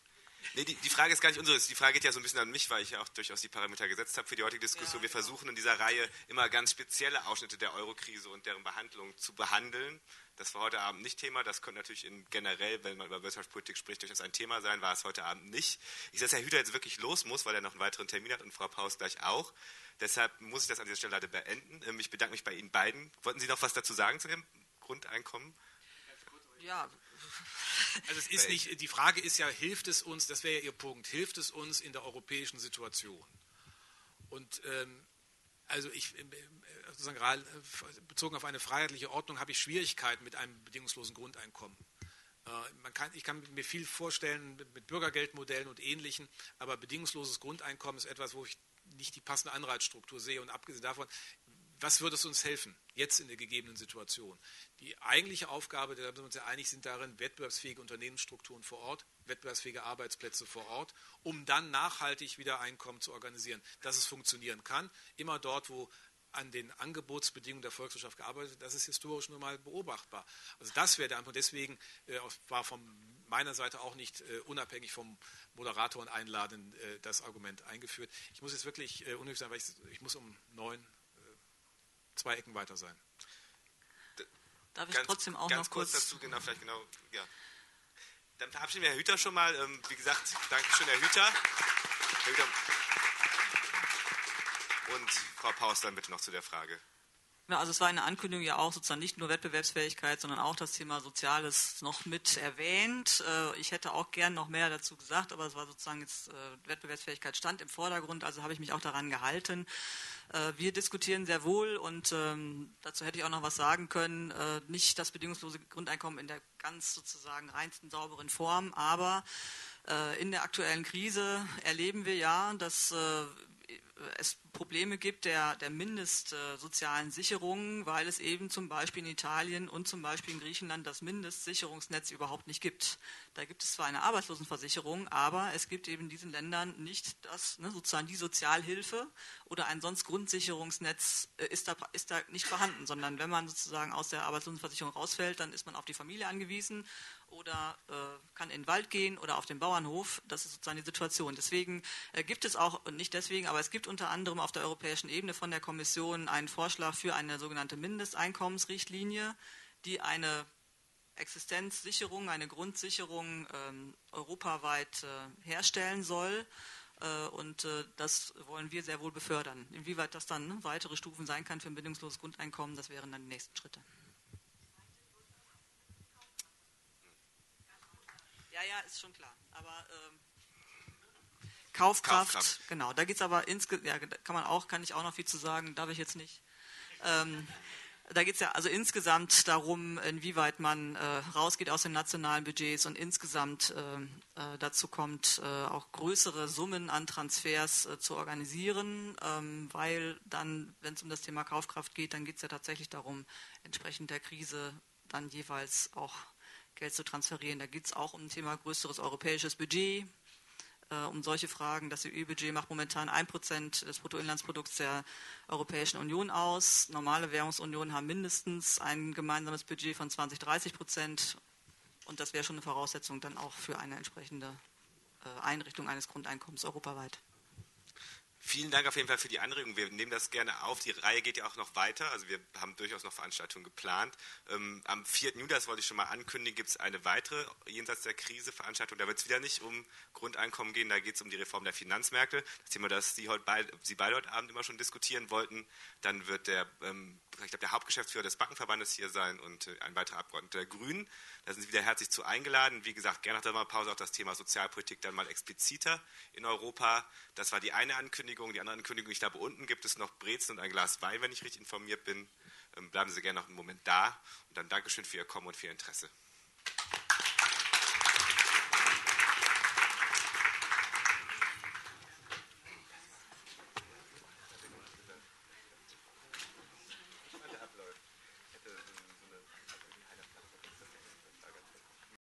Nee, die Frage ist gar nicht unsere, die Frage geht ja so ein bisschen an mich, weil ich ja auch durchaus die Parameter gesetzt habe für die heutige Diskussion. Wir versuchen in dieser Reihe immer ganz spezielle Ausschnitte der Eurokrise und deren Behandlung zu behandeln. Das war heute Abend nicht Thema, das könnte natürlich generell, wenn man über Wirtschaftspolitik spricht, durchaus ein Thema sein, war es heute Abend nicht. Ich sehe, dass Herr Hüter jetzt wirklich los muss, weil er noch einen weiteren Termin hat und Frau Paus gleich auch. Deshalb muss ich das an dieser Stelle leider beenden. Ich bedanke mich bei Ihnen beiden. Wollten Sie noch was dazu sagen zu dem Grundeinkommen? Ja. Also es ist nicht, die Frage ist ja, hilft es uns, das wäre ja Ihr Punkt, hilft es uns in der europäischen Situation? Und also ich, sozusagen gerade bezogen auf eine freiheitliche Ordnung, habe ich Schwierigkeiten mit einem bedingungslosen Grundeinkommen. Ich kann mir viel vorstellen mit Bürgergeldmodellen und Ähnlichem, aber bedingungsloses Grundeinkommen ist etwas, wo ich nicht die passende Anreizstruktur sehe. Und abgesehen davon, was würde es uns helfen, jetzt in der gegebenen Situation? Die eigentliche Aufgabe, da sind wir uns ja einig, sind darin, wettbewerbsfähige Unternehmensstrukturen vor Ort, wettbewerbsfähige Arbeitsplätze vor Ort, um dann nachhaltig wieder Einkommen zu organisieren. Dass es funktionieren kann, immer dort, wo an den Angebotsbedingungen der Volkswirtschaft gearbeitet wird, das ist historisch nun mal beobachtbar. Also das wäre der Antwort. Deswegen war von meiner Seite auch nicht unabhängig vom Moderator und Einladen das Argument eingeführt. Ich muss jetzt wirklich unhöflich sein, weil ich muss um 9 2 Ecken weiter sein. Darf ich trotzdem auch noch kurz dazu, vielleicht ja. Dann verabschieden wir Herrn Hüter schon mal. Wie gesagt, Dankeschön, Herr Hüter. Und Frau Paus dann bitte noch zu der Frage. Ja, also es war eine Ankündigung ja auch sozusagen nicht nur Wettbewerbsfähigkeit, sondern auch das Thema Soziales noch mit erwähnt. Ich hätte auch gern noch mehr dazu gesagt, aber es war sozusagen jetzt Wettbewerbsfähigkeit stand im Vordergrund, also habe ich mich auch daran gehalten. Wir diskutieren sehr wohl und dazu hätte ich auch noch was sagen können, nicht das bedingungslose Grundeinkommen in der ganz sozusagen reinsten, sauberen Form, aber in der aktuellen Krise erleben wir ja, dass es Probleme gibt der Mindestsozialen Sicherung, weil es eben zum Beispiel in Italien und zum Beispiel in Griechenland das Mindestsicherungsnetz überhaupt nicht gibt. Da gibt es zwar eine Arbeitslosenversicherung, aber es gibt eben in diesen Ländern nicht das, sozusagen die Sozialhilfe oder ein sonst Grundsicherungsnetz ist da nicht vorhanden, sondern wenn man sozusagen aus der Arbeitslosenversicherung rausfällt, dann ist man auf die Familie angewiesen oder kann in den Wald gehen oder auf den Bauernhof. Das ist sozusagen die Situation. Deswegen gibt es auch, und nicht deswegen, aber es gibt unter anderem auf der europäischen Ebene von der Kommission einen Vorschlag für eine sogenannte Mindesteinkommensrichtlinie, die eine Existenzsicherung, eine Grundsicherung europaweit herstellen soll. Und das wollen wir sehr wohl befördern. Inwieweit das dann weitere Stufen sein kann für ein bedingungsloses Grundeinkommen, das wären dann die nächsten Schritte. Ja, ist schon klar. Aber Kaufkraft, genau. Da geht es aber kann ich auch noch viel zu sagen, darf ich jetzt nicht. Da geht es ja also insgesamt darum, inwieweit man rausgeht aus den nationalen Budgets und insgesamt dazu kommt, auch größere Summen an Transfers zu organisieren, weil dann, wenn es um das Thema Kaufkraft geht, dann geht es ja tatsächlich darum, entsprechend der Krise dann jeweils auch Geld zu transferieren. Da geht es auch um ein Thema größeres europäisches Budget, um solche Fragen. Das EU-Budget macht momentan 1% des Bruttoinlandsprodukts der Europäischen Union aus. Normale Währungsunionen haben mindestens ein gemeinsames Budget von 20-30% und das wäre schon eine Voraussetzung dann auch für eine entsprechende Einrichtung eines Grundeinkommens europaweit. Vielen Dank auf jeden Fall für die Anregung. Wir nehmen das gerne auf. Die Reihe geht ja auch noch weiter. Also wir haben durchaus noch Veranstaltungen geplant. Am 4. Juni, das wollte ich schon mal ankündigen, gibt es eine weitere jenseits der Krise Veranstaltung. Da wird es wieder nicht um Grundeinkommen gehen, da geht es um die Reform der Finanzmärkte. Das Thema, das Sie beide heute Abend immer schon diskutieren wollten. Dann wird der Hauptgeschäftsführer des Bankenverbandes hier sein und ein weiterer Abgeordneter der Grünen. Da sind Sie wieder herzlich zu eingeladen. Wie gesagt, gerne nach der Sommerpause auch das Thema Sozialpolitik dann mal expliziter in Europa. Das war die eine Ankündigung. Die andere Ankündigung, ich glaube, unten gibt es noch Brezen und ein Glas Wein, wenn ich richtig informiert bin. Bleiben Sie gerne noch einen Moment da. Und dann Dankeschön für Ihr Kommen und für Ihr Interesse.